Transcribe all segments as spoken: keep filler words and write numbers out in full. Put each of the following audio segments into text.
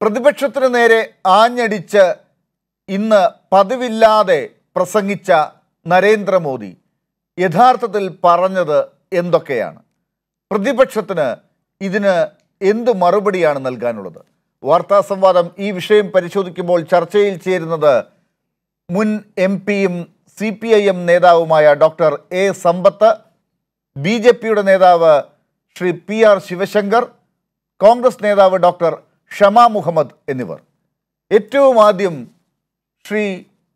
പ്രതിപക്ഷത്തിന് നേരെ ആഞ്ഞടിച്ച് ഇന്ന് പതിവില്ലാതെ പ്രസംഗിച്ച നരേന്ദ്രമോദി യഥാർത്ഥത്തിൽ പറഞ്ഞത് എന്തൊക്കെയാണ്? പ്രതിപക്ഷത്തിന് ഇതിന് എന്ത് മറുപടിയാണ് നൽകാനുള്ളത്? വാർത്താ സംവാദം ഈ വിഷയം പരിശോധിക്കുമ്പോൾ ചർച്ചയിൽ ചേരുന്നത് മുൻ എം പിയും സി പി ഐ എം നേതാവുമായ doctor A Sampath, B J പിയുടെ നേതാവ് ശ്രീ പി ആർ ശിവശങ്കർ, കോൺഗ്രസ് നേതാവ് ഡോക്ടർ ഷമ മുഹമ്മദ് എന്നിവർ. ഏറ്റവും ആദ്യം ശ്രീ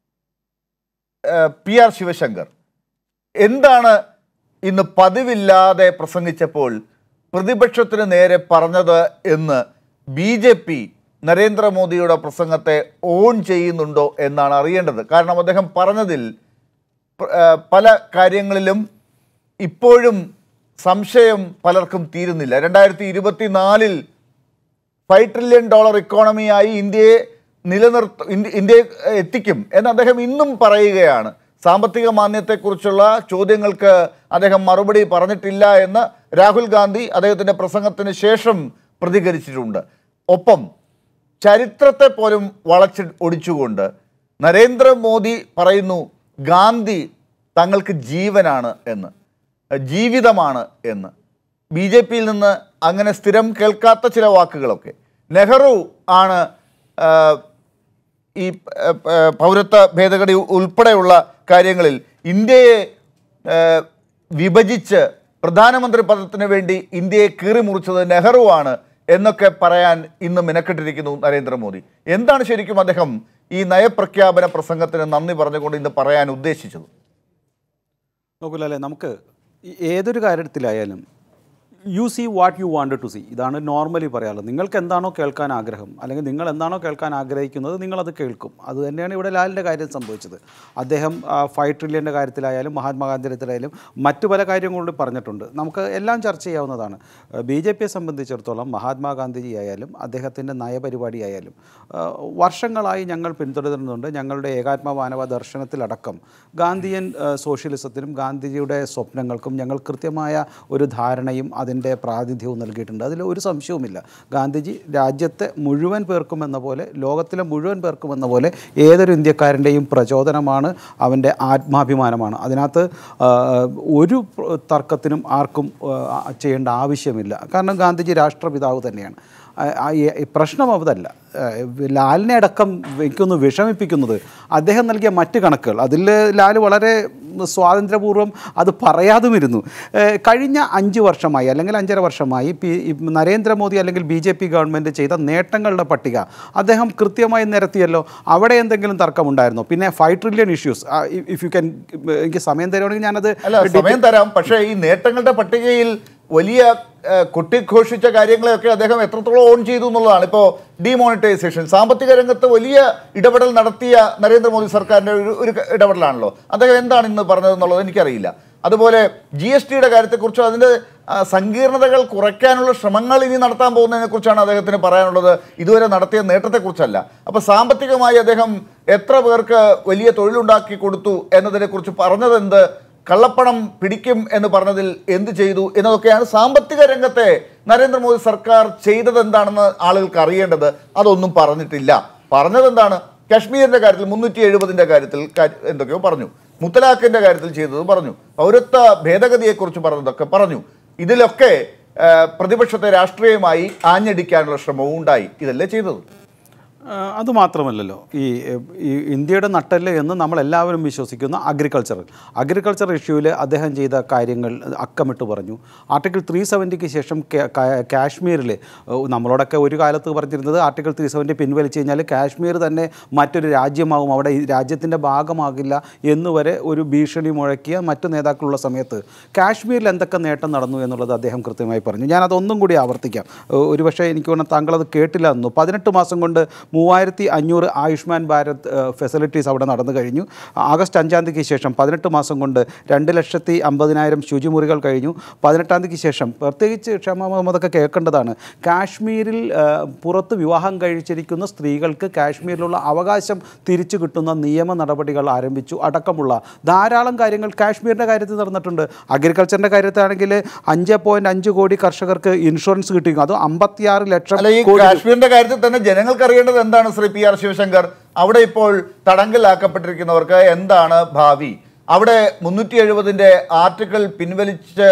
പി ആർ ശിവശങ്കർ, എന്താണ് ഇന്ന് പതിവില്ലാതെ പ്രസംഗിച്ചപ്പോൾ പ്രതിപക്ഷത്തിന് നേരെ പറഞ്ഞത് എന്ന് ബി ജെ പി നരേന്ദ്രമോദിയുടെ പ്രസംഗത്തെ ഓൺ ചെയ്യുന്നുണ്ടോ എന്നാണ് അറിയേണ്ടത്. കാരണം അദ്ദേഹം പറഞ്ഞതിൽ പല കാര്യങ്ങളിലും ഇപ്പോഴും സംശയം പലർക്കും തീരുന്നില്ല. രണ്ടായിരത്തി ഇരുപത്തി നാലിൽ ഫൈവ് ട്രില്യൺ ഡോളർ ഇക്കോണമിയായി ഇന്ത്യയെ നിലനിർത്ത ഇന്ത്യയെ എത്തിക്കും എന്ന് അദ്ദേഹം ഇന്നും പറയുകയാണ്. സാമ്പത്തിക മാന്ദ്യത്തെക്കുറിച്ചുള്ള ചോദ്യങ്ങൾക്ക് അദ്ദേഹം മറുപടി പറഞ്ഞിട്ടില്ല എന്ന് രാഹുൽ ഗാന്ധി അദ്ദേഹത്തിൻ്റെ പ്രസംഗത്തിന് ശേഷം പ്രതികരിച്ചിട്ടുണ്ട്. ഒപ്പം ചരിത്രത്തെ പോലും വളച്ച് ഒടിച്ചുകൊണ്ട് നരേന്ദ്രമോദി പറയുന്നു ഗാന്ധി തങ്ങൾക്ക് ജീവനാണ് എന്ന്, ജീവിതമാണ് എന്ന്. ബി ജെ പിയിൽ നിന്ന് അങ്ങനെ സ്ഥിരം കേൾക്കാത്ത ചില വാക്കുകളൊക്കെ. നെഹ്റു ആണ് ഈ പൗരത്വ ഭേദഗതി ഉൾപ്പെടെയുള്ള കാര്യങ്ങളിൽ ഇന്ത്യയെ വിഭജിച്ച് പ്രധാനമന്ത്രി പദത്തിന് വേണ്ടി ഇന്ത്യയെ കീറിമുറിച്ചത് നെഹ്റു ആണ് എന്നൊക്കെ പറയാൻ ഇന്ന് മിനക്കെട്ടിരിക്കുന്നു നരേന്ദ്രമോദി. എന്താണ് ശരിക്കും അദ്ദേഹം ഈ നയപ്രഖ്യാപന പ്രസംഗത്തിന് നന്ദി പറഞ്ഞുകൊണ്ട് ഇന്ന് പറയാൻ ഉദ്ദേശിച്ചത്? നോക്കില്ലല്ലേ, നമുക്ക് ഏതൊരു കാര്യത്തിലായാലും you see what you wanted to see. ഇതാണ് നോർമലി പറയാറുള്ളത്. നിങ്ങൾക്ക് എന്താണോ കേൾക്കാൻ ആഗ്രഹം, അല്ലെങ്കിൽ നിങ്ങൾ എന്താണോ കേൾക്കാൻ ആഗ്രഹിക്കുന്നത് നിങ്ങളത് കേൾക്കും. അത് തന്നെയാണ് ഇവിടെ ലാലിൻ്റെ കാര്യം സംഭവിച്ചത്. അദ്ദേഹം ഫൈവ് ട്രില്യൻ്റെ കാര്യത്തിലായാലും മഹാത്മാഗാന്ധിയുടെ കാര്യത്തിലായാലും മറ്റു പല കാര്യങ്ങളും പറഞ്ഞിട്ടുണ്ട്. നമുക്ക് എല്ലാം ചർച്ച ചെയ്യാവുന്നതാണ്. ബി ജെ പിയെ സംബന്ധിച്ചിടത്തോളം മഹാത്മാഗാന്ധിജി ആയാലും അദ്ദേഹത്തിൻ്റെ നയപരിപാടി ആയാലും വർഷങ്ങളായി ഞങ്ങൾ പിന്തുടരുന്നുണ്ട്. ഞങ്ങളുടെ ഏകാത്മ മാനവ ദർശനത്തിലടക്കം ഗാന്ധിയൻ സോഷ്യലിസത്തിനും ഗാന്ധിജിയുടെ സ്വപ്നങ്ങൾക്കും ഞങ്ങൾ കൃത്യമായ ഒരു ധാരണയും അതിൻ്റെ പ്രാതിനിധ്യവും നൽകിയിട്ടുണ്ട്. അതിൽ ഒരു സംശയവുമില്ല. ഗാന്ധിജി രാജ്യത്തെ മുഴുവൻ പേർക്കും എന്ന പോലെ, ലോകത്തിലെ മുഴുവൻ പേർക്കും എന്ന പോലെ ഏതൊരു ഇന്ത്യക്കാരൻ്റെയും പ്രചോദനമാണ്, അവൻ്റെ ആത്മാഭിമാനമാണ്. അതിനകത്ത് ഒരു തർക്കത്തിനും ആർക്കും ചെയ്യേണ്ട ആവശ്യമില്ല. കാരണം ഗാന്ധിജി രാഷ്ട്രപിതാവ് തന്നെയാണ്. പ്രശ്നം അതല്ല. ലാലിനെ അടക്കം എനിക്കൊന്ന് വിഷമിപ്പിക്കുന്നത് അദ്ദേഹം നൽകിയ മറ്റ് കണക്കുകൾ. അതിൽ ലാൽ വളരെ സ്വാതന്ത്ര്യപൂർവ്വം അത് പറയാതുമിരുന്നു. കഴിഞ്ഞ അഞ്ച് വർഷമായി അല്ലെങ്കിൽ അഞ്ചര വർഷമായി പി നരേന്ദ്രമോദി അല്ലെങ്കിൽ ബി ജെ പി ഗവൺമെൻറ് ചെയ്ത നേട്ടങ്ങളുടെ പട്ടിക അദ്ദേഹം കൃത്യമായി നിരത്തിയല്ലോ. അവിടെ എന്തെങ്കിലും തർക്കമുണ്ടായിരുന്നോ? പിന്നെ five trillion issues, if you can, എനിക്ക് സമയം തരുവാണെങ്കിൽ ഞാനത് സമയം തരാം. പക്ഷേ ഈ നേട്ടങ്ങളുടെ പട്ടികയിൽ വലിയ കൊട്ടിഘോഷിച്ച കാര്യങ്ങളെയൊക്കെ അദ്ദേഹം എത്രത്തോളം ഓൺ ചെയ്തു എന്നുള്ളതാണ്. ഇപ്പോൾ ഡിമോണിറ്റൈസേഷൻ, സാമ്പത്തിക രംഗത്ത് വലിയ ഇടപെടൽ നടത്തിയ നരേന്ദ്രമോദി സർക്കാരിൻ്റെ ഒരു ഒരു ഇടപെടലാണല്ലോ. അദ്ദേഹം എന്താണ് ഇന്ന് പറഞ്ഞതെന്നുള്ളത് എനിക്കറിയില്ല. അതുപോലെ ജി എസ് ടിയുടെ കാര്യത്തെക്കുറിച്ചും അതിൻ്റെ സങ്കീർണതകൾ കുറയ്ക്കാനുള്ള ശ്രമങ്ങൾ ഇനി നടത്താൻ പോകുന്നതിനെക്കുറിച്ചാണ് അദ്ദേഹത്തിന് പറയാനുള്ളത്, ഇതുവരെ നടത്തിയ നേട്ടത്തെക്കുറിച്ചല്ല. അപ്പോൾ സാമ്പത്തികമായി അദ്ദേഹം എത്ര പേർക്ക് വലിയ തൊഴിലുണ്ടാക്കി കൊടുത്തു എന്നതിനെക്കുറിച്ച് പറഞ്ഞതെന്ത്, കള്ളപ്പണം പിടിക്കും എന്ന് പറഞ്ഞതിൽ എന്ത് ചെയ്തു എന്നതൊക്കെയാണ് സാമ്പത്തിക രംഗത്തെ നരേന്ദ്രമോദി സർക്കാർ ചെയ്തത് എന്താണെന്ന് ആളുകൾക്ക് അറിയേണ്ടത്. അതൊന്നും പറഞ്ഞിട്ടില്ല. പറഞ്ഞതെന്താണ്? കാശ്മീരിൻ്റെ കാര്യത്തിൽ മുന്നൂറ്റി എഴുപതിൻ്റെ കാര്യത്തിൽ എന്തൊക്കെയോ പറഞ്ഞു, മുത്തലാഖിൻ്റെ കാര്യത്തിൽ ചെയ്തത് പറഞ്ഞു, പൗരത്വ ഭേദഗതിയെക്കുറിച്ച് പറഞ്ഞതൊക്കെ പറഞ്ഞു. ഇതിലൊക്കെ പ്രതിപക്ഷത്തെ രാഷ്ട്രീയമായി ആഞ്ഞടിക്കാനുള്ള ശ്രമവും ഉണ്ടായി. ഇതല്ലേ ചെയ്തത്? അതുമാത്രമല്ലല്ലോ, ഈ ഈ ഇന്ത്യയുടെ നട്ടെല്ല് എന്ന് നമ്മളെല്ലാവരും വിശ്വസിക്കുന്ന അഗ്രികൾച്ചർ അഗ്രികൾച്ചർ ഇഷ്യൂവിൽ അദ്ദേഹം ചെയ്ത കാര്യങ്ങൾ അക്കമിട്ട് പറഞ്ഞു. ആർട്ടിക്കിൾ ത്രീ സെവൻറ്റിക്ക് ശേഷം കാശ്മീരിൽ നമ്മളോടൊക്കെ ഒരു കാലത്ത് പറഞ്ഞിരുന്നത് ആർട്ടിക്കിൾ ത്രീ സെവൻറ്റി പിൻവലിച്ച് കഴിഞ്ഞാൽ കാശ്മീർ തന്നെ മറ്റൊരു രാജ്യമാകും, അവിടെ ഈ രാജ്യത്തിൻ്റെ ഭാഗമാകില്ല എന്നുവരെ ഒരു ഭീഷണി മുഴക്കിയ മറ്റു നേതാക്കളുള്ള സമയത്ത് കാശ്മീരിൽ എന്തൊക്കെ നേട്ടം നടന്നു എന്നുള്ളത് അദ്ദേഹം കൃത്യമായി പറഞ്ഞു. ഞാനതൊന്നും കൂടി ആവർത്തിക്കാം. ഒരുപക്ഷെ എനിക്ക് തോന്നുന്നു താങ്കളത് കേട്ടില്ല എന്നു. പതിനെട്ട് മാസം കൊണ്ട് മൂവായിരത്തി അഞ്ഞൂറ് ആയുഷ്മാൻ ഭാരത് ഫെസിലിറ്റീസ് അവിടെ നടന്നു കഴിഞ്ഞു. ആഗസ്റ്റ് അഞ്ചാം തീയതിക്ക് ശേഷം പതിനെട്ട് മാസം കൊണ്ട് രണ്ട് ലക്ഷത്തി അമ്പതിനായിരം ശുചിമുറികൾ കഴിഞ്ഞു. പതിനെട്ടാം തീയതിക്ക് ശേഷം പ്രത്യേകിച്ച് ക്ഷമ മുഹമ്മദൊക്കെ കേൾക്കേണ്ടതാണ്, കാശ്മീരിൽ പുറത്ത് വിവാഹം കഴിച്ചിരിക്കുന്ന സ്ത്രീകൾക്ക് കാശ്മീരിലുള്ള അവകാശം തിരിച്ചു കിട്ടുന്ന നിയമ നടപടികൾ ആരംഭിച്ചു അടക്കമുള്ള ധാരാളം കാര്യങ്ങൾ കാശ്മീരിൻ്റെ കാര്യത്തിൽ നടന്നിട്ടുണ്ട്. അഗ്രികൾച്ചറിൻ്റെ കാര്യത്തിലാണെങ്കിൽ അഞ്ച് പോയിന്റ് അഞ്ച് കോടി കർഷകർക്ക് ഇൻഷുറൻസ് കിട്ടിയിരിക്കും, അത് അമ്പത്തിയാറ് ലക്ഷം. കാശ്മീരിന്റെ കാര്യത്തിൽ തന്നെ ജനങ്ങൾക്ക് അറിയേണ്ടത് എന്താണ് ശ്രീ പി ആർ ശിവശങ്കർ? അവിടെ ഇപ്പോൾ തടങ്കലാക്കപ്പെട്ടിരിക്കുന്നവർക്ക് എന്താണ് ഭാവി? അവിടെ മുന്നൂറ്റി എഴുപതിൻ്റെ ആർട്ടിക്കിൾ പിൻവലിച്ച്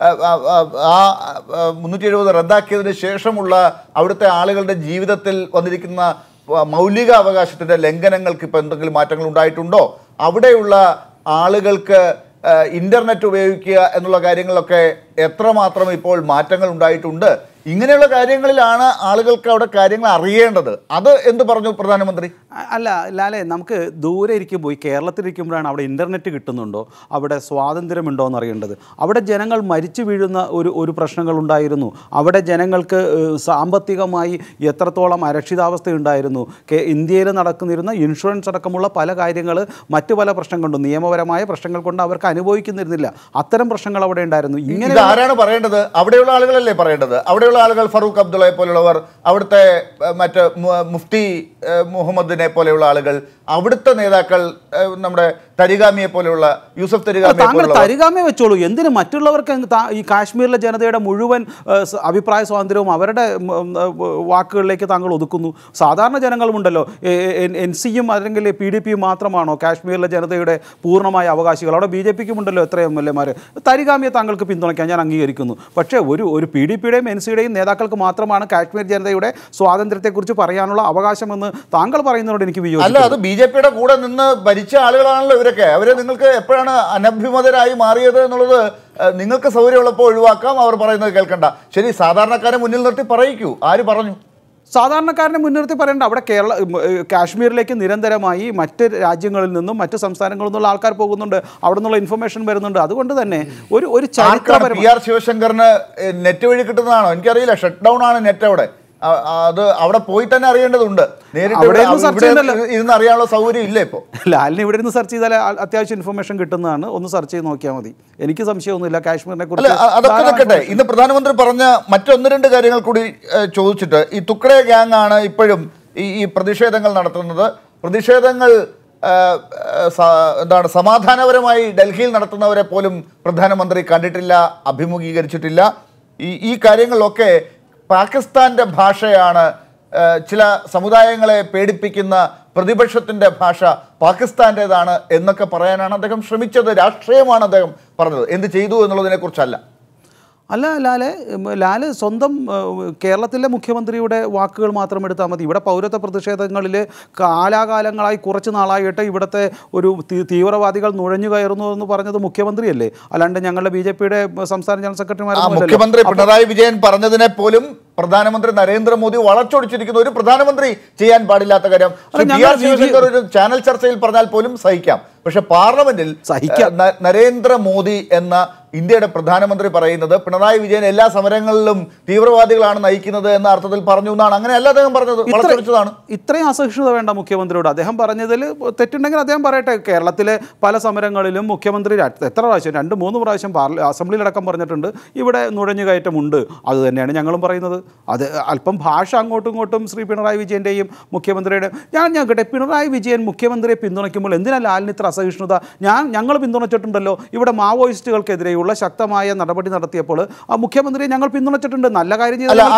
ആ മുന്നൂറ്റി എഴുപത് റദ്ദാക്കിയതിന് ശേഷമുള്ള അവിടുത്തെ ആളുകളുടെ ജീവിതത്തിൽ വന്നിരിക്കുന്ന മൗലിക അവകാശത്തിൻ്റെ ലംഘനങ്ങൾക്ക് ഇപ്പോൾ എന്തെങ്കിലും മാറ്റങ്ങൾ ഉണ്ടായിട്ടുണ്ടോ? അവിടെയുള്ള ആളുകൾക്ക് ഇൻ്റർനെറ്റ് ഉപയോഗിക്കുക എന്നുള്ള കാര്യങ്ങളൊക്കെ എത്രമാത്രം ഇപ്പോൾ മാറ്റങ്ങൾ ഉണ്ടായിട്ടുണ്ട്? ഇങ്ങനെയുള്ള കാര്യങ്ങളിലാണ് ആളുകൾക്ക് അവിടെ കാര്യങ്ങൾ അറിയേണ്ടത്. അത് എന്ത് പറഞ്ഞു പ്രധാനമന്ത്രി? അല്ല ലാലെ, നമുക്ക് ദൂരെ ഇരിക്കുമ്പോൾ ഈ കേരളത്തിലിരിക്കുമ്പോഴാണ് അവിടെ ഇൻ്റർനെറ്റ് കിട്ടുന്നുണ്ടോ, അവിടെ സ്വാതന്ത്ര്യമുണ്ടോ എന്ന് അറിയേണ്ടത്. അവിടെ ജനങ്ങൾ മരിച്ചു വീഴുന്ന ഒരു ഒരു പ്രശ്നങ്ങളുണ്ടായിരുന്നു. അവിടെ ജനങ്ങൾക്ക് സാമ്പത്തികമായി എത്രത്തോളം അരക്ഷിതാവസ്ഥ ഉണ്ടായിരുന്നു. ഇന്ത്യയിൽ നടക്കുന്നിരുന്ന ഇൻഷുറൻസ് അടക്കമുള്ള പല കാര്യങ്ങൾ മറ്റു പല പ്രശ്നം കൊണ്ടും നിയമപരമായ പ്രശ്നങ്ങൾ കൊണ്ട് അവർക്ക് അനുഭവിക്കുന്നിരുന്നില്ല. അത്തരം പ്രശ്നങ്ങൾ അവിടെ ഉണ്ടായിരുന്നു. ഇങ്ങനെ ആരാണ് പറയേണ്ടത്? അവിടെയുള്ള ആളുകളല്ലേ പറയേണ്ടത്? അവിടെയുള്ള ആളുകൾ ഫറൂഖ് അബ്ദുള്ളയെ പോലുള്ളവർ, അവിടുത്തെ മറ്റ് മുഫ്തി മുഹമ്മദിനെ പോലെയുള്ള ആളുകൾ, അവിടുത്തെ നേതാക്കൾ, നമ്മുടെ തരിഗാമിയെ പോലെയുള്ള യൂസഫ് തരിഗാമിയെ തരിഗാമിയെ വെച്ചോളൂ. എന്തിന് മറ്റുള്ളവർക്ക് ഈ കാശ്മീരിലെ ജനതയുടെ മുഴുവൻ അഭിപ്രായ സ്വാതന്ത്ര്യവും അവരുടെ വാക്കുകളിലേക്ക് താങ്കൾ ഒതുക്കുന്നു? സാധാരണ ജനങ്ങളുമുണ്ടല്ലോ. എൻ സിയും അല്ലെങ്കിൽ പി ഡി പിയും മാത്രമാണോ കാശ്മീരിലെ ജനതയുടെ പൂർണ്ണമായ അവകാശികൾ? അവിടെ ബി ജെ പിക്കും ഉണ്ടല്ലോ എത്ര എം എൽ എമാർ. തരിഗാമിയെ താങ്കൾക്ക് പിന്തുണയ്ക്കാൻ ഞാൻ അംഗീകരിക്കുന്നു. പക്ഷേ ഒരു ഒരു പി ഡി പിയുടെയും എൻ സിയുടെയും നേതാക്കൾക്ക് മാത്രമാണ് കാശ്മീർ ജനതയുടെ സ്വാതന്ത്ര്യത്തെക്കുറിച്ച് പറയാനുള്ള അവകാശമെന്ന് താങ്കൾ പറയുന്നതോട് എനിക്ക് വിയോജിക്കുന്നു. അല്ല, അത് ബി ജെ പിയുടെ കൂടെ നിന്ന് ഭരിച്ച ആളുകളാണല്ലോ ഇവരൊക്കെ. അവരെ നിങ്ങൾക്ക് എപ്പോഴാണ് അനഭിമതരായി മാറിയത് എന്നുള്ളത് നിങ്ങൾക്ക് സൗകര്യമുള്ളപ്പോൾ ഒഴിവാക്കാം, അവർ പറയുന്നത് കേൾക്കണ്ട. ശരി, സാധാരണക്കാരെ മുന്നിൽ നിർത്തി പറയിക്കൂ. ആര് പറഞ്ഞു? സാധാരണക്കാരനെ മുൻനിർത്തി പറയേണ്ട. അവിടെ കേരള കാശ്മീരിലേക്ക് നിരന്തരമായി മറ്റ് രാജ്യങ്ങളിൽ നിന്നും മറ്റ് സംസ്ഥാനങ്ങളിൽ നിന്നുള്ള ആൾക്കാർ പോകുന്നുണ്ട്, അവിടെ നിന്നുള്ള ഇൻഫർമേഷൻ വരുന്നുണ്ട്. അതുകൊണ്ട് തന്നെ ഒരു ഒരു ചരിത്രപരമായ പി ആർ ശിവശങ്കറിന് നെറ്റ് വഴി കിട്ടുന്നതാണോ? എനിക്കറിയില്ല. ഷട്ട് ഡൗൺ ആണ് നെറ്റ് അവിടെ. അത് അവിടെ പോയി തന്നെ അറിയേണ്ടതുണ്ട്. നേരിട്ട് ഇരുന്ന് അറിയാനുള്ള സൗകര്യം ഇല്ല ഇപ്പോൾ. ലാലിന് ഇവിടെ നിന്ന് സെർച്ച് ചെയ്താൽ അത്യാവശ്യം ഇൻഫർമേഷൻ കിട്ടുന്നതാണ്. ഒന്ന് സെർച്ച് ചെയ്ത് നോക്കിയാൽ മതി. എനിക്ക് സംശയമൊന്നുമില്ല കാശ്മീരിനെ കുറിച്ച്. അതൊക്കെ നിൽക്കട്ടെ. ഇന്ന് പ്രധാനമന്ത്രി പറഞ്ഞ മറ്റൊന്ന് രണ്ട് കാര്യങ്ങൾ കൂടി ചോദിച്ചിട്ട്, ഈ തുക്കടെ ഗ്യാങ് ആണ് ഇപ്പോഴും ഈ ഈ പ്രതിഷേധങ്ങൾ നടത്തുന്നത്. പ്രതിഷേധങ്ങൾ എന്താണ് സമാധാനപരമായി ഡൽഹിയിൽ നടത്തുന്നവരെ പോലും പ്രധാനമന്ത്രി കണ്ടിട്ടില്ല, അഭിമുഖീകരിച്ചിട്ടില്ല. ഈ ഈ കാര്യങ്ങളിലൊക്കെ പാകിസ്ഥാൻ്റെ ഭാഷയാണ്, ചില സമുദായങ്ങളെ പേടിപ്പിക്കുന്ന പ്രതിപക്ഷത്തിൻ്റെ ഭാഷ പാകിസ്ഥാൻ്റേതാണ് എന്നൊക്കെ പറയാനാണ് അദ്ദേഹം ശ്രമിച്ചത്. രാഷ്ട്രീയമാണ് അദ്ദേഹം പറഞ്ഞത്, എന്ത് ചെയ്തു എന്നുള്ളതിനെ കുറിച്ചല്ല. അല്ല ലാലെ, ലാല് സ്വന്തം കേരളത്തിലെ മുഖ്യമന്ത്രിയുടെ വാക്കുകൾ മാത്രം എടുത്താൽ മതി. ഇവിടെ പൗരത്വ പ്രതിഷേധങ്ങളിൽ കാലാകാലങ്ങളായി കുറച്ച് നാളായിട്ട് ഇവിടുത്തെ ഒരു തീവ്രവാദികൾ നുഴഞ്ഞു കയറുന്നു എന്ന് പറഞ്ഞത് മുഖ്യമന്ത്രിയല്ലേ, അല്ലാണ്ട് ഞങ്ങളുടെ ബി ജെ പിയുടെ സംസ്ഥാന ജനറൽ സെക്രട്ടറിമാർ. മുഖ്യമന്ത്രി പിണറായി വിജയൻ പറഞ്ഞതിനെ പോലും പ്രധാനമന്ത്രി നരേന്ദ്രമോദി വളച്ചൊടിച്ചിരിക്കുന്ന ഒരു പ്രധാനമന്ത്രി ചെയ്യാൻ പാടില്ലാത്ത കാര്യം ഒരു ചാനൽ ചർച്ചയിൽ പറഞ്ഞാൽ പോലും സഹിക്കാം. പക്ഷെ പാർലമെന്റിൽ നരേന്ദ്രമോദി എന്ന ഇന്ത്യയുടെ പ്രധാനമന്ത്രി പറയുന്നത് പിണറായി വിജയൻ എല്ലാ സമരങ്ങളിലും തീവ്രവാദികളാണ് നയിക്കുന്നത് എന്ന അർത്ഥത്തിൽ പറഞ്ഞു എന്നാണ്. അങ്ങനെയല്ല അദ്ദേഹം പറഞ്ഞത്, വളച്ചൊടിച്ചതാണ്. ഇത്രയും അസഹിഷ്ണുത വേണ്ട മുഖ്യമന്ത്രിയോട്. അദ്ദേഹം പറഞ്ഞതിൽ തെറ്റുണ്ടെങ്കിൽ അദ്ദേഹം പറയട്ടെ. കേരളത്തിലെ പല സമരങ്ങളിലും മുഖ്യമന്ത്രി എത്ര പ്രാവശ്യം, രണ്ട് മൂന്ന് പ്രാവശ്യം പാർല അസംബ്ലിയിലടക്കം പറഞ്ഞിട്ടുണ്ട് ഇവിടെ നുഴഞ്ഞുകയറ്റമുണ്ട്. അത് തന്നെയാണ് ഞങ്ങളും പറയുന്നത്. അത് അല്പം ഭാഷ അങ്ങോട്ടും ഇങ്ങോട്ടും ശ്രീ പിണറായി വിജയൻ്റെയും മുഖ്യമന്ത്രിയുടെ ഞാൻ ഞാൻ കേട്ടെ പിണറായി വിജയൻ മുഖ്യമന്ത്രിയെ പിന്തുണയ്ക്കുമ്പോൾ എന്തിനാ ലാലിന് ഇത്ര അസഹിഷ്ണുത? ഞാൻ ഞങ്ങൾ പിന്തുണച്ചിട്ടുണ്ടല്ലോ. ഇവിടെ മാവോയിസ്റ്റുകൾക്കെതിരെയുള്ള ശക്തമായ നടപടി നടത്തിയപ്പോൾ ആ മുഖ്യമന്ത്രിയെ ഞങ്ങൾ പിന്തുണച്ചിട്ടുണ്ട്. നല്ല കാര്യം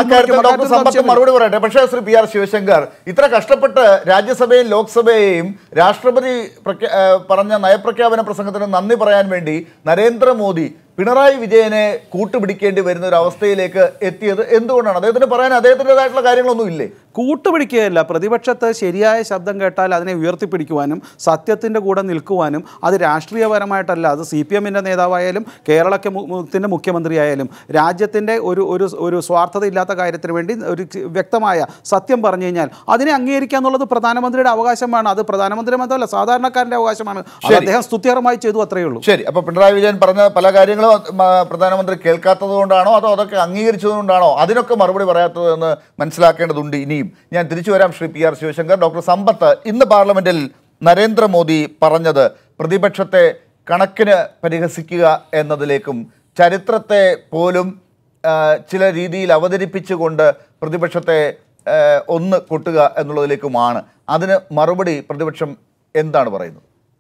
ചെയ്ത് മറുപടി പറയട്ടെ. പക്ഷേ ശ്രീ പി ആർ ശിവശങ്കർ ഇത്ര കഷ്ടപ്പെട്ട് രാജ്യസഭയും ലോക്സഭയെയും രാഷ്ട്രപതി പറഞ്ഞ നയപ്രഖ്യാപന പ്രസംഗത്തിന് നന്ദി പറയാൻ വേണ്ടി നരേന്ദ്രമോദി പിണറായി വിജയനെ കൂട്ടുപിടിക്കേണ്ടി വരുന്ന ഒരു അവസ്ഥയിലേക്ക് എത്തിയത് എന്തുകൊണ്ടാണ്? അദ്ദേഹത്തിന് പറയാൻ അദ്ദേഹത്തിൻ്റെതായിട്ടുള്ള കാര്യങ്ങളൊന്നും ഇല്ലേ? കൂട്ടുപിടിക്കുകയല്ല, പ്രതിപക്ഷത്ത് ശരിയായ ശബ്ദം കേട്ടാൽ അതിനെ ഉയർത്തിപ്പിടിക്കുവാനും സത്യത്തിൻ്റെ കൂടെ നിൽക്കുവാനും, അത് രാഷ്ട്രീയപരമായിട്ടല്ല, അത് സി പി എമ്മിൻ്റെ നേതാവായാലും കേരളത്തിൻ്റെ മുഖ്യമന്ത്രിയായാലും രാജ്യത്തിൻ്റെ ഒരു ഒരു ഒരു സ്വാർത്ഥത ഇല്ലാത്ത കാര്യത്തിന് വേണ്ടി ഒരു വ്യക്തമായ സത്യം പറഞ്ഞു കഴിഞ്ഞാൽ അതിനെ അംഗീകരിക്കുക എന്നുള്ളത് പ്രധാനമന്ത്രിയുടെ അവകാശമാണ്. അത് പ്രധാനമന്ത്രി മാത്രമല്ല സാധാരണക്കാരൻ്റെ അവകാശമാണ്. അദ്ദേഹം സ്തുത്യർഹമായി ചെയ്തു, അത്രയേ ഉള്ളൂ. ശരി, അപ്പോൾ പിണറായി വിജയൻ പറഞ്ഞ പല കാര്യങ്ങളും കാര്യങ്ങൾ പ്രധാനമന്ത്രി കേൾക്കാത്തത് കൊണ്ടാണോ അതോ അതൊക്കെ അംഗീകരിച്ചതുകൊണ്ടാണോ അതിനൊക്കെ മറുപടി പറയാത്തതെന്ന് മനസ്സിലാക്കേണ്ടതുണ്ട്. ഇനിയും ഞാൻ തിരിച്ചു വരാം. Shri P R Sivasankar. Doctor Sampath, ഇന്ന് പാർലമെന്റിൽ നരേന്ദ്രമോദി പറഞ്ഞത് പ്രതിപക്ഷത്തെ കണക്കിന് പരിഹസിക്കുക എന്നതിലേക്കും ചരിത്രത്തെ പോലും ചില രീതിയിൽ അവതരിപ്പിച്ചുകൊണ്ട് പ്രതിപക്ഷത്തെ ഒന്ന് കൊട്ടുക എന്നുള്ളതിലേക്കുമാണ്. അതിന് മറുപടി പ്രതിപക്ഷം എന്താണ് പറയുന്നത്?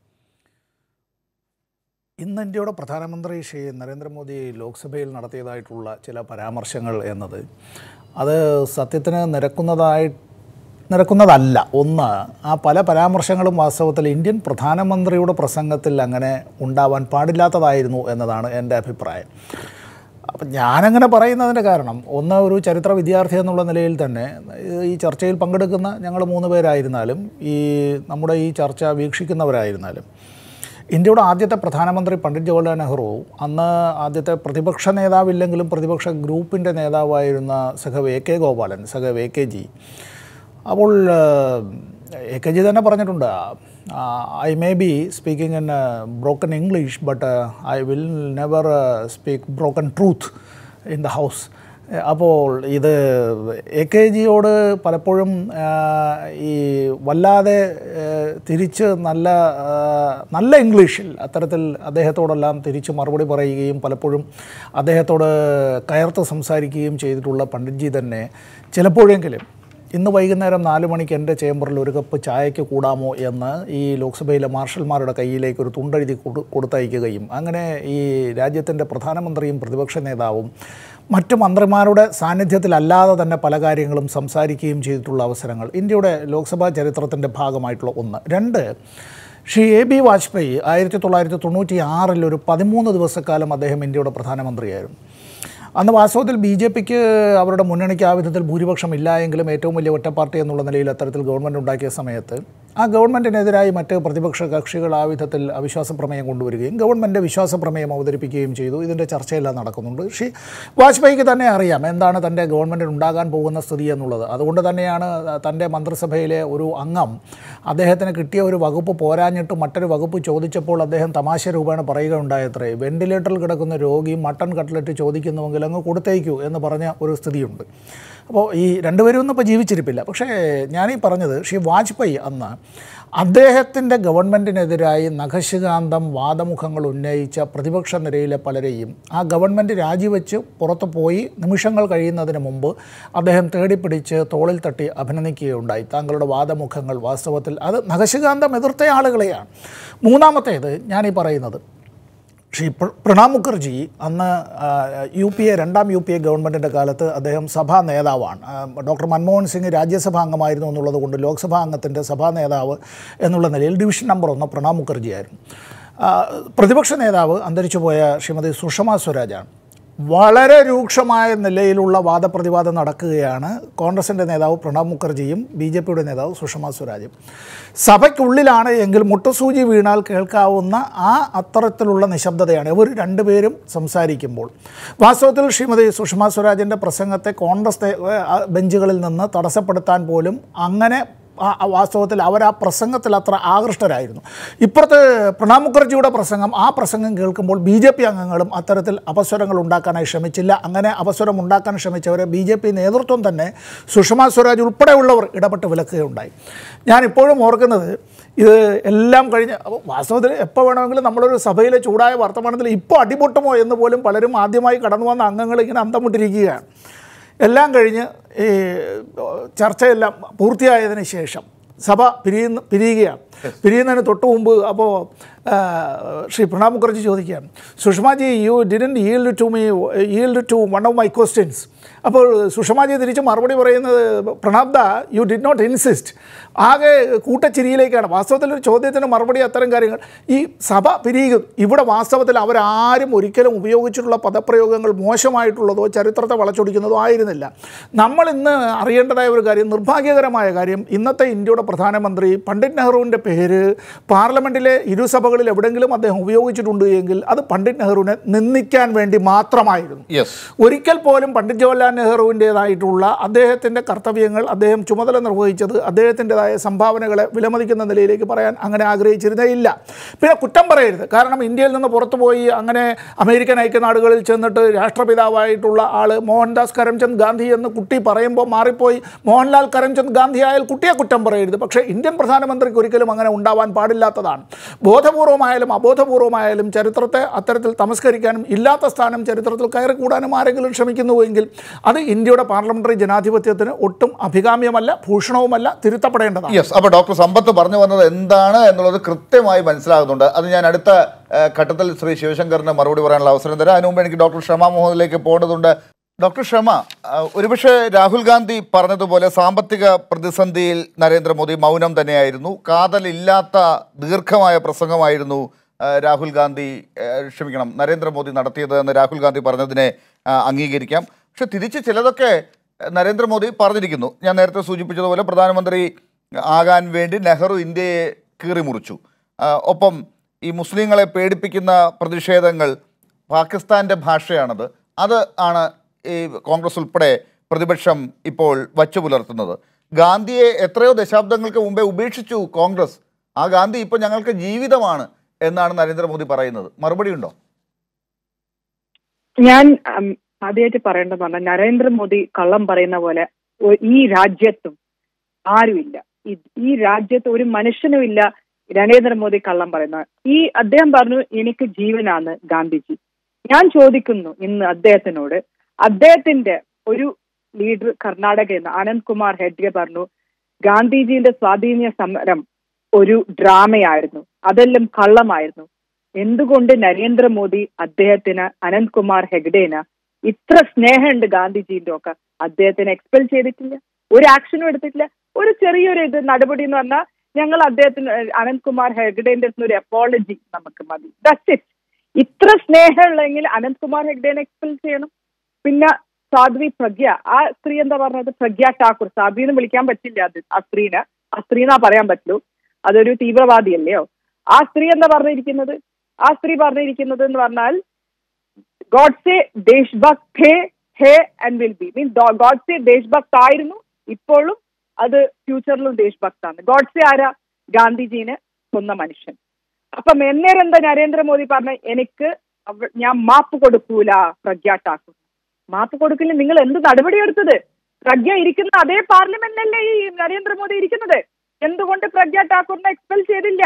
ഇന്ന് ഇന്ത്യയുടെ പ്രധാനമന്ത്രി ശ്രീ നരേന്ദ്രമോദി ലോക്സഭയിൽ നടത്തിയതായിട്ടുള്ള ചില പരാമർശങ്ങൾ എന്നത് അത് സത്യത്തിന് നിരക്കുന്നതായി നിരക്കുന്നതല്ല. ഒന്ന്, ആ പല പരാമർശങ്ങളും വാസ്തവത്തിൽ ഇന്ത്യൻ പ്രധാനമന്ത്രിയുടെ പ്രസംഗത്തിൽ അങ്ങനെ ഉണ്ടാവാൻ പാടില്ലാത്തതായിരുന്നു എന്നതാണ് എൻ്റെ അഭിപ്രായം. അപ്പം ഞാനങ്ങനെ പറയുന്നതിൻ്റെ കാരണം, ഒന്ന്, ഒരു ചരിത്ര വിദ്യാർത്ഥി എന്നുള്ള നിലയിൽ തന്നെ ഈ ചർച്ചയിൽ പങ്കെടുക്കുന്ന ഞങ്ങൾ മൂന്ന് പേരായിരുന്നാലും ഈ നമ്മുടെ ഈ ചർച്ച വീക്ഷിക്കുന്നവരായിരുന്നാലും ഇന്ത്യയുടെ ആദ്യത്തെ പ്രധാനമന്ത്രി പണ്ഡിറ്റ് ജവഹർലാൽ നെഹ്റു അന്ന് ആദ്യത്തെ പ്രതിപക്ഷ നേതാവില്ലെങ്കിലും പ്രതിപക്ഷ ഗ്രൂപ്പിൻ്റെ നേതാവായിരുന്ന സഖാവ് എ കെ ഗോപാലൻ, സഖാവ് എ കെ ജി, അപ്പോൾ എ കെ ജി തന്നെ പറഞ്ഞിട്ടുണ്ട്, I may be speaking in broken English but I will never speak broken truth in the house. അപ്പോൾ ഇത് എ കെ ജിയോട് പലപ്പോഴും ഈ വല്ലാതെ തിരിച്ച് നല്ല നല്ല ഇംഗ്ലീഷിൽ അത്തരത്തിൽ അദ്ദേഹത്തോടെല്ലാം തിരിച്ച് മറുപടി പറയുകയും പലപ്പോഴും അദ്ദേഹത്തോട് കയർത്ത് സംസാരിക്കുകയും ചെയ്തിട്ടുള്ള പണ്ഡിറ്റ്ജി തന്നെ ചിലപ്പോഴെങ്കിലും ഇന്ന് വൈകുന്നേരം നാല് മണിക്ക് എൻ്റെ ചേംബറിൽ ഒരു കപ്പ് ചായയ്ക്ക് കൂടാമോ എന്ന് ഈ ലോക്സഭയിലെ മാർഷൽമാരുടെ കയ്യിലേക്ക് ഒരു തുണ്ടെഴുതി കൊടു കൊടുത്തയക്കുകയും അങ്ങനെ ഈ രാജ്യത്തിൻ്റെ പ്രധാനമന്ത്രിയും പ്രതിപക്ഷ നേതാവും മറ്റ് മന്ത്രിമാരുടെ സാന്നിധ്യത്തിലല്ലാതെ തന്നെ പല കാര്യങ്ങളും സംസാരിക്കുകയും ചെയ്തിട്ടുള്ള അവസരങ്ങൾ ഇന്ത്യയുടെ ലോക്സഭാ ചരിത്രത്തിൻ്റെ ഭാഗമായിട്ടുള്ള ഒന്ന്. രണ്ട്, ശ്രീ എ ബി വാജ്പേയി ആയിരത്തി തൊള്ളായിരത്തി തൊണ്ണൂറ്റി ആറിൽ ഒരു പതിമൂന്ന് ദിവസക്കാലം അദ്ദേഹം ഇന്ത്യയുടെ പ്രധാനമന്ത്രിയായിരുന്നു. അന്ന് വാസ്തവത്തിൽ ബി ജെ പിക്ക് അവരുടെ മുന്നണിക്ക് ആ വിധത്തിൽ ഭൂരിപക്ഷം ഇല്ല എങ്കിലും ഏറ്റവും വലിയ ഒറ്റ പാർട്ടി എന്നുള്ള നിലയിൽ അത്തരത്തിൽ ഗവൺമെൻറ് ഉണ്ടാക്കിയ സമയത്ത് ആ ഗവൺമെൻറ്റിനെതിരായി മറ്റ് പ്രതിപക്ഷ കക്ഷികൾ ആ വിധത്തിൽ അവിശ്വാസ പ്രമേയം കൊണ്ടുവരികയും ഗവൺമെൻറ് വിശ്വാസ പ്രമേയം അവതരിപ്പിക്കുകയും ചെയ്തു. ഇതിൻ്റെ ചർച്ചയെല്ലാം നടക്കുന്നുണ്ട്. ശ്രീ വാജ്പേയിക്ക് തന്നെ അറിയാം എന്താണ് തൻ്റെ ഗവൺമെൻറ്റിന് ഉണ്ടാകാൻ പോകുന്ന സ്ഥിതി എന്നുള്ളത്. അതുകൊണ്ട് തന്നെയാണ് തൻ്റെ മന്ത്രിസഭയിലെ ഒരു അംഗം അദ്ദേഹത്തിന് കിട്ടിയ ഒരു വകുപ്പ് പോരാഞ്ഞിട്ട് മറ്റൊരു വകുപ്പ് ചോദിച്ചപ്പോൾ അദ്ദേഹം തമാശ രൂപേണ പറയുകയുണ്ടായത്രേ, വെന്റിലേറ്ററിൽ കിടക്കുന്ന രോഗി മട്ടൺ കട്ട്ലറ്റ് ചോദിക്കുന്നുവെങ്കിൽ അങ്ങ് കൊടുത്തേക്കൂ എന്ന് പറഞ്ഞ ഒരു സ്ഥിതിയുണ്ട്. അപ്പോൾ ഈ രണ്ടുപേരും ഒന്നും ഇപ്പോൾ ജീവിച്ചിരിപ്പില്ല. പക്ഷേ ഞാനീ പറഞ്ഞത് ശ്രീ വാജ്പേയി അന്ന് അദ്ദേഹത്തിൻ്റെ ഗവൺമെൻറ്റിനെതിരായി നഖശികാന്തം വാദമുഖങ്ങൾ ഉന്നയിച്ച പ്രതിപക്ഷ നിരയിലെ പലരെയും ആ ഗവൺമെൻറ് രാജിവെച്ച് പുറത്തു പോയി നിമിഷങ്ങൾ കഴിയുന്നതിന് മുമ്പ് അദ്ദേഹം തേടിപ്പിടിച്ച് തോളിൽ തട്ടി അഭിനന്ദിക്കുകയുണ്ടായി. താങ്കളുടെ വാദമുഖങ്ങൾ വാസ്തവത്തിൽ അത് നഖശികാന്തം എതിർത്ത ആളുകളെയാണ്. മൂന്നാമത്തേത് ഞാനീ പറയുന്നത് ശ്രീ പ്രണാബ് മുഖർജി അന്ന് യു പി എ രണ്ടാം യു പി എ ഗവൺമെൻറ്റിൻ്റെ കാലത്ത് അദ്ദേഹം സഭാ നേതാവാണ്. ഡോക്ടർ മൻമോഹൻ സിംഗ് രാജ്യസഭാ അംഗമായിരുന്നു എന്നുള്ളത് കൊണ്ട് ലോക്സഭാ അംഗത്തിൻ്റെ സഭാ നേതാവ് എന്നുള്ള നിലയിൽ ഡിവിഷൻ നമ്പർ ഒന്ന് പ്രണാബ് മുഖർജി ആയിരുന്നു. പ്രതിപക്ഷ നേതാവ് അന്തരിച്ചുപോയ ശ്രീമതി സുഷമ സ്വരാജാണ്. വളരെ രൂക്ഷമായ നിലയിലുള്ള വാദപ്രതിവാദം നടക്കുകയാണ്. കോൺഗ്രസിൻ്റെ നേതാവ് പ്രണബ് മുഖർജിയും ബി ജെ പിയുടെ നേതാവ് സുഷമ സ്വരാജും. സഭയ്ക്കുള്ളിലാണ് എങ്കിൽ മുട്ടസൂചി വീണാൽ കേൾക്കാവുന്ന ആ അത്തരത്തിലുള്ള നിശബ്ദതയാണ് ഇവർ രണ്ടുപേരും സംസാരിക്കുമ്പോൾ. വാസ്തവത്തിൽ ശ്രീമതി സുഷമ സ്വരാജിൻ്റെ പ്രസംഗത്തെ കോൺഗ്രസ് ബെഞ്ചുകളിൽ നിന്ന് തടസ്സപ്പെടുത്താൻ പോലും അങ്ങനെ വാസ്തവത്തിൽ അവർ ആ പ്രസംഗത്തിൽ അത്ര ആകൃഷ്ടരായിരുന്നു. ഇപ്പുറത്ത് പ്രണബ് മുഖർജിയുടെ പ്രസംഗം ആ പ്രസംഗം കേൾക്കുമ്പോൾ ബി ജെ പി അംഗങ്ങളും അത്തരത്തിൽ അപസ്വരങ്ങൾ ഉണ്ടാക്കാനായി ശ്രമിച്ചില്ല. അങ്ങനെ അപസ്വരം ഉണ്ടാക്കാൻ ശ്രമിച്ചവരെ ബി ജെ പി നേതൃത്വം തന്നെ സുഷമ സ്വരാജ് ഉൾപ്പെടെയുള്ളവർ ഇടപെട്ട് വിലക്കുകയുണ്ടായി. ഞാനിപ്പോഴും ഓർക്കുന്നത് ഇത് എല്ലാം കഴിഞ്ഞ് വാസ്തവത്തിൽ എപ്പോൾ വേണമെങ്കിലും നമ്മളൊരു സഭയിലെ ചൂടായ വർത്തമാനത്തിൽ ഇപ്പോൾ അടിപൊട്ടുമോ എന്ന് പോലും പലരും ആദ്യമായി കടന്നു വന്ന അംഗങ്ങൾ ഇങ്ങനെ അന്തമുട്ടിരിക്കുകയാണ്. എല്ലാം കഴിഞ്ഞ് ഈ ചർച്ചയെല്ലാം പൂർത്തിയായതിനു ശേഷം സഭ പിരിയുന്ന പിരിയുകയാണ്. പിരിയുന്നതിന് തൊട്ട് മുമ്പ് അപ്പോൾ ശ്രീ പ്രണബ് മുഖർജി ചോദിക്കുകയാണ്, Sushma ji you didn't yield to me yield to one of my questions. അപ്പോൾ സുഷമാജി തിരിച്ച് മറുപടി പറയുന്നത്, പ്രണബ് ദാ യു ഡിഡ് നോട്ട് ഇൻസിസ്റ്റ്. ആകെ കൂട്ടച്ചിരിയിലേക്കാണ്. വാസ്തവത്തിൽ ഒരു ചോദ്യത്തിന് മറുപടി അത്തരം കാര്യങ്ങൾ ഈ സഭ പിരിയുക. ഇവിടെ വാസ്തവത്തിൽ അവരാരും ഒരിക്കലും ഉപയോഗിച്ചിട്ടുള്ള പദപ്രയോഗങ്ങൾ മോശമായിട്ടുള്ളതോ ചരിത്രത്തെ വളച്ചൊടിക്കുന്നതോ ആയിരുന്നില്ല. നമ്മൾ ഇന്ന് അറിയേണ്ടതായ ഒരു കാര്യം, നിർഭാഗ്യകരമായ കാര്യം, ഇന്നത്തെ ഇന്ത്യയുടെ പ്രധാനമന്ത്രി പണ്ഡിറ്റ് നെഹ്റുവിൻ്റെ പേര് പാർലമെൻറ്റിലെ ഇരുസഭകളിൽ എവിടെയെങ്കിലും അദ്ദേഹം ഉപയോഗിച്ചിട്ടുണ്ട് എങ്കിൽ അത് പണ്ഡിറ്റ് നെഹ്റുവിനെ നിന്ദിക്കാൻ വേണ്ടി മാത്രമായിരുന്നു. ഒരിക്കൽ പോലും പണ്ഡിറ്റ് ജവഹർലാൽ നെഹ്റുവിൻ്റേതായിട്ടുള്ള അദ്ദേഹത്തിൻ്റെ കർത്തവ്യങ്ങൾ, അദ്ദേഹം ചുമതല നിർവഹിച്ചത്, അദ്ദേഹത്തിൻ്റെതായ സംഭാവനകളെ വിലമതിക്കുന്ന നിലയിലേക്ക് പറയാൻ അങ്ങനെ ആഗ്രഹിച്ചിരുന്നേ ഇല്ല. പിന്നെ കുറ്റം പറയരുത്. കാരണം ഇന്ത്യയിൽ നിന്ന് പുറത്തുപോയി അങ്ങനെ അമേരിക്കൻ ഐക്യനാടുകളിൽ ചെന്നിട്ട് രാഷ്ട്രപിതാവായിട്ടുള്ള ആൾ മോഹൻദാസ് കരംചന്ദ് ഗാന്ധി എന്ന് കുട്ടി പറയുമ്പോൾ മാറിപ്പോയി മോഹൻലാൽ കരംചന്ദ് ഗാന്ധി ആയാൽ കുട്ടിയെ കുറ്റം പറയരുത്. പക്ഷേ ഇന്ത്യൻ പ്രധാനമന്ത്രിക്ക് ഒരിക്കലും അങ്ങനെ ഉണ്ടാവാൻ പാടില്ലാത്തതാണ്. ബോധപൂർവമായാലും അബോധപൂർവമായാലും ചരിത്രത്തെ അത്തരത്തിൽ തമസ്കരിക്കാനും ഇല്ലാത്ത സ്ഥാനം ചരിത്രത്തിൽ കയറിക്കൂടാനും ആരെങ്കിലും ശ്രമിക്കുന്നുവെങ്കിൽ അത് ഇന്ത്യയുടെ പാർലമെന്ററി ജനാധിപത്യത്തിന് ഒട്ടും അഭികാമ്യമല്ല, ഭൂഷണവുമല്ല, തിരുത്തപ്പെടേണ്ടതാണ്. യെസ്. അപ്പോൾ ഡോക്ടർ സമ്പത്ത് പറഞ്ഞു വന്നത് എന്താണ് എന്നുള്ളത് കൃത്യമായി മനസ്സിലാകുന്നുണ്ട്. അത് ഞാൻ അടുത്ത ഘട്ടത്തിൽ ശ്രീ ശിവശങ്കറിന് മറുപടി പറയാനുള്ള അവസരം തരാം. അതിനു മുമ്പ് എനിക്ക് ഡോക്ടർ ഷമ മുഹമ്മദിലേക്ക് പോകേണ്ടതുണ്ട്. ഡോക്ടർ ഷമ, ഒരുപക്ഷെ രാഹുൽ ഗാന്ധി പറഞ്ഞതുപോലെ സാമ്പത്തിക പ്രതിസന്ധിയിൽ നരേന്ദ്രമോദി മൗനം തന്നെയായിരുന്നു. കാതലില്ലാത്ത ദീർഘമായ പ്രസംഗമായിരുന്നു രാഹുൽ ഗാന്ധി ക്ഷമിക്കണം നരേന്ദ്രമോദി നടത്തിയത് എന്ന് രാഹുൽ ഗാന്ധി പറഞ്ഞതിനെ അംഗീകരിക്കാം. പക്ഷെ തിരിച്ച് ചിലതൊക്കെ നരേന്ദ്രമോദി പറഞ്ഞിരിക്കുന്നു. ഞാൻ നേരത്തെ സൂചിപ്പിച്ചതുപോലെ പ്രധാനമന്ത്രി ആകാൻ വേണ്ടി നെഹ്റു ഇന്ത്യയെ കീറിമുറിച്ചു. ഒപ്പം ഈ മുസ്ലിങ്ങളെ പേടിപ്പിക്കുന്ന പ്രതിഷേധങ്ങൾ പാകിസ്ഥാൻ്റെ ഭാഷയാണത്. അത് ആണ് ഈ കോൺഗ്രസ് ഉൾപ്പെടെ പ്രതിപക്ഷം ഇപ്പോൾ വച്ചു പുലർത്തുന്നത്. ഗാന്ധിയെ എത്രയോ ദശാബ്ദങ്ങൾക്ക് മുമ്പേ ഉപേക്ഷിച്ചു കോൺഗ്രസ്. ആ ഗാന്ധി ഇപ്പോൾ ഞങ്ങൾക്ക് ജീവിതമാണ് എന്നാണ് നരേന്ദ്രമോദി പറയുന്നത്. മറുപടി ഉണ്ടോ? ഞാൻ ആദ്യമായിട്ട് പറയേണ്ടത് പറഞ്ഞാൽ നരേന്ദ്രമോദി കള്ളം പറയുന്ന പോലെ ഈ രാജ്യത്തും ആരുമില്ല. ഈ രാജ്യത്ത് ഒരു മനുഷ്യനും ഇല്ല നരേന്ദ്രമോദി കള്ളം പറയുന്നത്. ഈ അദ്ദേഹം പറഞ്ഞു എനിക്ക് ജീവനാണ് ഗാന്ധിജി. ഞാൻ ചോദിക്കുന്നു ഇന്ന് അദ്ദേഹത്തിനോട്, അദ്ദേഹത്തിന്റെ ഒരു ലീഡർ കർണാടകയിൽ നിന്ന് അനന്ത് കുമാർ ഹെഗ്ഡെ പറഞ്ഞു ഗാന്ധിജിന്റെ സ്വാധീന സമരം ഒരു ഡ്രാമയായിരുന്നു, അതെല്ലാം കള്ളമായിരുന്നു. എന്തുകൊണ്ട് നരേന്ദ്രമോദി അദ്ദേഹത്തിന് അനന്ത് കുമാർ ഹെഗ്ഡേന് ഇത്ര സ്നേഹമുണ്ട് ഗാന്ധിജിന്റെ ഒക്കെ അദ്ദേഹത്തിനെ എക്സ്പെൽ ചെയ്തിട്ടില്ല, ഒരു ആക്ഷനും എടുത്തിട്ടില്ല. ഒരു ചെറിയൊരു ഇത് നടപടി എന്ന് പറഞ്ഞാൽ ഞങ്ങൾ അദ്ദേഹത്തിന് അനന്ത് കുമാർ ഹെഗ്ഡേന്റെ ഒരു അപ്പോളജി നമുക്ക് മതി, ദാറ്റ്സ് ഇറ്റ്. ഇത്ര സ്നേഹമുള്ളെങ്കിൽ അനന്ത് കുമാർ ഹെഗ്ഡേനെ എക്സ്പെൽ ചെയ്യണം. പിന്നെ സാധ്വി പ്രഗ്യ, ആ സ്ത്രീ എന്താ പറഞ്ഞത്, പ്രഗ്യ ഠാക്കൂർ, സാധ്വി എന്ന് വിളിക്കാൻ പറ്റില്ല അത് ആ സ്ത്രീനെ, ആ സ്ത്രീ എന്നാ പറയാൻ പറ്റുള്ളൂ, അതൊരു തീവ്രവാദിയല്ലയോ. ആ സ്ത്രീ എന്താ പറഞ്ഞിരിക്കുന്നത്, ആ സ്ത്രീ പറഞ്ഞിരിക്കുന്നത് എന്ന് പറഞ്ഞാൽ ഗോഡ്സെ ദേശഭക്ത് ഹേ ഹേ and will be, means Godse ദേശഭക്ത് ആയിരുന്നു, ഇപ്പോഴും അത് ഫ്യൂച്ചറിലും ദേശഭക്താണ്. ഗോഡ്സെ ആരാ? ഗാന്ധിജീനെ കൊന്ന മനുഷ്യൻ. അപ്പം എന്നേരം എന്താ നരേന്ദ്രമോദി പറഞ്ഞ, എനിക്ക് ഞാൻ മാപ്പ് കൊടുക്കൂല പ്രഗ്യ ഠാക്കൂർ. മാപ്പ് കൊടുക്കില്ല. നിങ്ങൾ എന്ത് നടപടി എടുത്തത്? പ്രഗ്യ ഇരിക്കുന്ന അതേ പാർലമെന്റിലല്ലേ ഈ നരേന്ദ്രമോദി ഇരിക്കുന്നത്? എന്തുകൊണ്ട് പ്രഗ്യ ഠാക്കൂറിനെ എക്സ്പെൽ ചെയ്തില്ല?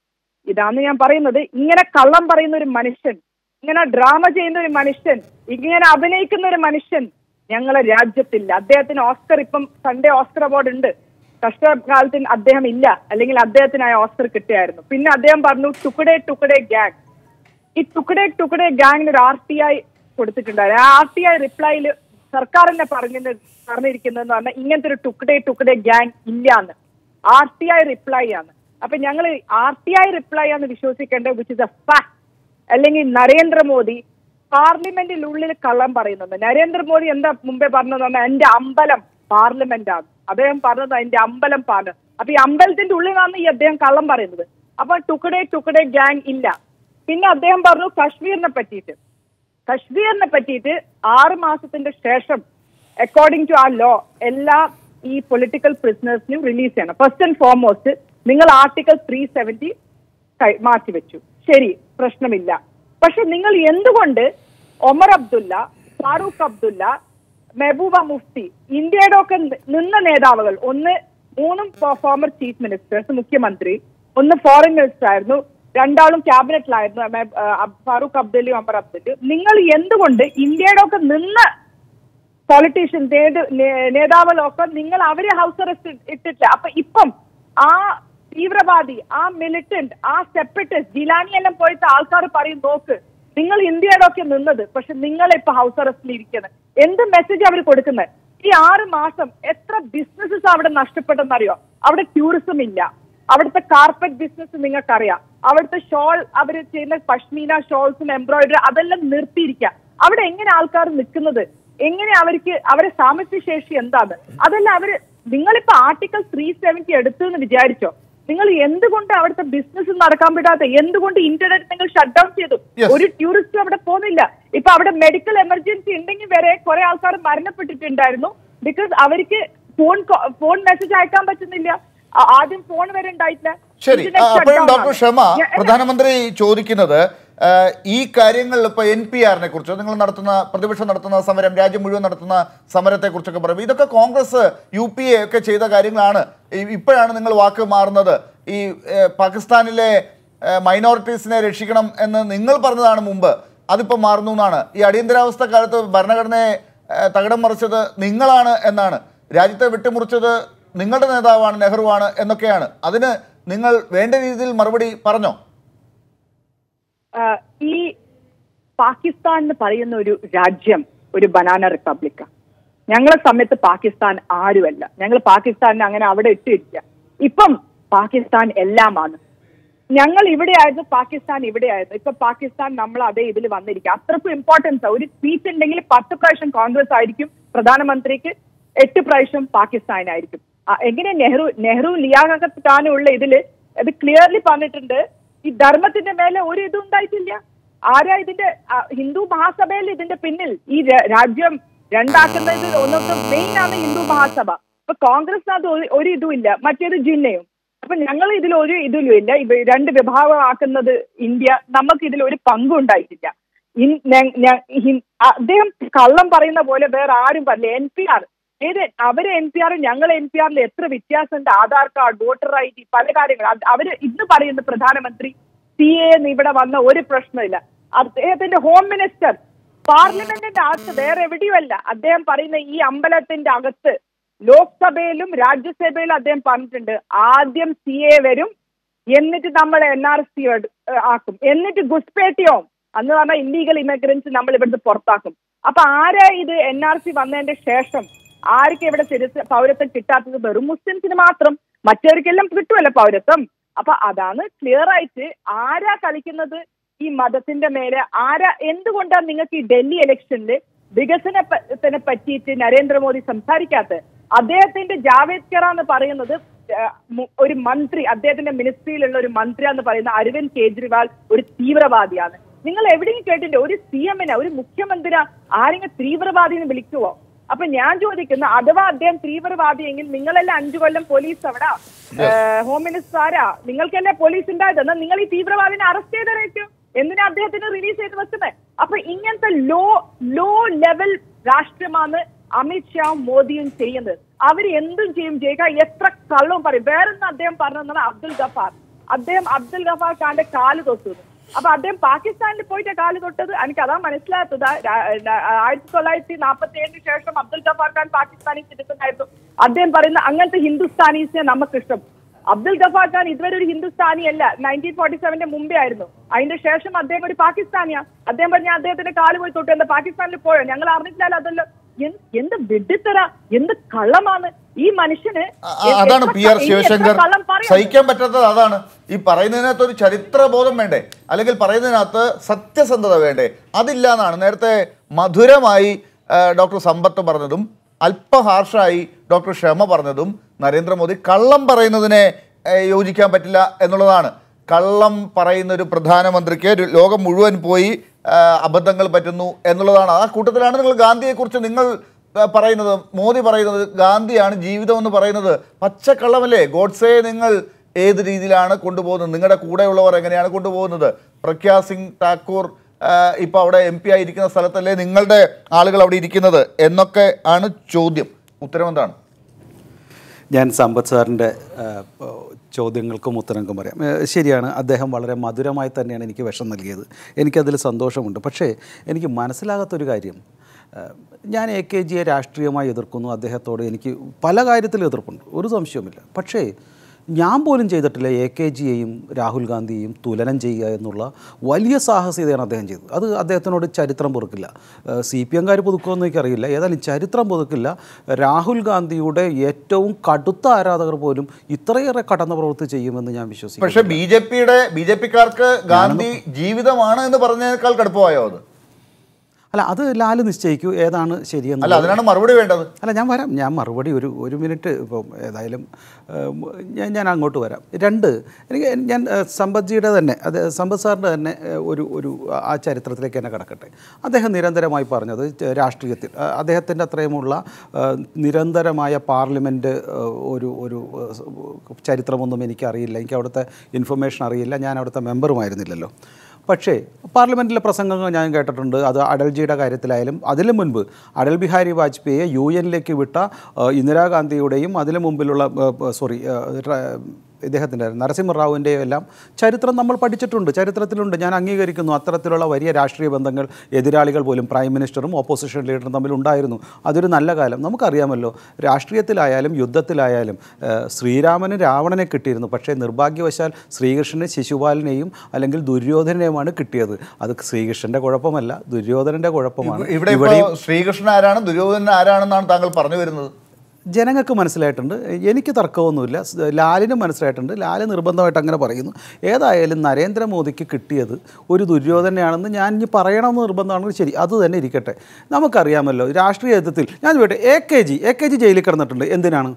ഇതാണ് ഞാൻ പറയുന്നത്. ഇങ്ങനെ കള്ളം പറയുന്ന ഒരു മനുഷ്യൻ, ഇങ്ങനെ ഡ്രാമ ചെയ്യുന്ന ഒരു മനുഷ്യൻ, ഇങ്ങനെ അഭിനയിക്കുന്ന ഒരു മനുഷ്യൻ ഞങ്ങളെ രാജ്യത്തില്ല. അദ്ദേഹത്തിന് ഓസ്കർ, ഇപ്പം സൺഡേ ഓസ്കർ അവാർഡ് ഉണ്ട്, കഷ്ടകാലത്തിന് അദ്ദേഹം ഇല്ല, അല്ലെങ്കിൽ അദ്ദേഹത്തിനായ ഓസ്കർ കിട്ടിയായിരുന്നു. പിന്നെ അദ്ദേഹം പറഞ്ഞു ടുക്കഡേ ടുക്കഡേ ഗ്യാങ്. ഈ ടുക്കഡേ ടുക്കഡേ ഗ്യാങ്ങിന് ഒരു ആർ ടി ഐ കൊടുത്തിട്ടുണ്ടായിരുന്നു. ആ ആർ ടി ഐ റിപ്ലൈയിൽ സർക്കാരിനെ പറഞ്ഞ പറഞ്ഞിരിക്കുന്നതെന്ന് പറഞ്ഞാൽ ഇങ്ങനത്തെ ഒരു ടുക്കഡേ ടുക്കഡേ ഗ്യാങ് ഇല്ലാന്ന്. ആർ ടി ഐ റിപ്ലൈ ആണ്. അപ്പൊ ഞങ്ങൾ ആർ ടി ഐ റിപ്ലൈ ആണ് വിശ്വസിക്കേണ്ടത്, വിച്ച് ഇസ് എ ഫാക്ട്. അല്ലെങ്കിൽ നരേന്ദ്രമോദി പാർലമെന്റിനുള്ളിൽ കള്ളം പറയുന്നുണ്ട്. നരേന്ദ്രമോദി എന്താ മുമ്പേ പറഞ്ഞത് പറഞ്ഞാൽ എന്റെ അമ്പലം പാർലമെന്റ് ആണ്. അദ്ദേഹം പറഞ്ഞത് എന്റെ അമ്പലം പാർലമെന്റ്. അപ്പൊ ഈ അമ്പലത്തിന്റെ ഉള്ളിലാണ് ഈ അദ്ദേഹം കള്ളം പറയുന്നത്. അപ്പൊ ടുക്കഡേ ടുക്കഡേ ഗ്യാങ് ഇല്ല. പിന്നെ അദ്ദേഹം പറഞ്ഞു കശ്മീരിനെ പറ്റിയിട്ട്, കശ്മീരിനെ പറ്റിയിട്ട് ആറ് മാസത്തിന്റെ ശേഷം അക്കോർഡിംഗ് ടു ആ ലോ എല്ലാ ഈ പൊളിറ്റിക്കൽ പ്രിസണേഴ്സിനും റിലീസ് ചെയ്യണം. ഫസ്റ്റ് ആൻഡ് ഫോർമോസ്റ്റ് നിങ്ങൾ ആർട്ടിക്കിൾ ത്രീ സെവന്റി മാറ്റിവെച്ചു, ശരി, പ്രശ്നമില്ല. പക്ഷെ നിങ്ങൾ എന്തുകൊണ്ട് ഒമർ അബ്ദുല്ല, ഫാറൂഖ് അബ്ദുല്ല, മെഹബൂബ മുഫ്തി, ഇന്ത്യയുടെ ഒക്കെ നിന്ന നേതാവുകൾ, ഒന്ന് മൂന്നും ഫോമർ ചീഫ് മിനിസ്റ്റേഴ്സ്, മുഖ്യമന്ത്രി, ഒന്ന് ഫോറിൻ മിനിസ്റ്റർ ആയിരുന്നു, രണ്ടാളും ക്യാബിനറ്റിലായിരുന്നു, ഫാറൂഖ് അബ്ദുല്ലയും ഒമർ അബ്ദുല്ലയും, നിങ്ങൾ എന്തുകൊണ്ട് ഇന്ത്യയുടെ ഒക്കെ നിന്ന പൊളിറ്റീഷ്യൻസ് നേതാവുകളൊക്കെ നിങ്ങൾ അവരെ ഹൗസ് അറസ്റ്റ് ഇട്ടിട്ടില്ല? അപ്പൊ ഇപ്പം ആ തീവ്രവാദി, ആ മിലിറ്റന്റ്, ആ സെപ്പറേറ്റിസ്റ്റ് ജിലാനി എല്ലാം പോയിട്ട് ആൾക്കാർ പറയും നോക്ക് നിങ്ങൾ ഇന്ത്യയുടെ ഒക്കെ നിന്നത്, പക്ഷെ നിങ്ങളെ ഇപ്പൊ ഹൗസ് അറസ്റ്റിൽ ഇരിക്കുന്നത്. എന്ത് മെസ്സേജ് അവർ കൊടുക്കുന്നത്? ഈ ആറ് മാസം എത്ര ബിസിനസ്സസ് അവിടെ നഷ്ടപ്പെട്ടെന്നറിയോ? അവിടെ ടൂറിസം ഇല്ല, അവിടുത്തെ കാർപ്പറ്റ് ബിസിനസ് നിങ്ങൾക്കറിയാം, അവിടുത്തെ ഷോൾ അവർ ചെയ്യുന്ന പഷ്മീന ഷോൾസും എംബ്രോയിഡറി അതെല്ലാം നിർത്തിയിരിക്കുക. അവിടെ എങ്ങനെ ആൾക്കാർ നിൽക്കുന്നത്? എങ്ങനെ അവർക്ക് അവരെ സാമ്പത്തിക ശേഷി എന്താണ്? അതെല്ലാം അവര് നിങ്ങളിപ്പോ ആർട്ടിക്കിൾ ത്രീ സെവന്റി എടുത്തു എന്ന് വിചാരിച്ചോ? നിങ്ങൾ എന്തുകൊണ്ട് അവിടുത്തെ ബിസിനസ് നടക്കാൻ വിടാതെ, എന്തുകൊണ്ട് ഇന്റർനെറ്റ് നിങ്ങൾ ഷട്ട് ഡൗൺ ചെയ്തു? ഒരു ടൂറിസ്റ്റും അവിടെ പോകുന്നില്ല. ഇപ്പൊ അവിടെ മെഡിക്കൽ എമർജൻസി ഉണ്ടെങ്കിൽ വരെ കുറെ ആൾക്കാർ മരണപ്പെട്ടിട്ടുണ്ടായിരുന്നു. ബിക്കോസ് അവർക്ക് ഫോൺ ഫോൺ മെസ്സേജ് അയക്കാൻ പറ്റുന്നില്ല. ആദ്യം ഫോൺ വരെ ഉണ്ടായിട്ടില്ല. ശരി, അപ്പോഴും ഡോക്ടർ ഷമ, പ്രധാനമന്ത്രി ചോദിക്കുന്നത് ഈ കാര്യങ്ങളിൽ ഇപ്പൊ എൻ പി ആറിനെ കുറിച്ച് നിങ്ങൾ നടത്തുന്ന പ്രതിപക്ഷം നടത്തുന്ന സമരം, രാജ്യം മുഴുവൻ നടത്തുന്ന സമരത്തെ കുറിച്ചൊക്കെ പറയും. ഇതൊക്കെ കോൺഗ്രസ് യു പി എ ഒക്കെ ചെയ്ത കാര്യങ്ങളാണ്. ഇപ്പോഴാണ് നിങ്ങൾ വാക്ക് മാറുന്നത്. ഈ പാകിസ്ഥാനിലെ മൈനോറിറ്റീസിനെ രക്ഷിക്കണം എന്ന് നിങ്ങൾ പറഞ്ഞതാണ് മുമ്പ്, അതിപ്പോൾ മാറുന്നു എന്നാണ്. ഈ അടിയന്തരാവസ്ഥ കാലത്ത് ഭരണഘടനയെ തകിടം മറിച്ചത് നിങ്ങളാണ് എന്നാണ്. രാജ്യത്തെ വിട്ടുമുറിച്ചത് നിങ്ങളുടെ നേതാവാണ്, നെഹ്റുവാണ് എന്നൊക്കെയാണ്. അതിന് നിങ്ങൾ വേണ്ട രീതിയിൽ മറുപടി പറഞ്ഞോ? ഈ പാകിസ്ഥാൻ എന്ന് പറയുന്ന ഒരു രാജ്യം ഒരു ബനാന റിപ്പബ്ലിക്കാണ്. ഞങ്ങളെ സമയത്ത് പാകിസ്ഥാൻ ആരുമല്ല. ഞങ്ങൾ പാകിസ്ഥാനെ അങ്ങനെ അവിടെ ഇട്ടിരിക്കുക. ഇപ്പം പാകിസ്ഥാൻ എല്ലാമാണ്. ഞങ്ങൾ ഇവിടെ ആയിരുന്നു, പാകിസ്ഥാൻ ഇവിടെ ആയിരുന്നു. ഇപ്പൊ പാകിസ്ഥാൻ നമ്മൾ അതേ ഇതിൽ വന്നിരിക്കുക. അത്രക്കും ഇമ്പോർട്ടൻസ്. ഒരു സീറ്റ് ഉണ്ടെങ്കിൽ പത്ത് പ്രാവശ്യം കോൺഗ്രസ് ആയിരിക്കും പ്രധാനമന്ത്രിക്ക്, എട്ട് പ്രാവശ്യം പാകിസ്ഥാനായിരിക്കും. എങ്ങനെ നെഹ്റു നെഹ്റു ലിയാഖത്ത് ഖാനുള്ള ഇതില് അത് ക്ലിയർലി പറഞ്ഞിട്ടുണ്ട്. ഈ ധർമ്മത്തിന്റെ മേലെ ഒരു ഇതും ഉണ്ടായിട്ടില്ല. ആരാ ഇതിന്റെ ഹിന്ദു മഹാസഭയിൽ ഇതിന്റെ പിന്നിൽ? ഈ രാജ്യം രണ്ടാക്കുന്നത് ഒന്നൊക്കെ മെയിൻ ആണ് ഹിന്ദു മഹാസഭ. ഇപ്പൊ കോൺഗ്രസിനകത്ത് ഒരു ഇതും ഇല്ല, മറ്റേത് ജിന്നയും. അപ്പൊ ഞങ്ങൾ ഇതിൽ ഒരു ഇതിലും ഇല്ല. രണ്ട് വിഭാഗമാക്കുന്നത് ഇന്ത്യ. നമുക്ക് ഇതിൽ ഒരു പങ്കും ഉണ്ടായിട്ടില്ല. അദ്ദേഹം കള്ളം പറയുന്ന പോലെ വേറെ ആരും പറയില്ല. എൻ പി ആർ ഏത് അവര് എൻ പി ആറും ഞങ്ങൾ എൻ പി ആറിൽ എത്ര വ്യത്യാസമുണ്ട്? Aadhaar card, voter I D, പല കാര്യങ്ങൾ. അവര് ഇന്ന് പറയുന്ന പ്രധാനമന്ത്രി സി എ ഇവിടെ വന്ന ഒരു പ്രശ്നമില്ല. അദ്ദേഹത്തിന്റെ ഹോം മിനിസ്റ്റർ പാർലമെന്റിന്റെ അകത്ത് വേറെ എവിടെയുമല്ല. അദ്ദേഹം പറയുന്ന ഈ അമ്പലത്തിന്റെ അകത്ത് ലോക്സഭയിലും രാജ്യസഭയിലും അദ്ദേഹം പറഞ്ഞിട്ടുണ്ട്, ആദ്യം സി എ വരും, എന്നിട്ട് നമ്മൾ എൻ ആർ സി ആക്കും, എന്നിട്ട് ഗുസ്പേട്ടിയാവും. അന്ന് പറഞ്ഞാൽ ഇല്ലീഗൽ ഇമിഗ്രൻസ് നമ്മൾ ഇവിടുന്ന് പുറത്താക്കും. അപ്പൊ ആരാ ഇത് എൻ ആർ സി വന്നതിന്റെ ശേഷം ആർക്ക് ഇവിടെ സിറ്റിസൺ പൗരത്വം കിട്ടാത്തത്? വെറും മുസ്ലിംസിന് മാത്രം, മറ്റവർക്കെല്ലാം കിട്ടുമല്ലോ പൗരത്വം. അപ്പൊ അതാണ് ക്ലിയർ ആയിട്ട് ആരാ കളിക്കുന്നത് ഈ മതത്തിന്റെ മേലെ. ആരാ എന്തുകൊണ്ടാണ് നിങ്ങൾക്ക് ഈ ഡൽഹി ഇലക്ഷനിൽ വികസനത്തിനെ പറ്റിയിട്ട് നരേന്ദ്രമോദി സംസാരിക്കാത്തത്? അദ്ദേഹത്തിന്റെ ജാവേദ്കർ എന്ന് പറയുന്നത് ഒരു മന്ത്രി, അദ്ദേഹത്തിന്റെ മിനിസ്ട്രിയിലുള്ള ഒരു മന്ത്രി എന്ന് പറയുന്ന അരവിന്ദ് കെജ്രിവാൾ ഒരു തീവ്രവാദിയാണ്. നിങ്ങൾ എവിടെയും കേട്ടില്ല ഒരു സി എമ്മിനെ, ഒരു മുഖ്യമന്ത്രി ആരെങ്കിലും തീവ്രവാദി എന്ന് വിളിക്കുവോ? അപ്പൊ ഞാൻ ചോദിക്കുന്ന, അഥവാ അദ്ദേഹം തീവ്രവാദിയെങ്കിൽ നിങ്ങളെല്ലാം അഞ്ചു കൊല്ലം പോലീസ് അവിടെ ഹോം മിനിസ്റ്റർ ആരാ? നിങ്ങൾക്കല്ലേ പോലീസ് ഉണ്ടായത്? എന്നാൽ നിങ്ങൾ ഈ തീവ്രവാദിനെ അറസ്റ്റ് ചെയ്തേക്കും. എന്തിനാ അദ്ദേഹത്തിന് റിലീസ് ചെയ്ത് വെക്കുന്നത്? അപ്പൊ ഇങ്ങനത്തെ ലോ ലോ ലെവൽ രാഷ്ട്രീയമാണ് അമിത്ഷാവും മോദിയും ചെയ്യുന്നത്. അവർ എന്തും ചെയ്യും. ചെയ്യുക എത്ര കള്ളവും പറയും. വേറൊന്നും അദ്ദേഹം പറഞ്ഞതാണ് അബ്ദുൽ ഗഫാർ. അദ്ദേഹം അബ്ദുൽ ഗഫാർ ഖാന്റെ കാല് തൊട്ടു. അപ്പൊ അദ്ദേഹം പാകിസ്ഥാനിൽ പോയിട്ട് കാല് തൊട്ടത് എനിക്ക് അതാ മനസ്സിലാത്തത്. ആയിരത്തി തൊള്ളായിരത്തി നാൽപ്പത്തി ഏഴിന് ശേഷം അബ്ദുൽ ഗഫാർ ഖാൻ പാകിസ്ഥാനി സിറ്റിസൺ ആയിരുന്നു. അദ്ദേഹം പറയുന്ന അങ്ങനത്തെ ഹിന്ദുസ്ഥാനീസിനെ നമുക്കിഷ്ടം. അബ്ദുൽ ഗഫാർ ഖാൻ ഇതുവരെ ഒരു ഹിന്ദുസ്ഥാനി അല്ല. നയൻറ്റീൻ ഫോർട്ടി സെവന്റെ മുമ്പേ ആയിരുന്നു. അതിന്റെ ശേഷം അദ്ദേഹം ഒരു പാകിസ്ഥാനിയാ. അദ്ദേഹം പറഞ്ഞ അദ്ദേഹത്തിന്റെ കാല് പോയി തൊട്ട് എന്താ പാകിസ്ഥാനിൽ പോയോ? ഞങ്ങൾ അറിഞ്ഞിട്ടില്ല. അതല്ലോ എന്ത് വിഡിത്തര, എന്ത് കള്ളമാണ് ഈ മനുഷ്യന്. അതാണ് പി ആർ ശിവശങ്കർ സഹിക്കാൻ പറ്റാത്തത്. അതാണ് ഈ പറയുന്നതിനകത്ത് ഒരു ചരിത്രബോധം വേണ്ടേ, അല്ലെങ്കിൽ പറയുന്നതിനകത്ത് സത്യസന്ധത വേണ്ടേ? അതില്ല എന്നാണ് നേരത്തെ മധുരമായി ഡോക്ടർ സമ്പത്ത് പറഞ്ഞതും അല്പ ഹാർഷായി ഡോക്ടർ ഷമ പറഞ്ഞതും. നരേന്ദ്രമോദി കള്ളം പറയുന്നതിനെ യോജിക്കാൻ പറ്റില്ല എന്നുള്ളതാണ്. കള്ളം പറയുന്ന ഒരു പ്രധാനമന്ത്രിക്ക് ലോകം മുഴുവൻ പോയി അബദ്ധങ്ങൾ പറ്റുന്നു എന്നുള്ളതാണ്. ആ കൂട്ടത്തിലാണ് നിങ്ങൾ ഗാന്ധിയെക്കുറിച്ച് നിങ്ങൾ പറയുന്നത്, മോദി പറയുന്നത് ഗാന്ധിയാണ് ജീവിതം എന്ന് പറയുന്നത്. പച്ചക്കള്ളമല്ലേ? ഗോഡ്സെ നിങ്ങൾ ഏത് രീതിയിലാണ് കൊണ്ടുപോകുന്നത്? നിങ്ങളുടെ കൂടെയുള്ളവർ എങ്ങനെയാണ് കൊണ്ടുപോകുന്നത്? പ്രഗ്യാ സിംഗ് ഠാക്കൂർ ഇപ്പോൾ അവിടെ എം പി ആയിരിക്കുന്ന സ്ഥലത്തല്ലേ നിങ്ങളുടെ ആളുകൾ അവിടെ ഇരിക്കുന്നത് എന്നൊക്കെ ആണ് ചോദ്യം. ഉത്തരം എന്താണ്? ഞാൻ സമ്പത്ത് സാറിൻ്റെ ചോദ്യങ്ങൾക്കും ഉത്തരങ്ങൾക്കും പറയാം. ശരിയാണ്, അദ്ദേഹം വളരെ മധുരമായി തന്നെയാണ് എനിക്ക് വിഷം നൽകിയത്. എനിക്കതിൽ സന്തോഷമുണ്ട്. പക്ഷേ എനിക്ക് മനസ്സിലാകാത്തൊരു കാര്യം, ഞാൻ എ കെ ജിയെ രാഷ്ട്രീയമായി എതിർക്കുന്നു. അദ്ദേഹത്തോട് എനിക്ക് പല കാര്യത്തിലും എതിർപ്പുണ്ട്, ഒരു സംശയവുമില്ല. പക്ഷേ ഞാൻ പോലും ചെയ്തിട്ടില്ല എ കെ ജിയെയും രാഹുൽ ഗാന്ധിയെയും തുലനം ചെയ്യുക എന്നുള്ള വലിയ സാഹസികതയാണ് അദ്ദേഹം ചെയ്തത്. അത് അദ്ദേഹത്തിനോട് ചരിത്രം പൊറുക്കില്ല. സി പി എംകാർ പുതുക്കുമെന്ന് എനിക്കറിയില്ല, ഏതായാലും ചരിത്രം പുതുക്കില്ല. രാഹുൽ ഗാന്ധിയുടെ ഏറ്റവും കടുത്ത ആരാധകർ പോലും ഇത്രയേറെ കടന്ന പ്രവൃത്തി ചെയ്യുമെന്ന് ഞാൻ വിശ്വസിക്കുന്നു. പക്ഷേ ബി ജെ പിയുടെ ബി ജെ പിക്കാർക്ക് ഗാന്ധി ജീവിതമാണ് എന്ന് പറഞ്ഞതിനേക്കാൾ കടുപ്പമായോ അത്? അല്ല അത് ലാല് നിശ്ചയിക്കൂ ഏതാണ് ശരിയെന്ന്. അല്ല അതിനാണ് മറുപടി വേണ്ടത്. അല്ല ഞാൻ വരാം, ഞാൻ മറുപടി ഒരു ഒരു മിനിറ്റ് ഇപ്പം ഏതായാലും ഞാൻ ഞാൻ അങ്ങോട്ട് വരാം. രണ്ട്, എനിക്ക് ഞാൻ സമ്പത്ജിയുടെ തന്നെ അത് സമ്പത്ത് സാറിൻ്റെ തന്നെ ഒരു ഒരു ആ ചരിത്രത്തിലേക്ക് തന്നെ കിടക്കട്ടെ. അദ്ദേഹം നിരന്തരമായി പറഞ്ഞത് രാഷ്ട്രീയത്തിൽ അദ്ദേഹത്തിൻ്റെ അത്രയുമുള്ള നിരന്തരമായ പാർലമെൻറ്റ് ഒരു ഒരു ചരിത്രമൊന്നും എനിക്കറിയില്ല, എനിക്ക് അവിടുത്തെ ഇൻഫർമേഷൻ അറിയില്ല, ഞാൻ അവിടുത്തെ മെമ്പറുമായിരുന്നില്ലല്ലോ. പക്ഷേ പാർലമെൻറ്റിലെ പ്രസംഗങ്ങൾ ഞാൻ കേട്ടിട്ടുണ്ട്. അത് അടൽജിയുടെ കാര്യത്തിലായാലും അതിനു മുൻപ് അടൽ ബിഹാരി വാജ്പേയിയെ യു എന്നിലേക്ക് വിട്ട ഇന്ദിരാഗാന്ധിയുടെയും അതിനു മുമ്പിലുള്ള സോറി ഇദ്ദേഹത്തിൻ്റെ നരസിംഹറാവുവിൻ്റെ എല്ലാം ചരിത്രം നമ്മൾ പഠിച്ചിട്ടുണ്ട്, ചരിത്രത്തിലുണ്ട്. ഞാൻ അംഗീകരിക്കുന്നു അത്തരത്തിലുള്ള വലിയ രാഷ്ട്രീയ ബന്ധങ്ങൾ എതിരാളികൾ പോലും പ്രൈം മിനിസ്റ്ററും ഓപ്പോസിഷൻ ലീഡറും തമ്മിൽ ഉണ്ടായിരുന്നു. അതൊരു നല്ല കാലം. നമുക്കറിയാമല്ലോ രാഷ്ട്രീയത്തിലായാലും യുദ്ധത്തിലായാലും ശ്രീരാമന് രാവണനെ കിട്ടിയിരുന്നു, പക്ഷേ നിർഭാഗ്യവശാൽ ശ്രീകൃഷ്ണന് ശിശുപാലനെയും അല്ലെങ്കിൽ ദുര്യോധനെയുമാണ് കിട്ടിയത്. അത് ശ്രീകൃഷ്ണൻ്റെ കുഴപ്പമല്ല, ദുര്യോധനൻ്റെ കുഴപ്പമാണ്. ഇവിടെ ശ്രീകൃഷ്ണൻ ആരാണ് ദുര്യോധനൻ ആരാണെന്നാണ് താങ്കൾ പറഞ്ഞു വരുന്നത്? ജനങ്ങൾക്ക് മനസ്സിലായിട്ടുണ്ട്, എനിക്ക് തർക്കമൊന്നുമില്ല. ലാലിനും മനസ്സിലായിട്ടുണ്ട്, ലാല് നിർബന്ധമായിട്ട് അങ്ങനെ പറയുന്നു. ഏതായാലും നരേന്ദ്രമോദിക്ക് കിട്ടിയത് ഒരു ദുര്യോധനയാണെന്ന് ഞാൻ ഇനി പറയണമെന്ന് നിർബന്ധമാണെങ്കിൽ ശരി, അത് തന്നെ ഇരിക്കട്ടെ. നമുക്കറിയാമല്ലോ രാഷ്ട്രീയ യുദ്ധത്തിൽ ഞാൻ ചോദിക്കട്ടെ, A K G A K G ജയിലിൽ കിടന്നിട്ടുണ്ട്. എന്തിനാണ്?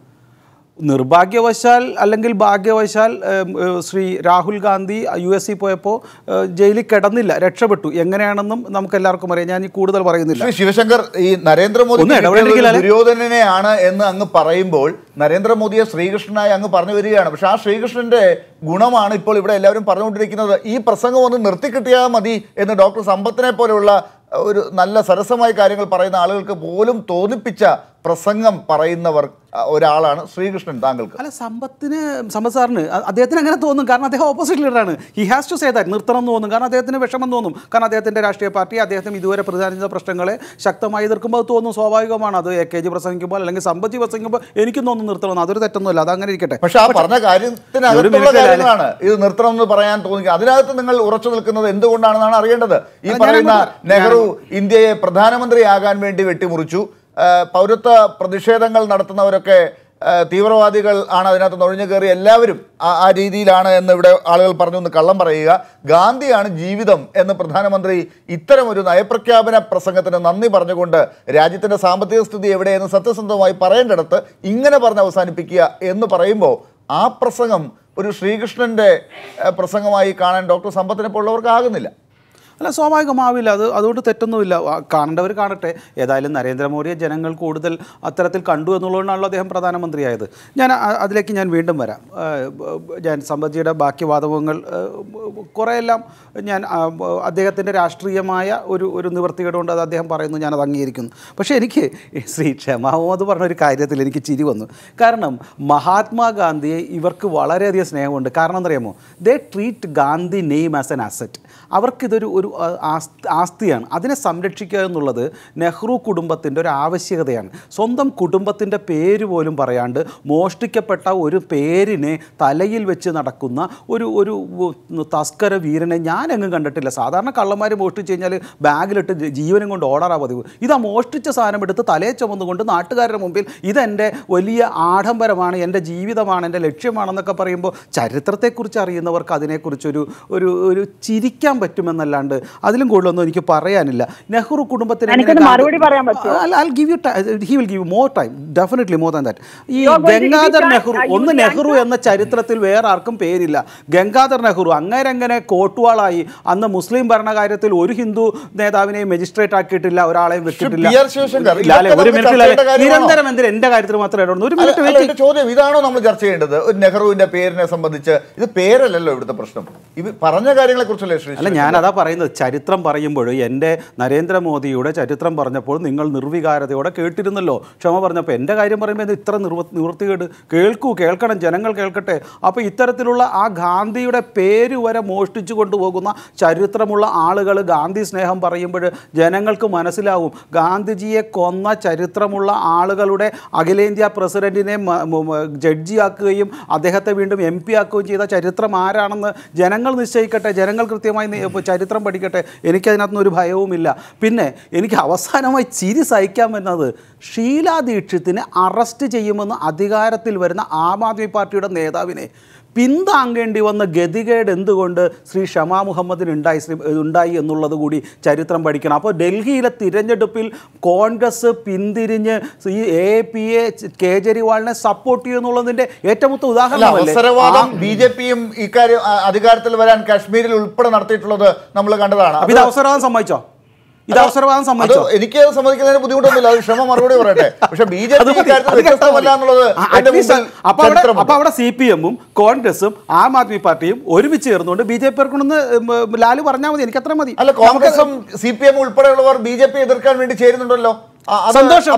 നിർഭാഗ്യവശാൽ അല്ലെങ്കിൽ ഭാഗ്യവശാൽ Shri Rahul Gandhi U S C പോയപ്പോൾ ജയിലിൽ കിടന്നില്ല, രക്ഷപ്പെട്ടു. എങ്ങനെയാണെന്നും നമുക്ക് എല്ലാവർക്കും അറിയാം, ഞാൻ കൂടുതൽ പറയുന്നില്ല. ശിവശങ്കർ, ഈ നരേന്ദ്രമോദി ദുര്യോധനനെയാണ് എന്ന് അങ്ങ് പറയുമ്പോൾ നരേന്ദ്രമോദിയെ ശ്രീകൃഷ്ണനായി അങ്ങ് പറഞ്ഞു വരികയാണ്. പക്ഷെ ആ ശ്രീകൃഷ്ണന്റെ ഗുണമാണ് ഇപ്പോൾ ഇവിടെ എല്ലാവരും പറഞ്ഞുകൊണ്ടിരിക്കുന്നത്. ഈ പ്രസംഗം ഒന്ന് നിർത്തിക്കിട്ടിയാൽ മതി എന്ന് ഡോക്ടർ സമ്പത്തിനെ പോലെയുള്ള ഒരു നല്ല സരസമായ കാര്യങ്ങൾ പറയുന്ന ആളുകൾക്ക് പോലും തോന്നിപ്പിച്ച പ്രസംഗം പറയുന്നവർ ഒരാളാണ് ശ്രീകൃഷ്ണൻ. താങ്കൾക്ക് അല്ല സമ്പത്തിന് സമ്പത്ത് സാറിന് അദ്ദേഹത്തിന് അങ്ങനെ തോന്നും, കാരണം അദ്ദേഹം ഓപ്പോസിറ്റ് ലീഡറാണ്. He has to say that. നിർത്തണം എന്ന് തോന്നും, കാരണം അദ്ദേഹത്തിന് വിഷമം തോന്നും, കാരണം അദ്ദേഹത്തിൻ്റെ രാഷ്ട്രീയ പാർട്ടി അദ്ദേഹം ഇതുവരെ പ്രതിനിധീകരിച്ച പ്രശ്നങ്ങളെ ശക്തമായി എതിർക്കുമ്പോൾ അത് തോന്നും, സ്വാഭാവികമാണ്. അത് എ കെ ജി പ്രസംഗിക്കുമ്പോൾ അല്ലെങ്കിൽ സമ്പത്ത് പ്രസംഗിക്കുമ്പോൾ എനിക്കും തോന്നുന്നു നിർത്തണമെന്ന്. അതൊരു തെറ്റൊന്നുമില്ല, അതങ്ങനെ ഇരിക്കട്ടെ. പക്ഷെ ആ പറഞ്ഞ കാര്യത്തിനകത്തുള്ള കാര്യങ്ങളാണ് ഇത് നിർത്തണം എന്ന് പറയാൻ തോന്നുക. അതിനകത്ത് നിങ്ങൾ ഉറച്ചു നിൽക്കുന്നത് എന്തുകൊണ്ടാണെന്നാണ് അറിയേണ്ടത്. ഈ പറയുന്ന നെഹ്റു ഇന്ത്യയെ പ്രധാനമന്ത്രിയാകാൻ വേണ്ടി വെട്ടിമുറിച്ചു, പൗരത്വ പ്രതിഷേധങ്ങൾ നടത്തുന്നവരൊക്കെ തീവ്രവാദികൾ ആണ് അതിനകത്ത് നുഴഞ്ഞു കയറി, എല്ലാവരും ആ രീതിയിലാണ് എന്ന് ഇവിടെ ആളുകൾ പറഞ്ഞു എന്ന് കള്ളം പറയുക. ഗാന്ധിയാണ് ജീവിതം എന്ന് പ്രധാനമന്ത്രി ഇത്തരം ഒരു നയപ്രഖ്യാപന പ്രസംഗത്തിന് നന്ദി പറഞ്ഞുകൊണ്ട് രാജ്യത്തിൻ്റെ സാമ്പത്തിക സ്ഥിതി എവിടെയെന്ന് സത്യസന്ധമായി പറയേണ്ടിടത്ത് ഇങ്ങനെ പറഞ്ഞ് അവസാനിപ്പിക്കുക എന്ന് പറയുമ്പോൾ ആ പ്രസംഗം ഒരു ശ്രീകൃഷ്ണൻ്റെ പ്രസംഗമായി കാണാൻ ഡോക്ടർ സമ്പത്തിനെ പോലുള്ളവർക്ക് ആകുന്നില്ല. അല്ല സ്വാഭാവികമാവില്ല, അത് അതുകൊണ്ട് തെറ്റൊന്നുമില്ല, കാണേണ്ടവർ കാണട്ടെ. ഏതായാലും നരേന്ദ്രമോദിയെ ജനങ്ങൾ കൂടുതൽ അത്തരത്തിൽ കണ്ടു എന്നുള്ളതുകൊണ്ടാണല്ലോ അദ്ദേഹം പ്രധാനമന്ത്രിയായത്. ഞാൻ അതിലേക്ക് ഞാൻ വീണ്ടും വരാം. ഞാൻ സമ്പത്ജിയുടെ ബാക്കി വാദങ്ങൾ കുറേയെല്ലാം ഞാൻ അദ്ദേഹത്തിൻ്റെ രാഷ്ട്രീയമായ ഒരു ഒരു നിവൃത്തികേട് കൊണ്ട് അത് അദ്ദേഹം പറയുന്നു, ഞാനത് അംഗീകരിക്കുന്നു. പക്ഷേ എനിക്ക് ശ്രീ ക്ഷമ മുഹമ്മദ് പറഞ്ഞൊരു കാര്യത്തിൽ എനിക്ക് ചിരി വന്നു. കാരണം മഹാത്മാഗാന്ധിയെ ഇവർക്ക് വളരെയധികം സ്നേഹമുണ്ട്. കാരണം എന്തറിയാമോ, they treat Gandhi name as an asset. അവർക്കിതൊരു ഒരു ആസ്തിയാണ്. അതിനെ സംരക്ഷിക്കുക എന്നുള്ളത് നെഹ്റു കുടുംബത്തിൻ്റെ ഒരു ആവശ്യകതയാണ്. സ്വന്തം കുടുംബത്തിൻ്റെ പേര് പോലും പറയാണ്ട് മോഷ്ടിക്കപ്പെട്ട ഒരു പേരിനെ തലയിൽ വെച്ച് നടക്കുന്ന ഒരു ഒരു തസ്കര വീരനെ ഞാനെങ്ങും കണ്ടിട്ടില്ല. സാധാരണ കള്ളന്മാർ മോഷ്ടിച്ച് കഴിഞ്ഞാൽ ബാഗിലിട്ട് ജീവനും കൊണ്ട് ഓടാറാ പതിവ്. ഇതാ മോഷ്ടിച്ച സാധനം എടുത്ത് തലയെ ചുമന്നുകൊണ്ട് നാട്ടുകാരുടെ മുമ്പിൽ ഇതെൻ്റെ വലിയ ആഡംബരമാണ്, എൻ്റെ ജീവിതമാണ്, എൻ്റെ ലക്ഷ്യമാണെന്നൊക്കെ പറയുമ്പോൾ ചരിത്രത്തെക്കുറിച്ച് അറിയുന്നവർക്ക് അതിനെക്കുറിച്ചൊരു ഒരു ഒരു ചിരിക്കാൻ പറ്റുമെന്നല്ലാണ്ട് അതിലും കൂടുതലൊന്നും എനിക്ക് പറയാനില്ല. നെഹ്റു കുടുംബത്തിന് ഈ ഗംഗാധർ നെഹ്റു ഒന്ന് നെഹ്റു എന്ന ചരിത്രത്തിൽ വേറെ ആർക്കും പേരില്ല. ഗംഗാധർ നെഹ്റു അങ്ങേരങ്ങനെ കോട്ടുവാളായി അന്ന് മുസ്ലിം ഭരണകാര്യത്തിൽ ഒരു ഹിന്ദു നേതാവിനെയും മജിസ്ട്രേറ്റ് ആക്കിയിട്ടില്ല, ഒരാളെയും വെച്ചിട്ടില്ല. ഒരു മിനിറ്റ് നിരന്തരം എന്തിനും എന്റെ കാര്യത്തിൽ മാത്രമേ ഇടപെടുന്നു. ഒരു മിനിറ്റ് ചോദ്യം ഇതാണോ നമ്മൾ ചർച്ച ചെയ്യേണ്ടത്? നെഹ്റുവിന്റെ പേരിനെ സംബന്ധിച്ച് ഇത് പേരല്ലല്ലോ ഇവിടുത്തെ പ്രശ്നം, ഇത് പറഞ്ഞ കാര്യങ്ങളെ കുറിച്ചല്ലേ? അല്ല ഞാനതാ പറയുന്നത്, ചരിത്രം പറയുമ്പോൾ എൻ്റെ നരേന്ദ്രമോദിയുടെ ചരിത്രം പറഞ്ഞപ്പോൾ നിങ്ങൾ നിർവികാരതയോടെ കേട്ടിരുന്നല്ലോ. ക്ഷമ പറഞ്ഞപ്പോൾ എൻ്റെ കാര്യം പറയുമ്പോൾ ഇത്ര നിവൃ നിവൃത്തികേട് കേൾക്കൂ, കേൾക്കണം, ജനങ്ങൾ കേൾക്കട്ടെ. അപ്പോൾ ഇത്തരത്തിലുള്ള ആ ഗാന്ധിയുടെ പേര് വരെ മോഷ്ടിച്ചു കൊണ്ടുപോകുന്ന ചരിത്രമുള്ള ആളുകൾ ഗാന്ധി സ്നേഹം പറയുമ്പോൾ ജനങ്ങൾക്ക് മനസ്സിലാവും. ഗാന്ധിജിയെ കൊന്ന ചരിത്രമുള്ള ആളുകളുടെ അഖിലേന്ത്യാ പ്രസിഡന്റിനെ ജഡ്ജിയാക്കുകയും അദ്ദേഹത്തെ വീണ്ടും എം പി ആക്കുകയും ചെയ്ത ചരിത്രം ആരാണെന്ന് ജനങ്ങൾ നിശ്ചയിക്കട്ടെ, ജനങ്ങൾ കൃത്യമായി ചരിത്രം പഠിക്കട്ടെ. എനിക്കതിനകത്തുനിന്ന് ഒരു ഭയവുമില്ല. പിന്നെ എനിക്ക് അവസാനമായി ചിരി സഹിക്കാൻ വരുന്നത് ഷീലാ ദീക്ഷിത്തിനെ അറസ്റ്റ് ചെയ്യുമെന്ന് അധികാരത്തിൽ വരുന്ന ആം ആദ്മി പാർട്ടിയുടെ നേതാവിനെ പിന്താങ്ങേണ്ടി വന്ന ഗതികേട് എന്തുകൊണ്ട് ശ്രീ ഷമാ മുഹമ്മദിന് ഉണ്ടായി ശ്രീ ഉണ്ടായി എന്നുള്ളത് കൂടി ചരിത്രം പഠിക്കണം. അപ്പോൾ ഡൽഹിയിലെ തിരഞ്ഞെടുപ്പിൽ കോൺഗ്രസ് പിന്തിരിഞ്ഞ് ഈ എ പി എ കേജ്രിവാളിനെ സപ്പോർട്ട് ചെയ്യുന്നുള്ളതിൻ്റെ ഏറ്റവും ഉദാഹരണമല്ലേ? അവസരവാദം ബി ജെ പിയും ഇക്കാര്യം അധികാരത്തിൽ വരാൻ കാശ്മീരിൽ ഉൾപ്പെടെ നടത്തിയിട്ടുള്ളത് നമ്മൾ കണ്ടതാണ്. ഇത് അവസരവാദം സമ്മതിച്ചോ? ഇത് അവസരവാദം സമ്മതിച്ചോ? എനിക്ക് സമ്മതിക്കുന്നതിന് ബുദ്ധിമുട്ടൊന്നുമില്ല, അത് ക്ഷമ മറുപടി പറയട്ടെ. പക്ഷെ ബി ജെ പി വ്യത്യസ്തമല്ല എന്നുള്ളത് അപ്പൊ അവിടെ സി പി എമ്മും കോൺഗ്രസും ആം ആദ്മി പാർട്ടിയും ഒരുമിച്ച് ചേർന്നുകൊണ്ട് ബി ജെ പി എതിർക്കണമെന്ന് ലാലു പറഞ്ഞാൽ മതി, എനിക്ക് അത്ര മതി. അല്ല, കോൺഗ്രസും സി പി എം ഉൾപ്പെടെയുള്ളവർ ബി ജെ പി എതിർക്കാൻ വേണ്ടി ചേരുന്നുണ്ടല്ലോ. സന്തോഷം.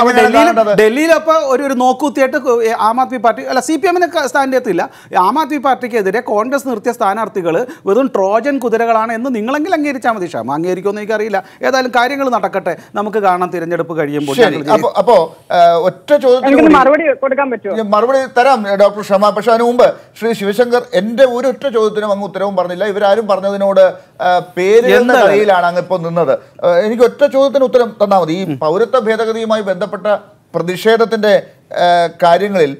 ഡൽഹിയിൽ അപ്പൊ ഒരു ഒരു നോക്കുത്തിയായിട്ട് ആം ആദ്മി പാർട്ടി അല്ല സി പി എമ്മിന് സ്റ്റാൻഡ് എത്തില്ല. ആം ആദ്മി പാർട്ടിക്കെതിരെ കോൺഗ്രസ് നിർത്തിയ സ്ഥാനാർത്ഥികൾ വെറും ട്രോജൻ കുതിരകളാണ് എന്ന് നിങ്ങളെങ്കിലും അംഗീകരിച്ചാൽ മതി. ക്ഷമ അംഗീകരിക്കുമെന്ന് എനിക്കറിയില്ല. ഏതായാലും കാര്യങ്ങൾ നടക്കട്ടെ, നമുക്ക് കാണാം തിരഞ്ഞെടുപ്പ് കഴിയുമ്പോൾ. അപ്പോ ഒറ്റ ചോദ്യത്തിന് മറുപടി കൊടുക്കാൻ പറ്റുമോ? മറുപടി തരാം ഡോക്ടർ ഷമ. പക്ഷെ അതിന് മുമ്പ് ശ്രീ ശിവശങ്കർ എന്റെ ഒരു ഒറ്റ ചോദ്യത്തിനും അങ്ങ് ഉത്തരവും പറഞ്ഞില്ല. ഇവരാരും പറഞ്ഞതിനോട് പേരുകളുടെ കളിയിലാണ് അങ്ങ് ഇപ്പോൾ നിന്നത്. എനിക്ക് ഒറ്റ ചോദ്യത്തിന് ഉത്തരം തന്നാൽ മതി. ഈ പൗരത്വ ഭേദഗതിയുമായി ബന്ധപ്പെട്ട പ്രതിഷേധത്തിന്റെ കാര്യങ്ങളിൽ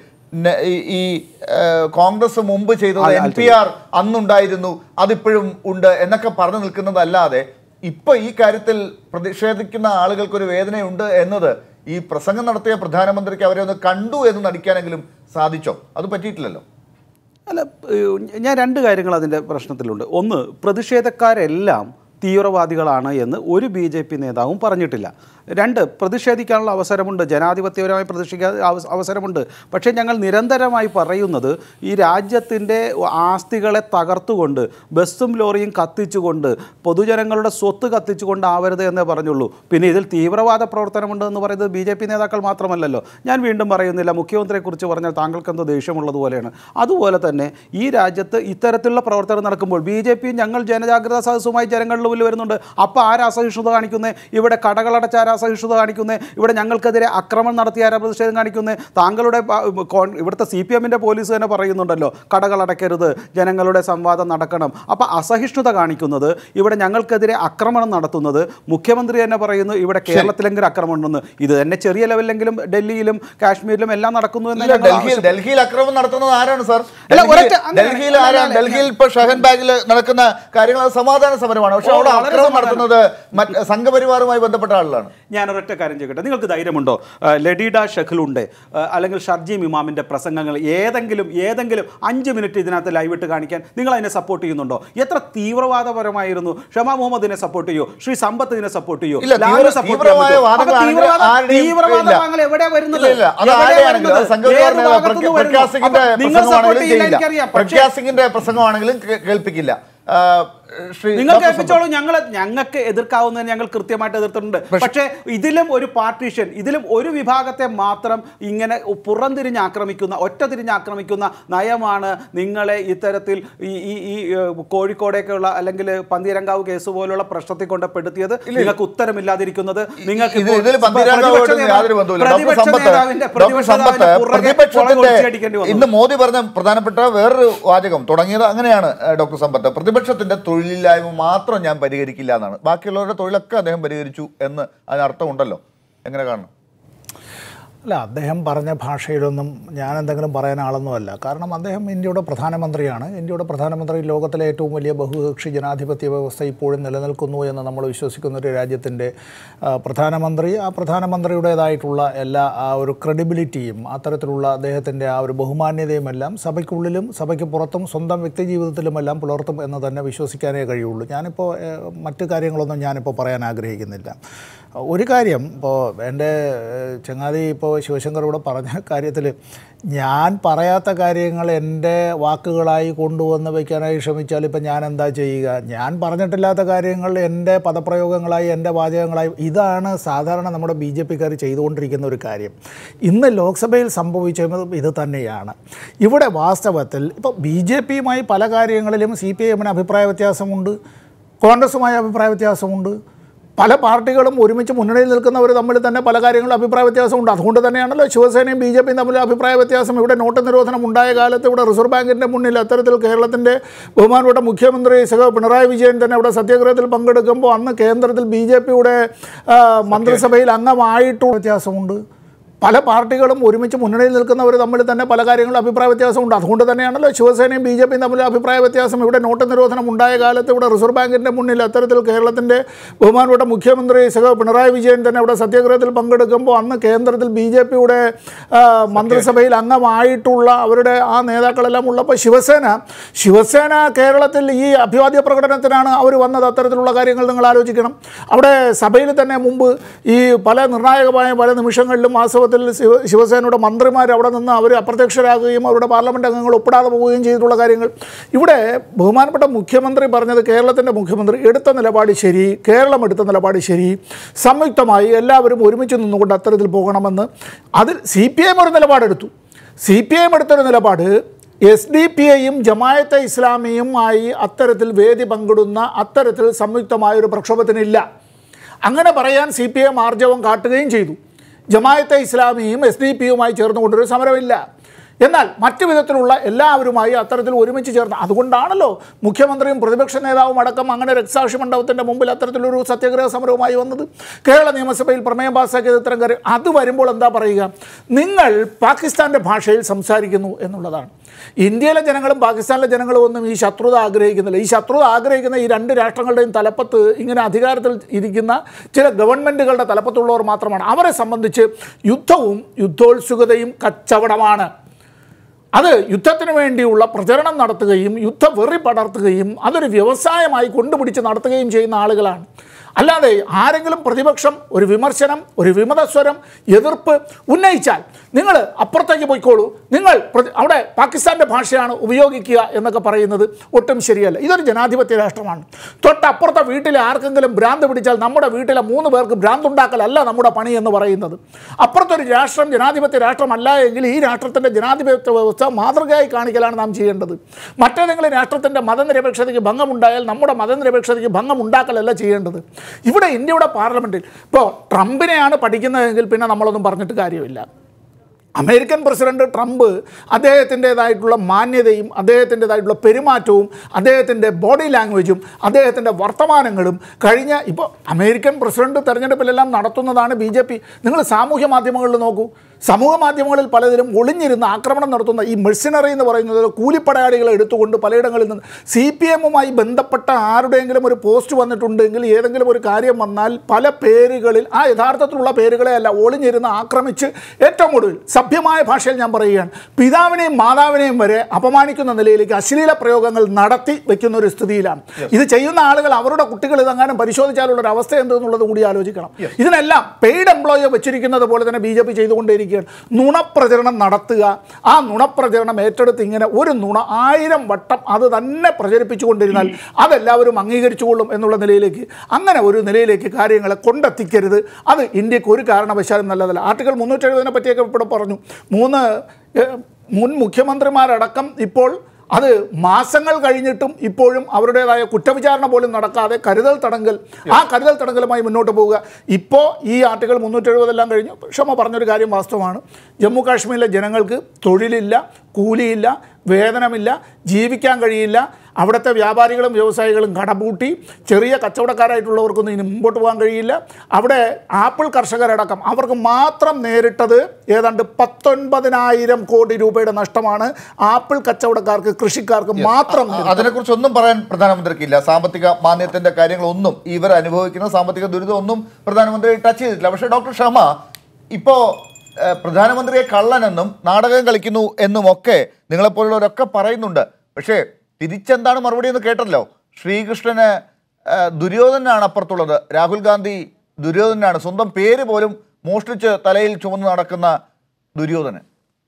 ഈ കോൺഗ്രസ് മുമ്പ് ചെയ്തത് എൻ പി ആർ അന്നുണ്ടായിരുന്നു, അതിപ്പോഴും ഉണ്ട് എന്നൊക്കെ പറഞ്ഞു നിൽക്കുന്നതല്ലാതെ ഇപ്പൊ ഈ കാര്യത്തിൽ പ്രതിഷേധിക്കുന്ന ആളുകൾക്കൊരു വേദനയുണ്ട് എന്നത് ഈ പ്രസംഗം നടത്തിയ പ്രധാനമന്ത്രിക്ക് അവരെ ഒന്ന് കണ്ടു എന്ന് നടിക്കാനെങ്കിലും സാധിച്ചോ? അത് പറ്റിയിട്ടില്ലല്ലോ. അല്ല, ഞാൻ രണ്ട് കാര്യങ്ങൾ അതിൻ്റെ പ്രശ്നത്തിലുണ്ട്. ഒന്ന്, പ്രതിഷേധക്കാരെല്ലാം തീവ്രവാദികളാണ് എന്ന് ഒരു ബി ജെ പി നേതാവും പറഞ്ഞിട്ടില്ല. രണ്ട്, പ്രതിഷേധിക്കാനുള്ള അവസരമുണ്ട്, ജനാധിപത്യപരമായി പ്രതിഷേധിക്കാൻ അവസരമുണ്ട്. പക്ഷേ ഞങ്ങൾ നിരന്തരമായി പറയുന്നത് ഈ രാജ്യത്തിൻ്റെ ആസ്തികളെ തകർത്തുകൊണ്ട് ബസ്സും ലോറിയും കത്തിച്ചുകൊണ്ട് പൊതുജനങ്ങളുടെ സ്വത്ത് കത്തിച്ചുകൊണ്ട് ആവരുത് എന്നേ പറഞ്ഞുള്ളൂ. പിന്നെ ഇതിൽ തീവ്രവാദ പ്രവർത്തനമുണ്ട് എന്ന് പറയുന്നത് ബി ജെ പി നേതാക്കൾ മാത്രമല്ല. ഞാൻ വീണ്ടും പറയുന്നില്ല, മുഖ്യമന്ത്രിയെക്കുറിച്ച് പറഞ്ഞാൽ താങ്കൾക്ക് എന്തോ ദേഷ്യമുള്ളതുപോലെയാണ്. അതുപോലെ തന്നെ ഈ രാജ്യത്ത് ഇത്തരത്തിലുള്ള പ്രവർത്തനം നടക്കുമ്പോൾ ബി ജെ പി ഞങ്ങൾ ജനജാഗ്രതാ സദസ്സുമായി ജനങ്ങളുടെ മുന്നിൽ വരുന്നുണ്ട്. അപ്പോൾ ആരാ അസഹിഷ്ണുത കാണിക്കുന്നത്? ഇവിടെ കടകളടച്ചാരാ അസഹിഷ്ണുത കാണിക്കുന്നത്? ഇവിടെ ഞങ്ങൾക്കെതിരെ ആക്രമണം നടത്തിയ ആരാ പ്രതിഷേധം കാണിക്കുന്നത്? താങ്കളുടെ ഇവിടുത്തെ സി പി എമ്മിൻ്റെ പോലീസ് തന്നെ പറയുന്നുണ്ടല്ലോ കടകളടക്കരുത്, ജനങ്ങളുടെ സംവാദം നടക്കണം. അപ്പോൾ അസഹിഷ്ണുത കാണിക്കുന്നത്, ഇവിടെ ഞങ്ങൾക്കെതിരെ ആക്രമണം നടത്തുന്നത് മുഖ്യമന്ത്രി തന്നെ പറയുന്നു ഇവിടെ കേരളത്തിലെങ്കിലും ആക്രമണം ഉണ്ടെന്ന്. ഇത് തന്നെ ചെറിയ ലെവലിലെങ്കിലും ഡൽഹിയിലും കാശ്മീരിലും എല്ലാം നടക്കുന്നു എന്ന്. ഡൽഹിയിൽ ആക്രമണം നടത്തുന്നത് ആരാണ് സാർ? ഡൽഹിയിൽ ആരാണ്? ഡൽഹിയിൽ ഇപ്പോൾ ഷഹൻ ബാഗിൽ നടക്കുന്ന കാര്യങ്ങൾ സമാധാന സമരമാണ്. പക്ഷെ അവിടെ ആക്രമണം നടത്തുന്നത് സംഘപരിവാറുമായി ബന്ധപ്പെട്ട ആളുകളാണ്. ഞാൻ ഒരൊറ്റ കാര്യം ചെയ്യട്ടെ, നിങ്ങൾക്ക് ധൈര്യമുണ്ടോ ലഡീഡ ഷെഖലുണ്ടെ അല്ലെങ്കിൽ ഷർജീം ഇമാമിൻ്റെ പ്രസംഗങ്ങൾ ഏതെങ്കിലും ഏതെങ്കിലും അഞ്ച് മിനിറ്റ് ഇതിനകത്ത് ലൈവിട്ട് കാണിക്കാൻ നിങ്ങൾ അതിനെ സപ്പോർട്ട് ചെയ്യുന്നുണ്ടോ? എത്ര തീവ്രവാദപരമായിരുന്നു? ഷമാ മുഹമ്മദിനെ സപ്പോർട്ട് ചെയ്യോ? ശ്രീ സമ്പത്തിനെ സപ്പോർട്ട് ചെയ്യോ? തീവ്രവാദങ്ങൾ എവിടെ വരുന്നത്? പ്രസംഗമാണെങ്കിലും കേൾപ്പിക്കില്ല. നിങ്ങൾ കേൾപ്പിച്ചോളൂ. ഞങ്ങൾ ഞങ്ങൾക്ക് എതിർക്കാവുന്നതിന് ഞങ്ങൾ കൃത്യമായിട്ട് എതിർത്തിട്ടുണ്ട്. പക്ഷേ ഇതിലും ഒരു പാർട്ടീഷൻ, ഇതിലും ഒരു വിഭാഗത്തെ മാത്രം ഇങ്ങനെ പുറംതിരിഞ്ഞ് ആക്രമിക്കുന്ന, ഒറ്റ തിരിഞ്ഞ് ആക്രമിക്കുന്ന നയമാണ് നിങ്ങളെ ഇത്തരത്തിൽ ഈ ഈ ഈ കോഴിക്കോടേക്കുള്ള അല്ലെങ്കിൽ പന്തീരങ്കാവ് കേസ് പോലുള്ള പ്രശ്നത്തിൽ കൊണ്ടപ്പെടുത്തിയത്. നിങ്ങൾക്ക് ഉത്തരമില്ലാതിരിക്കുന്നത് നിങ്ങൾക്ക് ഇന്ന് മോദി പറഞ്ഞ പ്രധാനപ്പെട്ട വേറൊരു വാചകം തുടങ്ങിയത് അങ്ങനെയാണ് ഡോക്ടർ സമ്പത്ത്. പ്രതിപക്ഷത്തിന്റെ തൊഴിലില്ലായ്മ മാത്രം ഞാൻ പരിഹരിക്കില്ല എന്നാണ്. ബാക്കിയുള്ളവരുടെ തൊഴിലൊക്കെ അദ്ദേഹം പരിഹരിച്ചു എന്ന് അതിനർത്ഥമുണ്ടല്ലോ. എങ്ങനെ കാണണം? അല്ല, അദ്ദേഹം പറഞ്ഞ ഭാഷയിലൊന്നും ഞാൻ എന്തെങ്കിലും പറയാൻ ആളൊന്നുമല്ല. കാരണം അദ്ദേഹം ഇന്ത്യയുടെ പ്രധാനമന്ത്രിയാണ്. ഇന്ത്യയുടെ പ്രധാനമന്ത്രി ലോകത്തിലെ ഏറ്റവും വലിയ ബഹുകക്ഷി ജനാധിപത്യ വ്യവസ്ഥ ഇപ്പോഴും നിലനിൽക്കുന്നു എന്ന് നമ്മൾ വിശ്വസിക്കുന്ന ഒരു രാജ്യത്തിൻ്റെ പ്രധാനമന്ത്രി, ആ പ്രധാനമന്ത്രിയുടേതായിട്ടുള്ള എല്ലാ ആ ഒരു ക്രെഡിബിലിറ്റിയും അത്തരത്തിലുള്ള അദ്ദേഹത്തിൻ്റെ ആ ഒരു ബഹുമാന്യതയുമെല്ലാം സഭയ്ക്കുള്ളിലും സഭയ്ക്ക് പുറത്തും സ്വന്തം വ്യക്തി ജീവിതത്തിലുമെല്ലാം പുലർത്തും എന്ന് തന്നെ വിശ്വസിക്കാനേ കഴിയുള്ളൂ. ഞാനിപ്പോൾ മറ്റു കാര്യങ്ങളൊന്നും ഞാനിപ്പോൾ പറയാൻ ആഗ്രഹിക്കുന്നില്ല. ഒരു കാര്യം, ഇപ്പോൾ എൻ്റെ ചങ്ങാതി ഇപ്പോൾ ശിവശങ്കർ ഇവിടെ പറഞ്ഞ കാര്യത്തിൽ ഞാൻ പറയാത്ത കാര്യങ്ങൾ എൻ്റെ വാക്കുകളായി കൊണ്ടുവന്ന് വയ്ക്കാനായി ശ്രമിച്ചാൽ ഇപ്പം ഞാൻ എന്താ ചെയ്യുക? ഞാൻ പറഞ്ഞിട്ടില്ലാത്ത കാര്യങ്ങൾ എൻ്റെ പദപ്രയോഗങ്ങളായി, എൻ്റെ വാചകങ്ങളായി, ഇതാണ് സാധാരണ നമ്മുടെ ബി ജെ പിക്കാർ ചെയ്തുകൊണ്ടിരിക്കുന്ന ഒരു കാര്യം. ഇന്ന് ലോക്സഭയിൽ സംഭവിച്ചത് ഇത് തന്നെയാണ്. ഇവിടെ വാസ്തവത്തിൽ ഇപ്പോൾ ബി ജെ പിയുമായി പല കാര്യങ്ങളിലും സി പി ഐ എമ്മിന് അഭിപ്രായ വ്യത്യാസമുണ്ട്, കോൺഗ്രസുമായി അഭിപ്രായ വ്യത്യാസമുണ്ട്. പല പാർട്ടികളും ഒരുമിച്ച് മുന്നണിയിൽ നിൽക്കുന്നവർ തമ്മിൽ തന്നെ പല കാര്യങ്ങളും അഭിപ്രായ വ്യത്യാസമുണ്ട്. അതുകൊണ്ട് തന്നെയാണല്ലോ ശിവസേനയും ബി ജെ പിയും തമ്മിൽ അഭിപ്രായ വ്യത്യാസം. ഇവിടെ നോട്ട് നിരോധനം ഉണ്ടായ കാലത്ത് ഇവിടെ റിസർവ് ബാങ്കിൻ്റെ മുന്നിൽ അത്തരത്തിൽ കേരളത്തിൻ്റെ ബഹുമാനപ്പെട്ട മുഖ്യമന്ത്രി സഹ പിണറായി വിജയൻ തന്നെ അവിടെ സത്യാഗ്രഹത്തിൽ പങ്കെടുക്കുമ്പോൾ അന്ന് കേന്ദ്രത്തിൽ ബി ജെ പിയുടെ മന്ത്രിസഭയിൽ അംഗമായിട്ടുള്ള വ്യത്യാസമുണ്ട്. പല പാർട്ടികളും ഒരുമിച്ച് മുന്നണിയിൽ നിൽക്കുന്നവർ തമ്മിൽ തന്നെ പല കാര്യങ്ങളും അഭിപ്രായ വ്യത്യാസമുണ്ട്. അതുകൊണ്ട് തന്നെയാണല്ലോ ശിവസേനയും ബി ജെ പിയും തമ്മിൽ അഭിപ്രായ വ്യത്യാസം. ഇവിടെ നോട്ട് നിരോധനം ഉണ്ടായ കാലത്ത് ഇവിടെ റിസർവ് ബാങ്കിൻ്റെ മുന്നിൽ അത്തരത്തിൽ കേരളത്തിൻ്റെ ബഹുമാനപ്പെട്ട മുഖ്യമന്ത്രി സഹ പിണറായി വിജയൻ തന്നെ ഇവിടെ സത്യാഗ്രഹത്തിൽ പങ്കെടുക്കുമ്പോൾ അന്ന് കേന്ദ്രത്തിൽ ബി ജെ പിയുടെ മന്ത്രിസഭയിൽ അംഗമായിട്ടുള്ള അവരുടെ ആ നേതാക്കളെല്ലാം ഉള്ളപ്പോൾ ശിവസേന ശിവസേന കേരളത്തിൽ ഈ അഭിവാദ്യ പ്രകടനത്തിനാണ് അവർ വന്നത്. അത്തരത്തിലുള്ള കാര്യങ്ങൾ നിങ്ങൾ ആലോചിക്കണം. അവിടെ സഭയിൽ തന്നെ മുമ്പ് ഈ പല നിർണായകമായ പല നിമിഷങ്ങളിലും വാസ്തവത്തിൽ ശിവ ശിവസേനയുടെ മന്ത്രിമാർ അവിടെ നിന്ന് അവർ അപ്രത്യക്ഷരാകുകയും അവരുടെ പാർലമെൻറ്റ് അംഗങ്ങൾ ഒപ്പിടാതെ പോവുകയും ചെയ്തിട്ടുള്ള കാര്യങ്ങൾ. ഇവിടെ ബഹുമാനപ്പെട്ട മുഖ്യമന്ത്രി പറഞ്ഞത്, കേരളത്തിൻ്റെ മുഖ്യമന്ത്രി എടുത്ത നിലപാട് ശരി, കേരളം എടുത്ത നിലപാട് ശരി, സംയുക്തമായി എല്ലാവരും ഒരുമിച്ച് നിന്നുകൊണ്ട് അത്തരത്തിൽ പോകണമെന്ന്. അതിൽ സി പി ഐ എം ഒരു നിലപാടെടുത്തു. സി പി ഐ എം എടുത്തൊരു നിലപാട് എസ് ഡി പി ഐയും ജമായത്തെ ഇസ്ലാമിയുമായി അത്തരത്തിൽ വേദി പങ്കിടുന്ന അത്തരത്തിൽ സംയുക്തമായൊരു പ്രക്ഷോഭത്തിനില്ല. അങ്ങനെ പറയാൻ സി പി ഐ എം ആർജവം കാട്ടുകയും ചെയ്തു. ജമായത്തെ ഇസ്ലാമിയും എസ് ഡി പി യുമായി ചേർന്നുകൊണ്ടൊരു സമരമില്ല. എന്നാൽ മറ്റു വിധത്തിലുള്ള എല്ലാവരുമായി അത്തരത്തിൽ ഒരുമിച്ച് ചേർന്ന്, അതുകൊണ്ടാണല്ലോ മുഖ്യമന്ത്രിയും പ്രതിപക്ഷ നേതാവും അടക്കം അങ്ങനെ രക്തസാക്ഷി മണ്ഡപത്തിൻ്റെ മുമ്പിൽ അത്തരത്തിലൊരു സത്യാഗ്രഹ സമരവുമായി വന്നത്. കേരള നിയമസഭയിൽ പ്രമേയം പാസ്സാക്കിയത് ഇത്തരം കാര്യം. അത് വരുമ്പോൾ എന്താ പറയുക, നിങ്ങൾ പാകിസ്ഥാൻ്റെ ഭാഷയിൽ സംസാരിക്കുന്നു എന്നുള്ളതാണ്. ഇന്ത്യയിലെ ജനങ്ങളും പാകിസ്ഥാനിലെ ജനങ്ങളും ഒന്നും ഈ ശത്രുത ആഗ്രഹിക്കുന്നില്ല. ഈ ശത്രുത ആഗ്രഹിക്കുന്ന ഈ രണ്ട് രാഷ്ട്രങ്ങളുടെയും തലപ്പത്ത് ഇങ്ങനെ അധികാരത്തിൽ ഇരിക്കുന്ന ചില ഗവൺമെൻറ്റുകളുടെ തലപ്പത്തുള്ളവർ മാത്രമാണ്. അവരെ സംബന്ധിച്ച് യുദ്ധവും യുദ്ധോത്സുകതയും കച്ചവടമാണ്. അത് യുദ്ധത്തിന് വേണ്ടിയുള്ള പ്രചരണം നടത്തുകയും യുദ്ധവെറി പടർത്തുകയും അതൊരു വ്യവസായമായി കൊണ്ടുപിടിച്ച് നടത്തുകയും ചെയ്യുന്ന ആളുകളാണ്. അല്ലാതെ ആരെങ്കിലും പ്രതിപക്ഷം ഒരു വിമർശനം, ഒരു വിമതസ്വരം, എതിർപ്പ് ഉന്നയിച്ചാൽ നിങ്ങൾ അപ്പുറത്തേക്ക് പോയിക്കോളൂ, നിങ്ങൾ അവിടെ പാകിസ്ഥാൻ്റെ ഭാഷയാണ് ഉപയോഗിക്കുക എന്നൊക്കെ പറയുന്നത് ഒട്ടും ശരിയല്ല. ഇതൊരു ജനാധിപത്യ രാഷ്ട്രമാണ്. തൊട്ടപ്പുറത്തെ വീട്ടിലെ ആർക്കെങ്കിലും ഭ്രാന്ത് പിടിച്ചാൽ നമ്മുടെ വീട്ടിലെ മൂന്ന് പേർക്ക് ഭ്രാന്തുണ്ടാക്കലല്ല നമ്മുടെ പണി എന്ന് പറയുന്നത്. അപ്പുറത്തൊരു രാഷ്ട്രം ജനാധിപത്യ രാഷ്ട്രമല്ല എങ്കിൽ ഈ രാഷ്ട്രത്തിൻ്റെ ജനാധിപത്യ വ്യവസ്ഥ മാതൃകയായി കാണിക്കലാണ് നാം ചെയ്യേണ്ടത്. മറ്റേതെങ്കിലും രാഷ്ട്രത്തിൻ്റെ മതനിരപേക്ഷതയ്ക്ക് ഭംഗമുണ്ടായാൽ നമ്മുടെ മതനിരപേക്ഷതയ്ക്ക് ഭംഗമുണ്ടാക്കലല്ല ചെയ്യേണ്ടത്. ഇവിടെ ഇന്ത്യയുടെ പാർലമെൻറ്റിൽ ഇപ്പോൾ ട്രംപിനെയാണ് പഠിക്കുന്നതെങ്കിൽ പിന്നെ നമ്മളൊന്നും പറഞ്ഞിട്ട് കാര്യമില്ല. അമേരിക്കൻ പ്രസിഡന്റ് ട്രംപ് അദ്ദേഹത്തിൻ്റേതായിട്ടുള്ള മാന്യതയും അദ്ദേഹത്തിൻ്റേതായിട്ടുള്ള പെരുമാറ്റവും അദ്ദേഹത്തിൻ്റെ ബോഡി ലാംഗ്വേജും അദ്ദേഹത്തിൻ്റെ വർത്തമാനങ്ങളും കഴിഞ്ഞ ഇപ്പോൾ അമേരിക്കൻ പ്രസിഡന്റ് തെരഞ്ഞെടുപ്പിലെല്ലാം നടത്തുന്നതാണ് ബി ജെ പി. നിങ്ങൾ സാമൂഹ്യ മാധ്യമങ്ങളിൽ നോക്കൂ. സമൂഹ മാധ്യമങ്ങളിൽ പലതിലും ഒളിഞ്ഞിരുന്ന് ആക്രമണം നടത്തുന്ന ഈ മെഴ്സിനറി എന്ന് പറയുന്നത് കൂലിപ്പടയാളികളെ എടുത്തുകൊണ്ട് പലയിടങ്ങളിൽ നിന്ന് സി പി എമ്മുമായി ബന്ധപ്പെട്ട ആരുടെയെങ്കിലും ഒരു പോസ്റ്റ് വന്നിട്ടുണ്ടെങ്കിൽ ഏതെങ്കിലും ഒരു കാര്യം വന്നാൽ പല പേരുകളിൽ ആ യഥാർത്ഥത്തിലുള്ള പേരുകളെ അല്ല ഒളിഞ്ഞിരുന്ന് ആക്രമിച്ച് ഏറ്റവും ഒടുവിൽ സഭ്യമായ ഭാഷയിൽ ഞാൻ പറയുകയാണ്, പിതാവിനെയും മാതാവിനെയും വരെ അപമാനിക്കുന്ന നിലയിലേക്ക് അശ്ലീല പ്രയോഗങ്ങൾ നടത്തി വെക്കുന്ന ഒരു സ്ഥിതിയിലാണ്. ഇത് ചെയ്യുന്ന ആളുകൾ അവരുടെ കുട്ടികൾ ഇതെങ്ങാനും പരിശോധിച്ചാലുള്ള ഒരു അവസ്ഥ എന്തെന്നുള്ളത് കൂടി ആലോചിക്കണം. ഇതിനെല്ലാം പെയ്ഡ് എംപ്ലോയിയെ വെച്ചിരിക്കുന്നത് പോലെ തന്നെ ബി ജെ പി ചെയ്തുകൊണ്ടേയിരിക്കും. നുണപ്രചരണം നടത്തുക, ആ നുണപ്രചരണം ഏറ്റെടുത്ത് ഇങ്ങനെ ഒരു നുണ ആയിരം വട്ടം അത് തന്നെ പ്രചരിപ്പിച്ചുകൊണ്ടിരുന്നാൽ അതെല്ലാവരും അംഗീകരിച്ചുകൊള്ളും എന്നുള്ള നിലയിലേക്ക്, അങ്ങനെ ഒരു നിലയിലേക്ക് കാര്യങ്ങളെ കൊണ്ടെത്തിക്കരുത്. അത് ഇന്ത്യക്ക് ഒരു കാരണവശാലും നല്ലതല്ല. ആർട്ടിക്കിൾ മുന്നൂറ്റി എഴുപതിനെ പറ്റിയൊക്കെ ഇവിടെ പറഞ്ഞു. മൂന്ന് മുൻ മുഖ്യമന്ത്രിമാരടക്കം ഇപ്പോൾ അത് മാസങ്ങൾ കഴിഞ്ഞിട്ടും ഇപ്പോഴും അവരുടേതായ കുറ്റവിചാരണ പോലും നടക്കാതെ കരുതൽ തടങ്കൽ, ആ കരുതൽ തടങ്കലുമായി മുന്നോട്ട് പോവുക. ഇപ്പോൾ ഈ ആർട്ടിക്കിൾ മുന്നൂറ്റി എഴുപതെല്ലാം കഴിഞ്ഞു. ക്ഷമ പറഞ്ഞൊരു കാര്യം വാസ്തവമാണ്. ജമ്മു കാശ്മീരിലെ ജനങ്ങൾക്ക് തൊഴിലില്ല, കൂലിയില്ല, വേതനമില്ല, ജീവിക്കാൻ കഴിയില്ല. അവിടുത്തെ വ്യാപാരികളും വ്യവസായികളും കടപൂട്ടി, ചെറിയ കച്ചവടക്കാരായിട്ടുള്ളവർക്കൊന്നും ഇനി മുമ്പോട്ട് പോകാൻ കഴിയില്ല. അവിടെ ആപ്പിൾ കർഷകരടക്കം അവർക്ക് മാത്രം നേരിട്ടത് ഏതാണ്ട് പത്തൊൻപതിനായിരം കോടി രൂപയുടെ നഷ്ടമാണ് ആപ്പിൾ കച്ചവടക്കാർക്ക്, കൃഷിക്കാർക്ക് മാത്രം. അതിനെക്കുറിച്ച് ഒന്നും പറയാൻ പ്രധാനമന്ത്രിക്കില്ല. സാമ്പത്തിക മാന്ദ്യത്തിന്റെ കാര്യങ്ങളൊന്നും, ഇവർ അനുഭവിക്കുന്ന സാമ്പത്തിക ദുരിതം ഒന്നും പ്രധാനമന്ത്രി ടച്ച് ചെയ്തിട്ടില്ല. പക്ഷേ ഡോക്ടർ ഷമ, ഇപ്പോൾ പ്രധാനമന്ത്രിയെ കള്ളനെന്നും നാടകം കളിക്കുന്നു എന്നുമൊക്കെ നിങ്ങളെപ്പോലുള്ളവരൊക്കെ പറയുന്നുണ്ട്. പക്ഷേ തിരിച്ചെന്താണ് മറുപടി എന്ന് കേട്ടല്ലോ. ശ്രീകൃഷ്ണന് ദുര്യോധനാണ് അപ്പുറത്തുള്ളത്. രാഹുൽ ഗാന്ധി ദുര്യോധനാണ്. സ്വന്തം പേര് പോലും മോഷ്ടിച്ച് തലയിൽ ചുമന്ന് നടക്കുന്ന ദുര്യോധനൻ.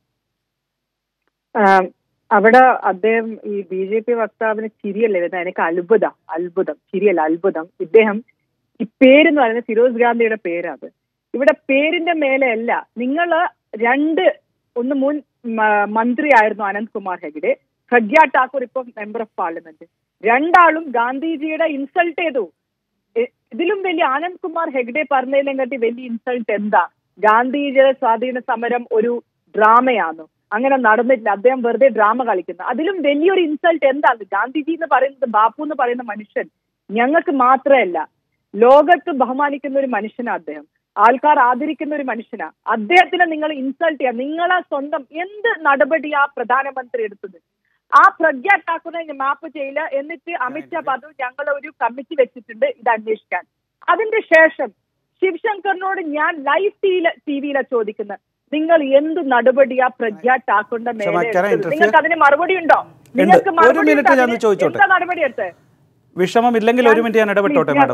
അവിടെ അദ്ദേഹം ഈ ബി ജെ പി വക്താവിന് ചിരിയല്ലേ വരുന്നത്? എനിക്ക് അത്ഭുതം അത്ഭുതം ചിരിയല്ല അത്ഭുതം. ഇദ്ദേഹം ഈ പേരെന്ന് പറയുന്നത് ഫിറോസ് ഗാന്ധിയുടെ പേരാത്. ഇവിടെ പേരിന്റെ മേലെയല്ല. നിങ്ങള് രണ്ട് ഒന്ന് മുൻ മന്ത്രിയായിരുന്നു അനന്ത് കുമാർ ഹെഗ്ഡെ, പ്രഗ്യ ഠാക്കൂർ ഇപ്പം മെമ്പർ ഓഫ് പാർലമെന്റ്. രണ്ടാളും ഗാന്ധിജിയുടെ ഇൻസൾട്ട് ചെയ്തു. ഇതിലും വലിയ ആനന്ദ് കുമാർ ഹെഗ്ഡെ പറഞ്ഞതിനെ കാട്ടി വലിയ ഇൻസൾട്ട് എന്താ? ഗാന്ധിജിയുടെ സ്വാധീന സമരം ഒരു ഡ്രാമയാണ്, അങ്ങനെ നടന്നിട്ടില്ല, അദ്ദേഹം വെറുതെ ഡ്രാമ കളിക്കുന്നു. അതിലും വലിയൊരു ഇൻസൾട്ട് എന്താണ്? ഗാന്ധിജി എന്ന് പറയുന്നത്, ബാപ്പു എന്ന് പറയുന്ന മനുഷ്യൻ ഞങ്ങൾക്ക് മാത്രമല്ല ലോകത്ത് ബഹുമാനിക്കുന്ന ഒരു മനുഷ്യനാണ് അദ്ദേഹം. ആൾക്കാർ ആദരിക്കുന്ന ഒരു മനുഷ്യനാ. അദ്ദേഹത്തിനെ നിങ്ങൾ ഇൻസൾട്ട് ചെയ്യാം. നിങ്ങളെ സ്വന്തം എന്ത് നടപടിയാ പ്രധാനമന്ത്രി എടുത്തത്? ആ പ്രഗ്യ ഠാക്കൂറിനെ മാപ്പ് ചെയ്യില്ല. എന്നിട്ട് അമിത്ഷാ പറഞ്ഞു ഞങ്ങൾ ഒരു കമ്മിറ്റി വെച്ചിട്ടുണ്ട് ഇത് അന്വേഷിക്കാൻ. അതിന്റെ ശേഷം ശിവശങ്കറിനോട് ഞാൻ ലൈവ് ടി വിയിലെ ചോദിക്കുന്നത്, നിങ്ങൾ എന്ത് നടപടിയാ പ്രഗ്യ ഠാക്കൂറിന്റെ മേലെ? നിങ്ങൾക്ക് അതിന് മറുപടി ഉണ്ടോ? നിങ്ങൾക്ക് മറുപടി എന്താ നടപടി എടുത്തത്? വിഷമം ഇല്ലെങ്കിൽ ഒരു മിനിറ്റ് ഞാൻ ഇടപെട്ടോട്ടെ മാഡം.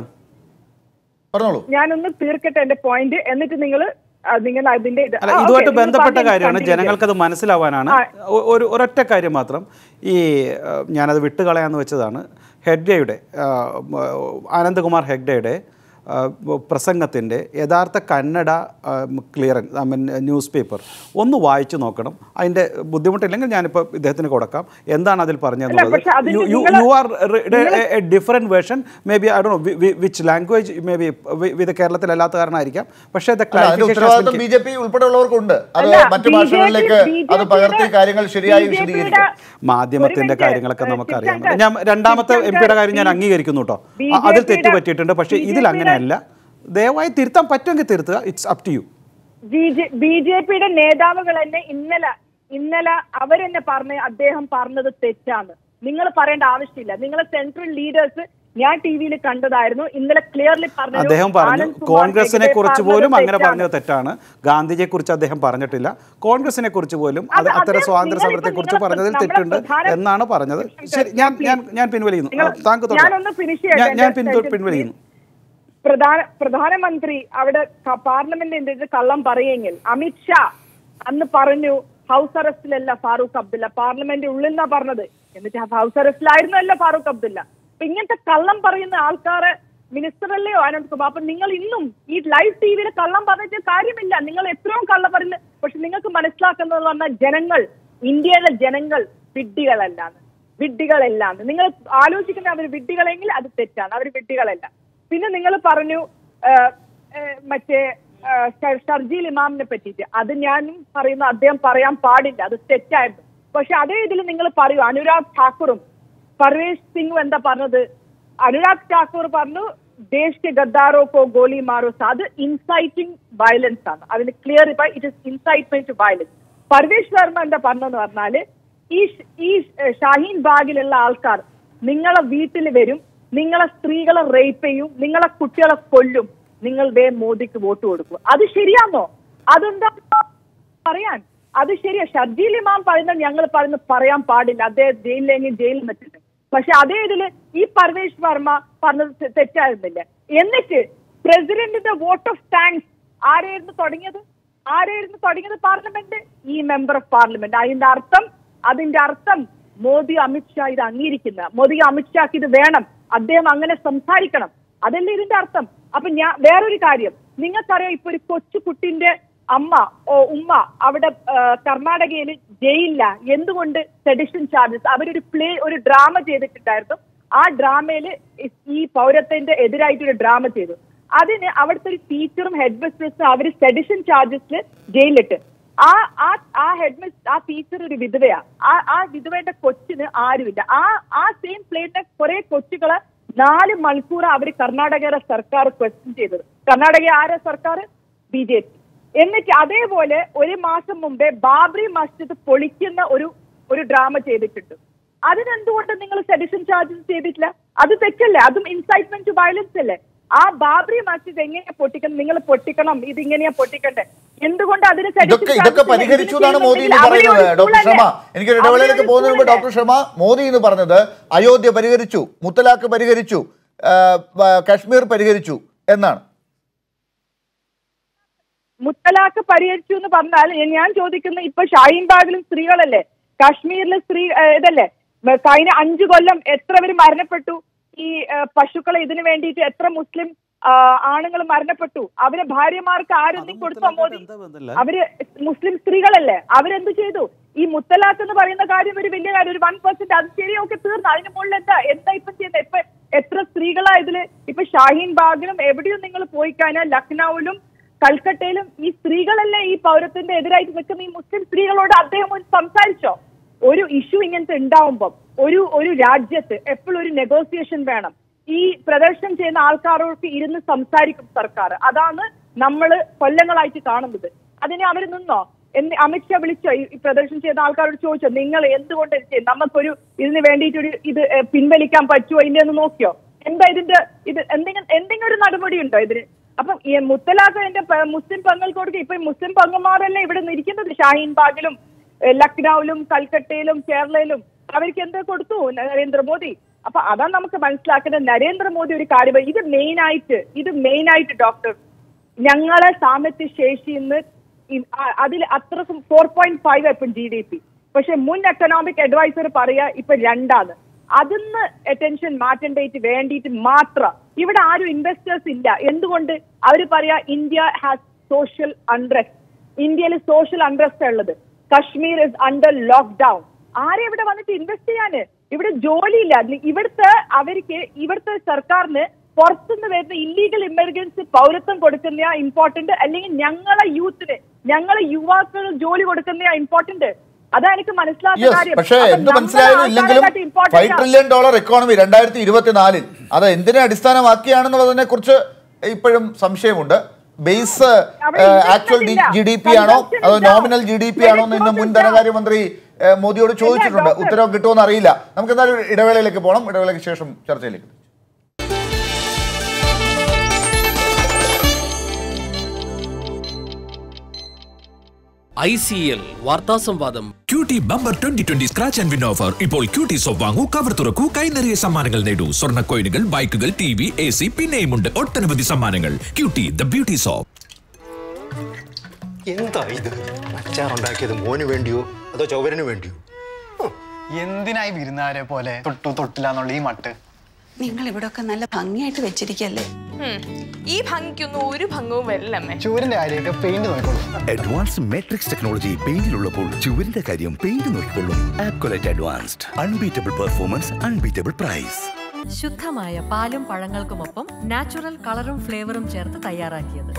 ഞാനൊന്ന് തീർക്കട്ടെ എന്റെ പോയിന്റ്, എന്നിട്ട് നിങ്ങൾ നിങ്ങൾ അതിന്റെ ഇതുമായിട്ട് ബന്ധപ്പെട്ട കാര്യമാണ്, ജനങ്ങൾക്കത് മനസ്സിലാവാനാണ്. ഒരു ഒരൊറ്റ കാര്യം മാത്രം, ഈ ഞാനത് വിട്ടുകളയാന്ന് വെച്ചതാണ്. ഹെഗ്ഡെയുടെ ആനന്ദകുമാർ ഹെഗ്ഡെയുടെ പ്രസംഗത്തിൻ്റെ യഥാർത്ഥ Kannada clearance I mean newspaper ഒന്ന് വായിച്ചു നോക്കണം. അതിൻ്റെ ബുദ്ധിമുട്ടില്ലെങ്കിൽ ഞാനിപ്പോൾ ഇദ്ദേഹത്തിന് കൊടുക്കാം. എന്താണ് അതിൽ പറഞ്ഞതെന്നുള്ളത്. You are a different version, maybe I do which language, maybe ഇത് കേരളത്തിലല്ലാത്ത കാരണമായിരിക്കാം. പക്ഷേ ബി ജെ പി ഉൾപ്പെടെയുള്ളവർക്കുണ്ട് മറ്റു ഭാഷകളിലേക്ക് അത് പകർത്തി കാര്യങ്ങൾ ശരിയായി വിശദീകരിക്കാം. മാധ്യമത്തിൻ്റെ കാര്യങ്ങളൊക്കെ നമുക്കറിയാം. ഞാൻ രണ്ടാമത്തെ എം പിയുടെ കാര്യം ഞാൻ അംഗീകരിക്കുന്നു കേട്ടോ, അതിൽ തെറ്റ് പറ്റിയിട്ടുണ്ട്. പക്ഷേ ഇതിൽ അങ്ങനെ അല്ല. ദയവായി തിരുത്താൻ പറ്റുമെങ്കിൽ തിരുത്തുക. It's up to you. B J പിയുടെ നേതാവുകൾ തന്നെ ഇന്നലെ ഇന്നലെ അവരെന്നെ പറഞ്ഞ് അദ്ദേഹം പറഞ്ഞത് തെറ്റാണ്. നിങ്ങൾ പറയേണ്ട ആവശ്യമില്ല. നിങ്ങളെ സെൻട്രൽ ലീഡേഴ്സ് ഞാൻ ടി വിയിൽ കണ്ടതായിരുന്നു. ഇന്നലെ ക്ലിയർലി പറഞ്ഞു അദ്ദേഹം പറഞ്ഞു കോൺഗ്രസിനെ കുറിച്ച് പോലും അങ്ങനെ പറഞ്ഞത് തെറ്റാണ്. ഗാന്ധിജിയെ കുറിച്ച് അദ്ദേഹം പറഞ്ഞിട്ടില്ല. കോൺഗ്രസിനെ കുറിച്ച് പോലും അത് അത്തരം സ്വാതന്ത്ര്യ സമരത്തെ കുറിച്ച് പറഞ്ഞതിൽ തെറ്റുണ്ട് എന്നാണ് പറഞ്ഞത്. ശരി, ഞാൻ ഞാൻ ഞാൻ പിൻവലിക്കുന്നു. താങ്കൾ ഞാൻ പിൻവലിക്കുന്നു. പ്രധാന പ്രധാനമന്ത്രി അവിടെ പാർലമെന്റിന്റെ കള്ളം പറയുമെങ്കിൽ അമിത്ഷാ അന്ന് പറഞ്ഞു ഹൗസ് അറസ്റ്റിലല്ല ഫാറൂഖ് അബ്ദുള്ള, പാർലമെന്റ് ഉള്ളിൽ നിന്നാ പറഞ്ഞത്. എന്നിട്ട് ഹൗസ് അറസ്റ്റിലായിരുന്നല്ല ഫാറൂഖ് അബ്ദുള്ള. അപ്പൊ ഇങ്ങനത്തെ കള്ളം പറയുന്ന ആൾക്കാരെ മിനിസ്റ്ററല്ലയോ ആനന്ദ് കുമാർ? അപ്പൊ നിങ്ങൾ ഇന്നും ഈ ലൈവ് ടി വിയിൽ കള്ളം പറഞ്ഞിട്ട് കാര്യമില്ല. നിങ്ങൾ എത്രയോ കള്ളം പറയുന്നത്. പക്ഷെ നിങ്ങൾക്ക് മനസ്സിലാക്കുന്നത് പറഞ്ഞാൽ ജനങ്ങൾ, ഇന്ത്യയിലെ ജനങ്ങൾ വിഡ്ഢികളല്ലാന്ന് വിഡ്ഢികളല്ലാന്ന് നിങ്ങൾ ആലോചിക്കുന്ന അവർ വിഡ്ഢികളെങ്കിൽ അത് തെറ്റാണ്. അവർ വിഡ്ഢികളല്ല. പിന്നെ നിങ്ങൾ പറഞ്ഞു മറ്റേ ഷർജീൽ ഇമാമിനെ പറ്റിയിട്ട്. അത് ഞാനും പറയുന്നു അദ്ദേഹം പറയാൻ പാടില്ല, അത് തെറ്റായിരുന്നു. പക്ഷെ അതേ ഇതിൽ നിങ്ങൾ പറയൂ അനുരാഗ് ഠാക്കൂറും പർവേഷ് സിംഗും എന്താ പറഞ്ഞത്? അനുരാഗ് ഠാക്കൂർ പറഞ്ഞു ദേശ് കെ ഗദ്ദാറോ കോ ഗോലി മാറോ, അത് ഇൻസൈറ്റിംഗ് വയലൻസ് ആണ്. അതിന് ക്ലിയർ ഇപ്പൊ it is incitement to violence. Parvesh Verma എന്താ പറഞ്ഞെന്ന് പറഞ്ഞാല് ഈ ഈ ഷാഹീൻ ബാഗിലുള്ള ആൾക്കാർ നിങ്ങളെ വീട്ടിൽ വരും, നിങ്ങളെ സ്ത്രീകളെ റേപ്പ് ചെയ്യും, നിങ്ങളെ കുട്ടികളെ കൊല്ലും, നിങ്ങൾ വേ മോദിക്ക് വോട്ട് കൊടുക്കും. അത് ശരിയാണോ? അതെന്താ പറയാൻ? അത് ശരിയാ. ഷർജീൽ ഇമാം പറയുന്നത് ഞങ്ങൾ പറയുന്നത് പറയാൻ പാടില്ല, അദ്ദേഹം ജയിലിലെങ്കിൽ ജയിലിൽ വെച്ചിട്ട്. പക്ഷെ അതേ ഇതില് ഈ പർവേഷ് വർമ്മ പറഞ്ഞത് തെറ്റായിരുന്നില്ല. എന്നിട്ട് പ്രസിഡന്റിന്റെ വോട്ട് ഓഫ് താങ്ക്സ് ആരായിരുന്നു തുടങ്ങിയത്? ആരായിരുന്നു തുടങ്ങിയത്? പാർലമെന്റ്, ഈ മെമ്പർ ഓഫ് പാർലമെന്റ്. അതിന്റെ അർത്ഥം അതിന്റെ അർത്ഥം മോദി അമിത്ഷാ ഇത് അംഗീകരിക്കുന്ന, മോദി അമിത്ഷാക്ക് ഇത് വേണം, അദ്ദേഹം അങ്ങനെ സംസാരിക്കണം, അതല്ലേ ഇതിന്റെ അർത്ഥം. അപ്പൊ ഞാൻ വേറൊരു കാര്യം, നിങ്ങൾക്കറിയാം ഇപ്പൊ ഒരു കൊച്ചു കുട്ടിന്റെ അമ്മ ഓ ഉമ്മ അവിടെ കർണാടകയിൽ ജയിലില്ല. എന്തുകൊണ്ട്? Sedition charges. അവരൊരു പ്ലേ ഒരു ഡ്രാമ ചെയ്തിട്ടുണ്ടായിരുന്നു. ആ ഡ്രാമയില് ഈ പൗരത്വത്തിന്റെ എതിരായിട്ടൊരു ഡ്രാമ ചെയ്തു. അതിന് അവിടുത്തെ ഒരു ടീച്ചറും ഹെഡ് മിസ്ട്രസും അവര് സെഡിഷൻ ചാർജസിൽ ജയിലിലിട്ട്. ആ ആ ആ ഹെഡ് മിസ് ആ ടീച്ചർ ഒരു വിധവയാ. ആ ആ വിധവയുടെ കൊച്ചിന് ആരുമില്ല. ആ ആ സെയിം പ്ലേറ്റിനെ കുറെ കൊച്ചുകളെ നാല് മണിക്കൂർ അവര് കർണാടകയുടെ സർക്കാർ ക്വസ്റ്റ്യൻ ചെയ്തത്. കർണാടക ആരാ സർക്കാർ? B J P. എന്നിട്ട് അതേപോലെ ഒരു മാസം മുമ്പേ ബാബറി മസ്ജിദ് പൊളിക്കുന്ന ഒരു ഒരു ഡ്രാമ ചെയ്തിട്ടുണ്ട്. അതിനെന്തുകൊണ്ട് നിങ്ങൾ സെഡിഷൻ ചാർജസ് ചെയ്തിട്ടില്ല? അത് തെറ്റല്ലേ? അതും ഇൻസൈറ്റ്മെന്റ് ടു വയലൻസ് അല്ലേ? ആ ബാബറി മസ്ജിദ് എങ്ങനെയാ പൊട്ടിക്കണം? നിങ്ങൾ പൊട്ടിക്കണം, ഇതിങ്ങനെയാ പൊട്ടിക്കണ്ടേ? എന്തുകൊണ്ട് അതിന് ഇതൊക്കെ പരിഹരിച്ചു എന്നാണ് മോദി എന്ന് പറയുന്നത്. ഡോക്ടർ ശർമ്മ, എനിക്ക് ഇടവേളയിലേക്ക് പോകുന്നതിന് മുമ്പ് ഡോക്ടർ ശർമ്മ, മോദി എന്ന് പറഞ്ഞത് അയോധ്യ പരിഹരിച്ചു, മുത്തലാഖ് പരിഹരിച്ചു, കാശ്മീർ പരിഹരിച്ചു എന്നാണ്. മുത്തലാഖ് പരിഹരിച്ചു എന്ന് പറഞ്ഞാൽ ഞാൻ ചോദിക്കുന്നത്, ഇപ്പൊ ഷാഹീൻ ബാഗിലും സ്ത്രീകളല്ലേ, കാശ്മീരിലെ സ്ത്രീ ഇതല്ലേ, കഴിഞ്ഞ അഞ്ചു കൊല്ലം എത്ര പേര് മരണപ്പെട്ടു ഈ പശുക്കളെ ഇതിനു വേണ്ടിയിട്ട്? എത്ര മുസ്ലിം ആണുങ്ങൾ മരണപ്പെട്ടു? അവരെ ഭാര്യമാർക്ക് ആരെന്തും കൊടുത്താൽ മോദി? അവര് മുസ്ലിം സ്ത്രീകളല്ലേ, അവരെന്ത് ചെയ്തു? ഈ മുത്തലാഖ് എന്ന് പറയുന്ന കാര്യം ഒരു വലിയ കാര്യം, ഒരു വൺ പെർസെന്റ്, അത് ശരിയൊക്കെ തീർന്നു. അതിന് മുകളിൽ എന്താ എന്താ ഇപ്പൊ ചെയ്യുന്നത്? ഇപ്പൊ എത്ര സ്ത്രീകളാ ഇതില്? ഇപ്പൊ ഷാഹീൻ ബാഗിലും എവിടെയും നിങ്ങൾ പോയി കഴിഞ്ഞാൽ, ലക്നൌവിലും കൽക്കട്ടയിലും ഈ സ്ത്രീകളല്ലേ ഈ പൗരത്വത്തിന്റെ എതിരായിട്ട് നിൽക്കുന്ന ഈ മുസ്ലിം സ്ത്രീകളോട് അദ്ദേഹം സംസാരിച്ചോ? ഒരു ഇഷ്യൂ ഇങ്ങനത്തെ ഉണ്ടാവുമ്പം ഒരു ഒരു രാജ്യത്ത് എപ്പോഴും ഒരു നെഗോസിയേഷൻ വേണം. ഈ പ്രദർശനം ചെയ്യുന്ന ആൾക്കാരോട് ഇരുന്ന് സംസാരിക്കും സർക്കാർ. അതാണ് നമ്മൾ കൊല്ലങ്ങളായിട്ട് കാണുന്നത്. അതിനെ അവർ നിന്നോ? എന്ന് അമിത്ഷാ വിളിച്ചോ ഈ പ്രദർശനം ചെയ്ത ആൾക്കാരോട് ചോദിച്ചോ നിങ്ങൾ എന്തുകൊണ്ട് നമുക്കൊരു ഇതിന് വേണ്ടിയിട്ടൊരു ഇത് പിൻവലിക്കാൻ പറ്റുമോ ഇല്ലെന്ന് നോക്കിയോ? എന്താ ഇതിന്റെ ഇത് എന്തെങ്കിലും എന്തെങ്കിലും ഒരു നടപടി ഉണ്ടോ ഇതിന്? അപ്പം ഈ മുത്തലാഖ് എന്റെ മുസ്ലിം പെങ്ങൾക്ക് കൊടുക്കുക. ഇപ്പൊ മുസ്ലിം പെങ്ങന്മാരല്ലേ ഇവിടെ ഇരിക്കുന്നത് ഷാഹീൻ ബാഗിലും ലക്നൌവിലും കൽക്കട്ടയിലും കേരളയിലും. അവർക്ക് എന്താ കൊടുത്തു നരേന്ദ്രമോദി? അപ്പൊ അതാണ് നമുക്ക് മനസ്സിലാക്കേണ്ടത്. നരേന്ദ്രമോദി ഒരു കാര്യം ഇത് മെയിൻ ആയിട്ട് ഇത് മെയിൻ ആയിട്ട് ഡോക്ടർ ഞങ്ങളെ സാമ്പത്തിക ശേഷിന്ന് അതിൽ അത്രക്കും ഫോർ പോയിന്റ് ഫൈവ് ഇപ്പം ജി ഡി പി. പക്ഷെ മുൻ എക്കണോമിക് അഡ്വൈസർ പറയാ ഇപ്പൊ രണ്ടാണ്. അതിന്ന് അറ്റൻഷൻ മാറ്റേണ്ടതായിട്ട് വേണ്ടിയിട്ട് മാത്രം ഇവിടെ ആരും ഇൻവെസ്റ്റേഴ്സ് ഇല്ല. എന്തുകൊണ്ട്? അവർ പറയാ ഇന്ത്യ ഹാസ് സോഷ്യൽ അൺറെസ്റ്റ്. ഇന്ത്യയിൽ സോഷ്യൽ അൺറെസ്റ്റ് ഉള്ളത്. Kashmir is under lockdown. ആരെ ഇവിടെ വന്നിട്ട് ഇൻവെസ്റ്റ് ചെയ്യാന്? ഇവിടെ ജോലിയില്ല. ഇവിടുത്തെ അവർക്ക് ഇവിടുത്തെ സർക്കാരിന് പുറത്തുനിന്ന് വരുന്ന ഇല്ലീഗൽ ഇമിഗ്രൻസ് പൗരത്വം കൊടുക്കുന്ന ഇമ്പോർട്ടന്റ്, അല്ലെങ്കിൽ ഞങ്ങളെ യൂത്തിന് ഞങ്ങളെ യുവാക്കൾ ജോലി കൊടുക്കുന്ന ഇമ്പോർട്ടന്റ്. അതാ എനിക്ക് മനസ്സിലാത്ത കാര്യം. പക്ഷേ എന്ത് മനസ്സിലായാലും ഇല്ലെങ്കിലും ഫൈവ് ട്രില്യൺ ഡോളർ എക്കോണമി രണ്ടായിരത്തി ഇരുപത്തിനാലിൽ അത് എന്തിനെ അടിസ്ഥാനമാക്കിയാണെന്നുള്ളതിനെ കുറിച്ച് ഇപ്പോഴും സംശയമുണ്ട്. Base actual G D P ആണോ അതോ നോമിനൽ ജി ഡി പി ആണോ എന്ന് ഇന്ന് മുൻ ധനകാര്യമന്ത്രി മോദിയോട് ചോദിച്ചിട്ടുണ്ട്. ഉത്തരവ് കിട്ടുമെന്ന് അറിയില്ല. നമുക്ക് എന്തായാലും ഇടവേളയിലേക്ക് പോകണം. ഇടവേളയ്ക്ക് ശേഷം ചർച്ചയിലേക്ക്. ഐ സി എൽ വാർത്താ സംവാദം. Cutie bumper twenty twenty scratch and win offer. ഇപ്പോൾ ക്യൂട്ടി സോപ്പ് വാങ്ങൂ, കവർ തുറക്കൂ, കൈ നിറയെ സമ്മാനങ്ങൾ നേടൂ. സ്വർണ്ണ കോയിനുകൾ, ബൈക്കുകൾ, ടി വി, എ സി, പിന്നെയുമുണ്ട് ഒട്ടനവധി സമ്മാനങ്ങൾ. Cutie the beauty soap. എന്താ ഇത്? അച്ചാറുണ്ടാക്കിയത് മോന് വേണ്ടിയോ അതോ ചൗവരന് വേണ്ടിയോ? എന്തിനായി വിരുന്നാരെ പോലെ തൊട്ടു തൊട്ടില്ല ഈ മട്ട്? നിങ്ങൾ ഇവിടെ ഒക്കെ നല്ല ഭംഗിയായിട്ട് വെച്ചിരിക്കല്ലേ? ഈ ഭംഗിക്കൊന്നും ഒരു ഭംഗവും വരില്ലമ്മേ. ചുവരിന്റെ കാര്യമൊക്കെ പെയിന്റ് നോക്കിക്കോളൂ. അഡ്വാൻസ്ഡ് മാട്രിക്സ് ടെക്നോളജി പെയിന്റിലുള്ളപ്പോൾ ചുവരിന്റെ കാര്യം പെയിന്റ് നോക്കിക്കൊള്ളും. Apcolite advanced. Unbeatable performance, unbeatable price. ശുദ്ധമായ പാലും പഴങ്ങൾക്കുമൊപ്പം നാച്ചുറൽ കളറും ഫ്ലേവറും ചേർത്ത് തയ്യാറാക്കിയത്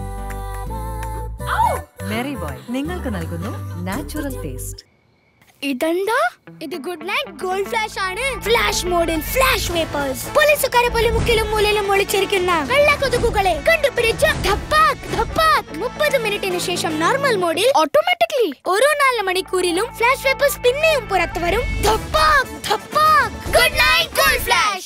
മേരി ബോയ് നിങ്ങൾക്ക് നൽകുന്നു നാച്ചുറൽ ടേസ്റ്റ്. ഇതെന്താ? ഇത് ഗുഡ് നൈറ്റ് ഗോൾഡ് ഫ്ലാഷ് ആണ്. ഫ്ലാഷ് മോഡിൽ ഫ്ലാഷ് വേപ്പേഴ്സ്. പോലീസുകാരെ പോലെ മുക്കിലും മൂലയിലും ഒളിച്ചിരിക്കുന്ന വെള്ളക്കൊതുകുകളെ കണ്ടുപിടിച്ച് ധപ്പാക് ധപ്പാക് മുപ്പത് മിനിറ്റിന് ശേഷം നോർമൽ മോഡിൽ ഓട്ടോമാറ്റിക്കലി ഓരോ നാല് മണിക്കൂറിലും ഫ്ലാഷ് വേപ്പേഴ്സ് പിന്നെയും പുറത്തു വരും. ധപ്പാക് ധപ്പാക് good night gold flash.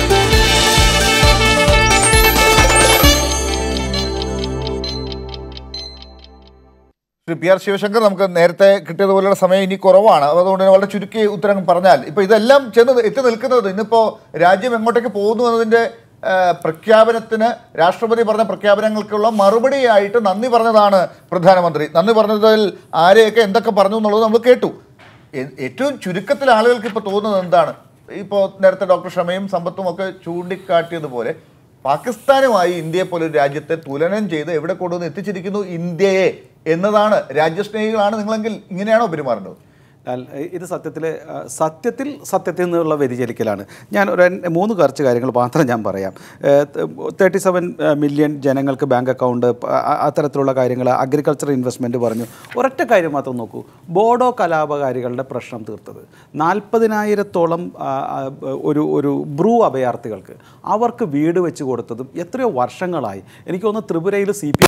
Shri P R Sivasankar, നമുക്ക് നേരത്തെ കിട്ടിയതുപോലെയുള്ള സമയം ഇനി കുറവാണ്. അതുകൊണ്ട് തന്നെ വളരെ ചുരുക്കി ഉത്തരം പറഞ്ഞാൽ ഇപ്പോൾ ഇതെല്ലാം ചെന്ന് എത്തി നിൽക്കുന്നത് ഇന്നിപ്പോൾ രാജ്യം എങ്ങോട്ടേക്ക് പോകുന്നു എന്നതിൻ്റെ പ്രഖ്യാപനത്തിന് രാഷ്ട്രപതി പറഞ്ഞ പ്രഖ്യാപനങ്ങൾക്കുള്ള മറുപടിയായിട്ട് നന്ദി പറഞ്ഞതാണ് പ്രധാനമന്ത്രി. നന്ദി പറഞ്ഞതിൽ ആരെയൊക്കെ എന്തൊക്കെ പറഞ്ഞു എന്നുള്ളത് നമ്മൾ കേട്ടു. ഏറ്റവും ചുരുക്കത്തിൽ ആളുകൾക്ക് ഇപ്പോൾ തോന്നുന്നത് എന്താണ്? ഇപ്പോൾ നേരത്തെ ഡോക്ടർ ഷമയും സമ്പത്തും ഒക്കെ ചൂണ്ടിക്കാട്ടിയതുപോലെ പാകിസ്ഥാനുമായി ഇന്ത്യയെ പോലെ ഒരു രാജ്യത്തെ തുലനം ചെയ്ത് എവിടെ കൊണ്ടുവന്ന് എത്തിച്ചിരിക്കുന്നു ഇന്ത്യയെ എന്നതാണ്. രാജ്യസ്നേഹികളാണ് നിങ്ങളെങ്കിൽ ഇങ്ങനെയാണോ പെരുമാറേണ്ടത്? ഇത് സത്യത്തിൽ സത്യത്തിൽ സത്യത്തിൽ നിന്നുള്ള വ്യതിചലിക്കലാണ്. ഞാൻ ഒരു മൂന്ന് കുറച്ച് കാര്യങ്ങൾ മാത്രം ഞാൻ പറയാം. തേർട്ടി സെവൻ മില്യൺ ജനങ്ങൾക്ക് ബാങ്ക് അക്കൗണ്ട്, അത്തരത്തിലുള്ള കാര്യങ്ങൾ, അഗ്രികൾച്ചർ ഇൻവെസ്റ്റ്മെൻറ്റ് പറഞ്ഞു. ഒരൊറ്റ കാര്യം മാത്രം നോക്കൂ. ബോഡോ കലാപകാരികളുടെ പ്രശ്നം തീർത്തത് നാൽപ്പതിനായിരത്തോളം ഒരു ഒരു ബ്രൂ അഭയാർത്ഥികൾക്ക് അവർക്ക് വീട് വെച്ച് കൊടുത്തതും എത്രയോ വർഷങ്ങളായി. എനിക്ക് തോന്നുന്നു ത്രിപുരയിൽ സി പി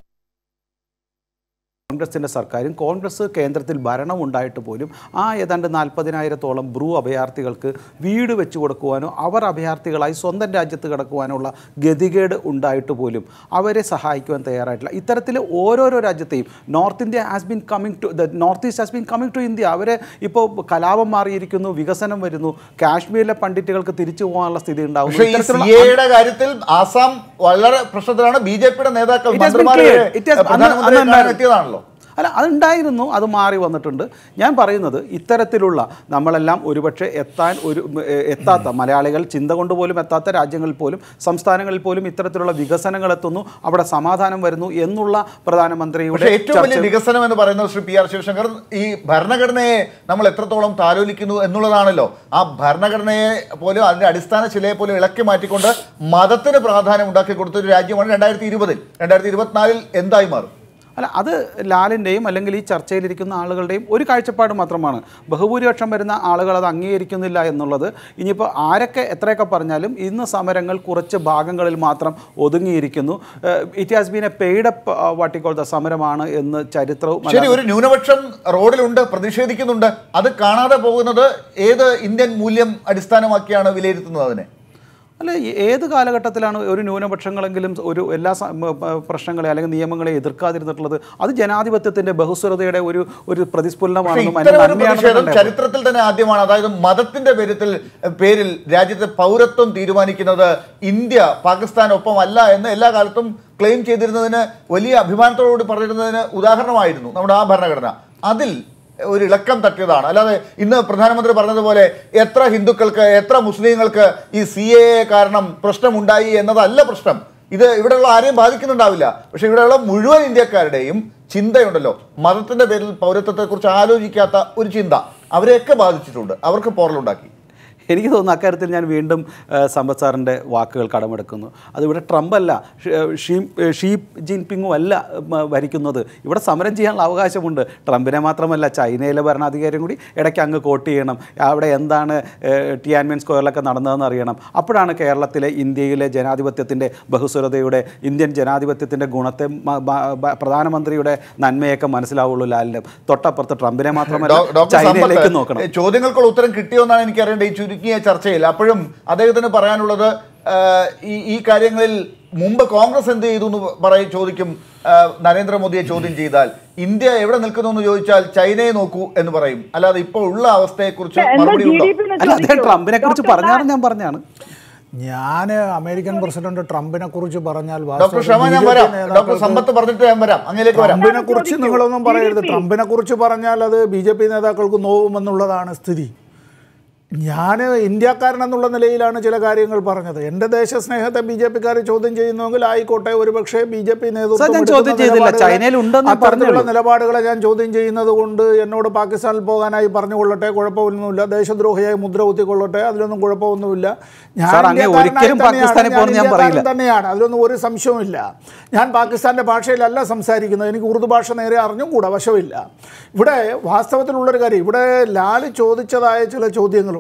കോൺഗ്രസിൻ്റെ സർക്കാരും കോൺഗ്രസ് കേന്ദ്രത്തിൽ ഭരണം ഉണ്ടായിട്ട് പോലും ആ ഏതാണ്ട് നാൽപ്പതിനായിരത്തോളം ബ്രൂ അഭയാർത്ഥികൾക്ക് വീട് വെച്ച് കൊടുക്കുവാനോ അവർ അഭയാർത്ഥികളായി സ്വന്തം രാജ്യത്ത് കിടക്കുവാനുള്ള ഗതികേട് ഉണ്ടായിട്ട് പോലും അവരെ സഹായിക്കുവാൻ തയ്യാറായിട്ടില്ല. ഇത്തരത്തിൽ ഓരോരോ രാജ്യത്തെയും north India has been coming to the north east has been coming to India. അവരെ ഇപ്പോൾ കലാപം മാറിയിരിക്കുന്നു, വികസനം വരുന്നു, കാശ്മീരിലെ പണ്ഡിറ്റുകൾക്ക് തിരിച്ചു പോകാനുള്ള സ്ഥിതി ഉണ്ടാകുന്നു. കാര്യത്തിൽ ആസാം വളരെ പ്രശ്നത്തിലാണ്. ബി ജെ പിയുടെ നേതാക്കൾ എത്തിയതാണല്ലോ. അല്ല, അതുണ്ടായിരുന്നു, അത് മാറി വന്നിട്ടുണ്ട്. ഞാൻ പറയുന്നത് ഇത്തരത്തിലുള്ള നമ്മളെല്ലാം ഒരുപക്ഷെ എത്താൻ ഒരു എത്താത്ത മലയാളികൾ ചിന്ത കൊണ്ടുപോലും എത്താത്ത രാജ്യങ്ങളിൽ പോലും സംസ്ഥാനങ്ങളിൽ പോലും ഇത്തരത്തിലുള്ള വികസനങ്ങൾ എത്തുന്നു, അവിടെ സമാധാനം വരുന്നു എന്നുള്ള പ്രധാനമന്ത്രിയുടെ ഏറ്റവും വലിയ വികസനം എന്ന് പറയുന്നത് ശ്രീ പി ആർ ശിവശങ്കർ ഈ ഭരണഘടനയെ നമ്മൾ എത്രത്തോളം താലോലിക്കുന്നു എന്നുള്ളതാണല്ലോ. ആ ഭരണഘടനയെ പോലും അതിന്റെ അടിസ്ഥാന ശിലയെ പോലും ഇളക്കി മാറ്റിക്കൊണ്ട് മതത്തിന് പ്രാധാന്യം ഉണ്ടാക്കി കൊടുത്തൊരു രാജ്യമാണ് രണ്ടായിരത്തി ഇരുപതിൽ രണ്ടായിരത്തി ഇരുപത്തിനാലിൽ എന്തായി മാറും? അല്ല, അത് ലാലിൻ്റെയും അല്ലെങ്കിൽ ഈ ചർച്ചയിലിരിക്കുന്ന ആളുകളുടെയും ഒരു കാഴ്ചപ്പാട് മാത്രമാണ്. ബഹുഭൂരിപക്ഷം വരുന്ന ആളുകൾ അത് അംഗീകരിക്കുന്നില്ല എന്നുള്ളത്. ഇനിയിപ്പോൾ ആരൊക്കെ എത്രയൊക്കെ പറഞ്ഞാലും ഇന്ന് സമരങ്ങൾ കുറച്ച് ഭാഗങ്ങളിൽ മാത്രം ഒതുങ്ങിയിരിക്കുന്നു. It has been a paid up വാട്ടിക്കോൾ സമരമാണ് എന്ന് ചരിത്രവും. ശരി, ഒരു ന്യൂനപക്ഷം റോഡിലുണ്ട്, പ്രതിഷേധിക്കുന്നുണ്ട്. അത് കാണാതെ പോകുന്നത് ഏത് ഇന്ത്യൻ മൂല്യം അടിസ്ഥാനമാക്കിയാണ് വിലയിരുത്തുന്നത് അതിനെ? അല്ല, ഏത് കാലഘട്ടത്തിലാണ് ഒരു ന്യൂനപക്ഷങ്ങളെങ്കിലും ഒരു എല്ലാ പ്രശ്നങ്ങളെ അല്ലെങ്കിൽ നിയമങ്ങളെ എതിർക്കാതിരുന്നിട്ടുള്ളത്? അത് ജനാധിപത്യത്തിന്റെ ബഹുസ്വരതയുടെ ഒരു ഒരു പ്രതിഫലനമാണെന്നും ചരിത്രത്തിൽ തന്നെ ആദ്യമാണ്. അതായത് മതത്തിന്റെ പേരിൽ പേരിൽ രാജ്യത്തെ പൗരത്വം തീരുമാനിക്കുന്നത് ഇന്ത്യ പാകിസ്ഥാനൊപ്പം അല്ല എന്ന് എല്ലാ കാലത്തും ക്ലെയിം ചെയ്തിരുന്നതിന്, വലിയ അഭിമാനത്തോടുകൂടി പറഞ്ഞിരുന്നതിന് ഉദാഹരണമായിരുന്നു നമ്മുടെ ആ ഭരണഘടന. അതിൽ ഒരു ഇളക്കം തട്ടിയതാണ്. അല്ലാതെ ഇന്ന് പ്രധാനമന്ത്രി പറഞ്ഞതുപോലെ എത്ര ഹിന്ദുക്കൾക്ക് എത്ര മുസ്ലിങ്ങൾക്ക് ഈ സി എ എ കാരണം പ്രശ്നമുണ്ടായി എന്നതല്ല പ്രശ്നം. ഇത് ഇവിടെയുള്ള ആരെയും ബാധിക്കുന്നുണ്ടാവില്ല. പക്ഷെ ഇവിടെയുള്ള മുഴുവൻ ഇന്ത്യക്കാരുടെയും ചിന്തയുണ്ടല്ലോ, മതത്തിന്റെ പേരിൽ പൗരത്വത്തെക്കുറിച്ച് ആലോചിക്കാത്ത ഒരു ചിന്ത അവരെയൊക്കെ ബാധിച്ചിട്ടുണ്ട്, അവർക്ക് പോറലുണ്ടാക്കി. എനിക്ക് തോന്നുന്നു അക്കാര്യത്തിൽ ഞാൻ വീണ്ടും സമ്പത്ത് സാറിൻ്റെ വാക്കുകൾ കടമെടുക്കുന്നു. അതിവിടെ ട്രംപ് അല്ല, ഷീ ഷീ ജിൻപിങ്ങും അല്ല ഭരിക്കുന്നത്. ഇവിടെ സമരം ചെയ്യാനുള്ള അവകാശമുണ്ട്. ട്രംപിനെ മാത്രമല്ല, ചൈനയിലെ ഭരണാധികാരിയും കൂടി ഇടയ്ക്ക് അങ്ങ് കോട്ട് ചെയ്യണം. അവിടെ എന്താണ് ടിയാൻമെൻ സ്ക്വയറിലൊക്കെ നടന്നതെന്ന് അറിയണം. അപ്പോഴാണ് കേരളത്തിലെ ഇന്ത്യയിലെ ജനാധിപത്യത്തിൻ്റെ ബഹുസ്വരതയുടെ, ഇന്ത്യൻ ജനാധിപത്യത്തിൻ്റെ ഗുണത്തെ, പ്രധാനമന്ത്രിയുടെ നന്മയൊക്കെ മനസ്സിലാവുള്ളൂ ലാലിൻ്റെ. തൊട്ടപ്പുറത്ത് ട്രംപിനെ മാത്രമല്ല, ചൈനയിലേക്ക് നോക്കണം. ചോദ്യങ്ങൾക്കുള്ള ഉത്തരം കിട്ടിയോന്നാണ് എനിക്കറിയേണ്ടത് ഈ ചുരുക്കിയ ചർച്ചയിൽ. അപ്പോഴും അദ്ദേഹത്തിന് പറയാനുള്ളത് ഈ ഈ കാര്യങ്ങളിൽ മുമ്പ് കോൺഗ്രസ് എന്ത് ചെയ്തു എന്ന് പറയും ചോദിക്കും. നരേന്ദ്രമോദിയെ ചോദ്യം ചെയ്താൽ ഇന്ത്യ എവിടെ നിൽക്കുന്നു എന്ന് ചോദിച്ചാൽ ചൈനയെ നോക്കൂ എന്ന് പറയും. അല്ലാതെ ഇപ്പോൾ ഉള്ള അവസ്ഥയെക്കുറിച്ച് മറുപടി ഉണ്ടോ? അദ്ദേഹം ട്രംപിനെ കുറിച്ച് പറഞ്ഞാണ്, ഞാൻ പറഞ്ഞാണ്. ഞാൻ അമേരിക്കൻ പ്രസിഡന്റ് ട്രംപിനെ കുറിച്ച് പറഞ്ഞാൽ ട്രംപിനെ കുറിച്ച് നിങ്ങളൊന്നും പറയരുത്. ട്രംപിനെ കുറിച്ച് പറഞ്ഞാൽ അത് ബി ജെ പി നേതാക്കൾക്ക് നോവുമെന്നുള്ളതാണ് സ്ഥിതി. ഞാൻ ഇന്ത്യക്കാരനെന്നുള്ള നിലയിലാണ് ചില കാര്യങ്ങൾ പറഞ്ഞത്. എൻ്റെ ദേശസ്നേഹത്തെ ബി ജെ പിക്കാർ ചോദ്യം ചെയ്യുന്നെങ്കിൽ ആയിക്കോട്ടെ, ഒരുപക്ഷെ ബി ജെ പി നേതൃത്വം നിലപാടുകളെ ഞാൻ ചോദ്യം ചെയ്യുന്നത് കൊണ്ട് എന്നോട് പാകിസ്ഥാനിൽ പോകാനായി പറഞ്ഞുകൊള്ളട്ടെ, കുഴപ്പമൊന്നുമില്ല. ദേശദ്രോഹിയായി മുദ്ര കുത്തിക്കൊള്ളട്ടെ, അതിലൊന്നും കുഴപ്പമൊന്നുമില്ല. ഞാൻ തന്നെയാണ്, അതിലൊന്നും ഒരു സംശയവുമില്ല. ഞാൻ പാകിസ്ഥാൻ്റെ ഭാഷയിലല്ല സംസാരിക്കുന്നത്, എനിക്ക് ഉറുദു ഭാഷ നേരെ അറിഞ്ഞും കൂടെ വശമില്ല. ഇവിടെ വാസ്തവത്തിലുള്ളൊരു കാര്യം, ഇവിടെ ലാൽ ചോദിച്ചതായ ചില ചോദ്യങ്ങളുണ്ട്.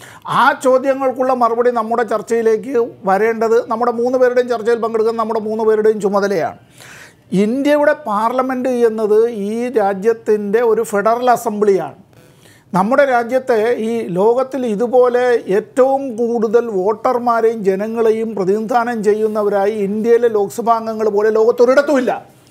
ആ ചോദ്യങ്ങൾക്കുള്ള മറുപടി നമ്മുടെ ചർച്ചയിലേക്ക് വരേണ്ടത് നമ്മുടെ മൂന്ന് പേരുടെയും ചർച്ചയിൽ പങ്കെടുക്കുന്ന നമ്മുടെ മൂന്ന് പേരുടെയും ചുമതലയാണ്. ഇന്ത്യയുടെ പാർലമെൻറ്റ് എന്നത് ഈ രാജ്യത്തിൻ്റെ ഒരു ഫെഡറൽ അസംബ്ലിയാണ്. നമ്മുടെ രാജ്യത്തെ ഈ ലോകത്തിൽ ഇതുപോലെ ഏറ്റവും കൂടുതൽ വോട്ടർമാരെയും ജനങ്ങളെയും പ്രതിനിധാനം ചെയ്യുന്നവരായി ഇന്ത്യയിലെ ലോക്സഭാ അംഗങ്ങൾ പോലെ ലോകത്തൊരിടത്തുമില്ല.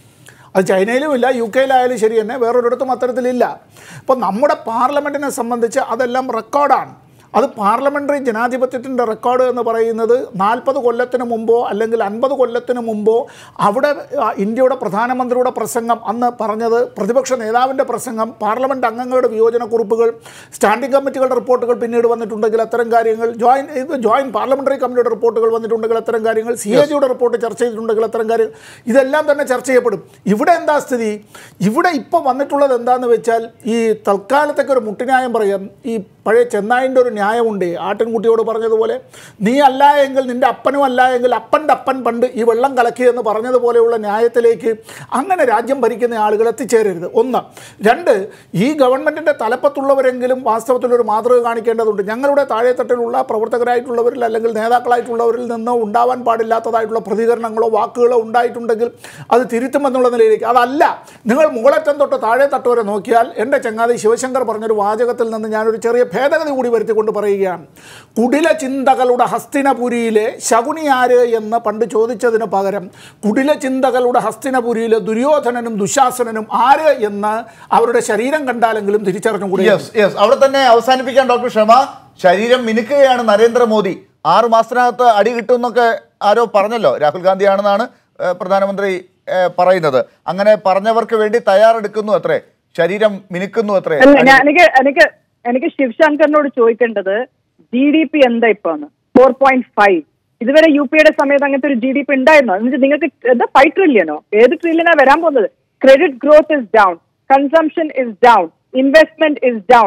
അത് ചൈനയിലുമില്ല, യു കെയിലായാലും ശരി തന്നെ, വേറൊരിടത്തും അത്തരത്തിലില്ല. അപ്പോൾ നമ്മുടെ പാർലമെൻറ്റിനെ സംബന്ധിച്ച് അതെല്ലാം റെക്കോർഡാണ്. അത് പാർലമെൻ്ററി ജനാധിപത്യത്തിൻ്റെ റെക്കോർഡ് എന്ന് പറയുന്നത് നാൽപ്പത് കൊല്ലത്തിന് മുമ്പോ അല്ലെങ്കിൽ അൻപത് കൊല്ലത്തിന് മുമ്പോ അവിടെ ഇന്ത്യയുടെ പ്രധാനമന്ത്രിയുടെ പ്രസംഗം, അന്ന് പറഞ്ഞത് പ്രതിപക്ഷ നേതാവിൻ്റെ പ്രസംഗം, പാർലമെൻറ്റ് അംഗങ്ങളുടെ വിയോജനക്കുറിപ്പുകൾ, സ്റ്റാൻഡിംഗ് കമ്മിറ്റികളുടെ റിപ്പോർട്ടുകൾ പിന്നീട് വന്നിട്ടുണ്ടെങ്കിൽ അത്തരം കാര്യങ്ങൾ, ജോയിൻറ്റ് ജോയിൻറ്റ് പാർലമെൻ്ററി കമ്മിറ്റിയുടെ റിപ്പോർട്ടുകൾ വന്നിട്ടുണ്ടെങ്കിൽ അത്തരം കാര്യങ്ങൾ, സി എ ജിയുടെ റിപ്പോർട്ട് ചർച്ച ചെയ്തിട്ടുണ്ടെങ്കിൽ അത്തരം കാര്യങ്ങൾ, ഇതെല്ലാം തന്നെ ചർച്ച ചെയ്യപ്പെടും. ഇവിടെ എന്താ സ്ഥിതി? ഇവിടെ ഇപ്പോൾ വന്നിട്ടുള്ളത് എന്താണെന്ന് വെച്ചാൽ, ഈ തൽക്കാലത്തേക്ക് ഒരു മുട്ടിന്യായം പറയാം. ഈ പഴയ ചെന്നായിൻ്റെ ഒരു ന്യായമുണ്ട്, ആട്ടിൻകുട്ടിയോട് പറഞ്ഞതുപോലെ, നീ അല്ല എങ്കിൽ നിൻ്റെ അപ്പനും അല്ല എങ്കിൽ അപ്പൻ്റെ അപ്പൻ പണ്ട് ഈ വെള്ളം കലക്കിയെന്ന് പറഞ്ഞതുപോലെയുള്ള ന്യായത്തിലേക്ക് അങ്ങനെ രാജ്യം ഭരിക്കുന്ന ആളുകൾ എത്തിച്ചേരരുത്. ഒന്ന്. രണ്ട്, ഈ ഗവൺമെൻറ്റിൻ്റെ തലപ്പത്തുള്ളവരെങ്കിലും വാസ്തവത്തിലൊരു മാതൃക കാണിക്കേണ്ടതുണ്ട്. ഞങ്ങളുടെ താഴെത്തട്ടിലുള്ള പ്രവർത്തകരായിട്ടുള്ളവരിൽ അല്ലെങ്കിൽ നേതാക്കളായിട്ടുള്ളവരിൽ നിന്ന് ഉണ്ടാവാൻ പാടില്ലാത്തതായിട്ടുള്ള പ്രതികരണങ്ങളോ വാക്കുകളോ ഉണ്ടായിട്ടുണ്ടെങ്കിൽ അത് തിരുത്തുമെന്നുള്ള നിലയിലേക്ക്. അതല്ല, നിങ്ങൾ മുകളറ്റം തൊട്ട് താഴെ തട്ട് വരെ നോക്കിയാൽ എൻ്റെ ചങ്ങാതി ശിവശങ്കർ പറഞ്ഞൊരു വാചകത്തിൽ നിന്ന് ഞാനൊരു ചെറിയ ഭേദഗതി കൂടി വരുത്തിക്കൊണ്ട് പറയുകയാണ്. കുടില ചിന്തകളുടെ ഹസ്തിനപുരിയിലെ ശകുനി ആര് എന്ന് പണ്ട് ചോദിച്ചതിന് പകരം കുടില ചിന്തകളുടെ ഹസ്തിനപുരിയിലെ ദുര്യോധനനും ദുശാസനനും ആര് എന്ന് അവരുടെ ശരീരം കണ്ടാലെങ്കിലും തിരിച്ചറിഞ്ഞുകൂടി. അവിടെ തന്നെ അവസാനിപ്പിക്കാൻ ഡോക്ടർ ഷമ, ശരീരം മിനുക്കുകയാണ് നരേന്ദ്രമോദി. ആറു മാസത്തിനകത്ത് അടി കിട്ടുമെന്നൊക്കെ ആരോ പറഞ്ഞല്ലോ, രാഹുൽ ഗാന്ധിയാണെന്നാണ് പ്രധാനമന്ത്രി പറയുന്നത്. അങ്ങനെ പറഞ്ഞവർക്ക് വേണ്ടി തയ്യാറെടുക്കുന്നു അത്രേ, ശരീരം മിനുക്കുന്നു അത്രേ. എനിക്ക് എനിക്ക് എനിക്ക് ശിവശങ്കറിനോട് ചോദിക്കേണ്ടത്, ജി ഡി പി എന്താ ഇപ്പോന്ന്? Four point five. ഇതുവരെ യു പിയുടെ സമയത്ത് അങ്ങനത്തെ ഒരു ജി ഡി പി ഉണ്ടായിരുന്നോ? എന്നിട്ട് നിങ്ങൾക്ക് എന്താ ഫൈവ് ട്രില്യനോ? ഏത് ട്രില്യനാ വരാൻ പോകുന്നത്? Credit growth is down, consumption is down, investment is down.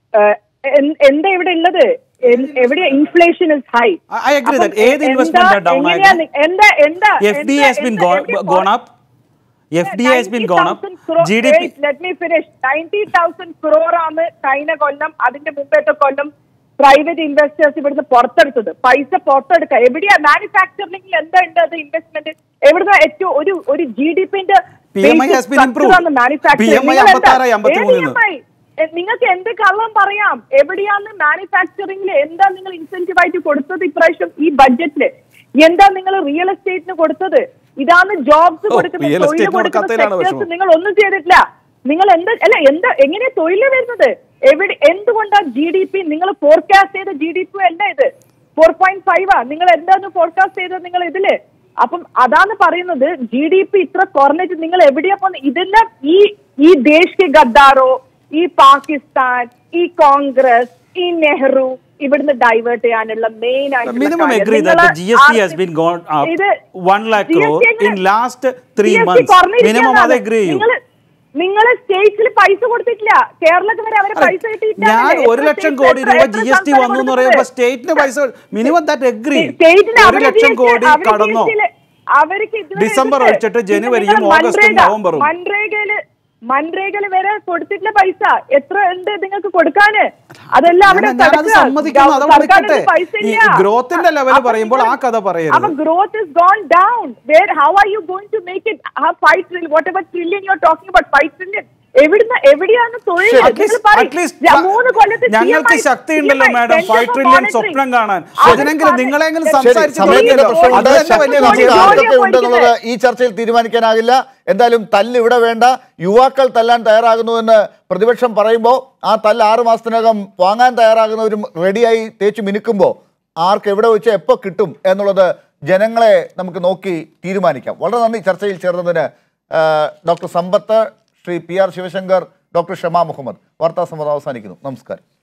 എന്താ ഇവിടെ ഉള്ളത്? എവിടെയാ? Inflation is high. എന്താ എന്താ F D I has been gone up. G D P. Wait, let me finish. ninety thousand crore ആണ് കഴിഞ്ഞ കൊല്ലം, അതിന്റെ മുമ്പത്തെ കൊല്ലം പ്രൈവറ്റ് ഇൻവെസ്റ്റേഴ്സ് ഇവിടുന്ന് പുറത്തെടുത്തത്. പൈസ പുറത്തെടുക്കുക എവിടെയാ? മാനുഫാക്ചറിംഗിൽ എന്താ ഉണ്ട് അത് ഇൻവെസ്റ്റ്മെന്റ്? എവിടുന്ന ഏറ്റവും ഒരു ഒരു ജി ഡി പിന്റെ നിങ്ങൾക്ക് എന്ത് കള്ളം പറയാം? എവിടെയാന്ന് മാനുഫാക്ചറിംഗിൽ എന്താ നിങ്ങൾ ഇൻസെന്റീവ് ആയിട്ട് കൊടുത്തത് ഇപ്രാവശ്യം ഈ ബഡ്ജറ്റില്? എന്താ നിങ്ങൾ റിയൽ എസ്റ്റേറ്റിന് കൊടുത്തത്? ഇതാണ് ജോബ്സ് കൊടുക്കുന്ന തൊഴിൽ കൊടുക്കുന്ന നിങ്ങൾ ഒന്നും ചെയ്തിട്ടില്ല. നിങ്ങൾ എന്താ അല്ല എന്താ എങ്ങനെയാ തൊഴിൽ വരുന്നത്? എവിടെ എന്തുകൊണ്ടാ ജി ഡി പി നിങ്ങൾ ഫോർകാസ്റ്റ് ചെയ്ത ജി ഡി പി അല്ല ഇത്? ഫോർ പോയിന്റ് ഫൈവ് ആ നിങ്ങൾ എന്താണ് ഫോർകാസ്റ്റ് ചെയ്തത് നിങ്ങൾ ഇതില്? അപ്പം അതാണ് പറയുന്നത്, ജി ഡി പി ഇത്ര കുറഞ്ഞിട്ട് നിങ്ങൾ എവിടെയാ പോകുന്നത്? ഇതെല്ലാം ഈ ഈ ദേശ് കെ ഗദ്ദാറോ, ഈ പാകിസ്ഥാൻ, ഈ കോൺഗ്രസ്, ഈ നെഹ്റു ഇവിടുന്ന് ഡൈവേർട്ട് ചെയ്യാനുള്ള main minimum agree that the G S T has been gone up one lakh crore in last three months. Minimum അത് agree ചെയ്യും. നിങ്ങൾ സ്റ്റേറ്റ്സിൽ പൈസ കൊടുത്തിട്ടില്ല. കേരളത്തിൽ വരെ അവരെ പൈസ കിട്ടിയിട്ടില്ല. ഞാൻ ഒരു ലക്ഷം കോടി രൂപ ജി എസ് ടി വന്നു എന്ന് പറയുമ്പോൾ സ്റ്റേറ്റിന് പൈസ മിനിമം ദാറ്റ് അഗ്രി. ഒരു ലക്ഷം കോടി കടന്നോ? അവർക്ക് ഡിസംബർ ഒഴിച്ചിട്ട് ജനുവരിയും ഓഗസ്റ്റും നവംബറും മൻരേഗയില് മൻരേഗയില് വരെ കൊടുത്തിട്ടില്ല പൈസ. എത്ര ഉണ്ട് നിങ്ങൾക്ക് കൊടുക്കാന്? അതെല്ലാം അവിടെ ഗ്രോത്തിന്റെ ലെവൽ പറയുമ്പോൾ ആ കഥ പറയരുത്. Growth is gone down. Where how are you going to make it five trillion whatever trillion you are talking about? Five trillion എവിടുന്ന് എവിടെയാണ് തൊഴിൽ? ഞങ്ങൾക്ക് ശക്തി ഉണ്ടല്ലോ മാഡം ഫൈവ് ട്രില്യൺ സ്വപ്നം കാണാൻ. അതിനെങ്കിലും നിങ്ങളെങ്കിലും സംസാരിച്ചു ഉണ്ടെന്നുള്ളത് ഈ ചർച്ചയിൽ തീരുമാനിക്കാനാകില്ല. എന്തായാലും തല്ല് ഇവിടെ വേണ്ട. യുവാക്കൾ തല്ലാൻ തയ്യാറാകുന്നുവെന്ന് പ്രതിപക്ഷം പറയുമ്പോൾ ആ തല്ല് ആറ് മാസത്തിനകം വാങ്ങാൻ തയ്യാറാകുന്നവരും റെഡിയായി തേച്ച് മിനുക്കുമ്പോൾ ആർക്ക് എവിടെ വെച്ച് എപ്പോൾ കിട്ടും എന്നുള്ളത് ജനങ്ങളെ നമുക്ക് നോക്കി തീരുമാനിക്കാം. വളരെ നന്ദി ചർച്ചയിൽ ചേർന്നതിന് doctor Sampath, Shri P R Sivasankar, doctor Shama Mohammed. വാർത്താ സംവാദം അവസാനിക്കുന്നു. നമസ്കാരം.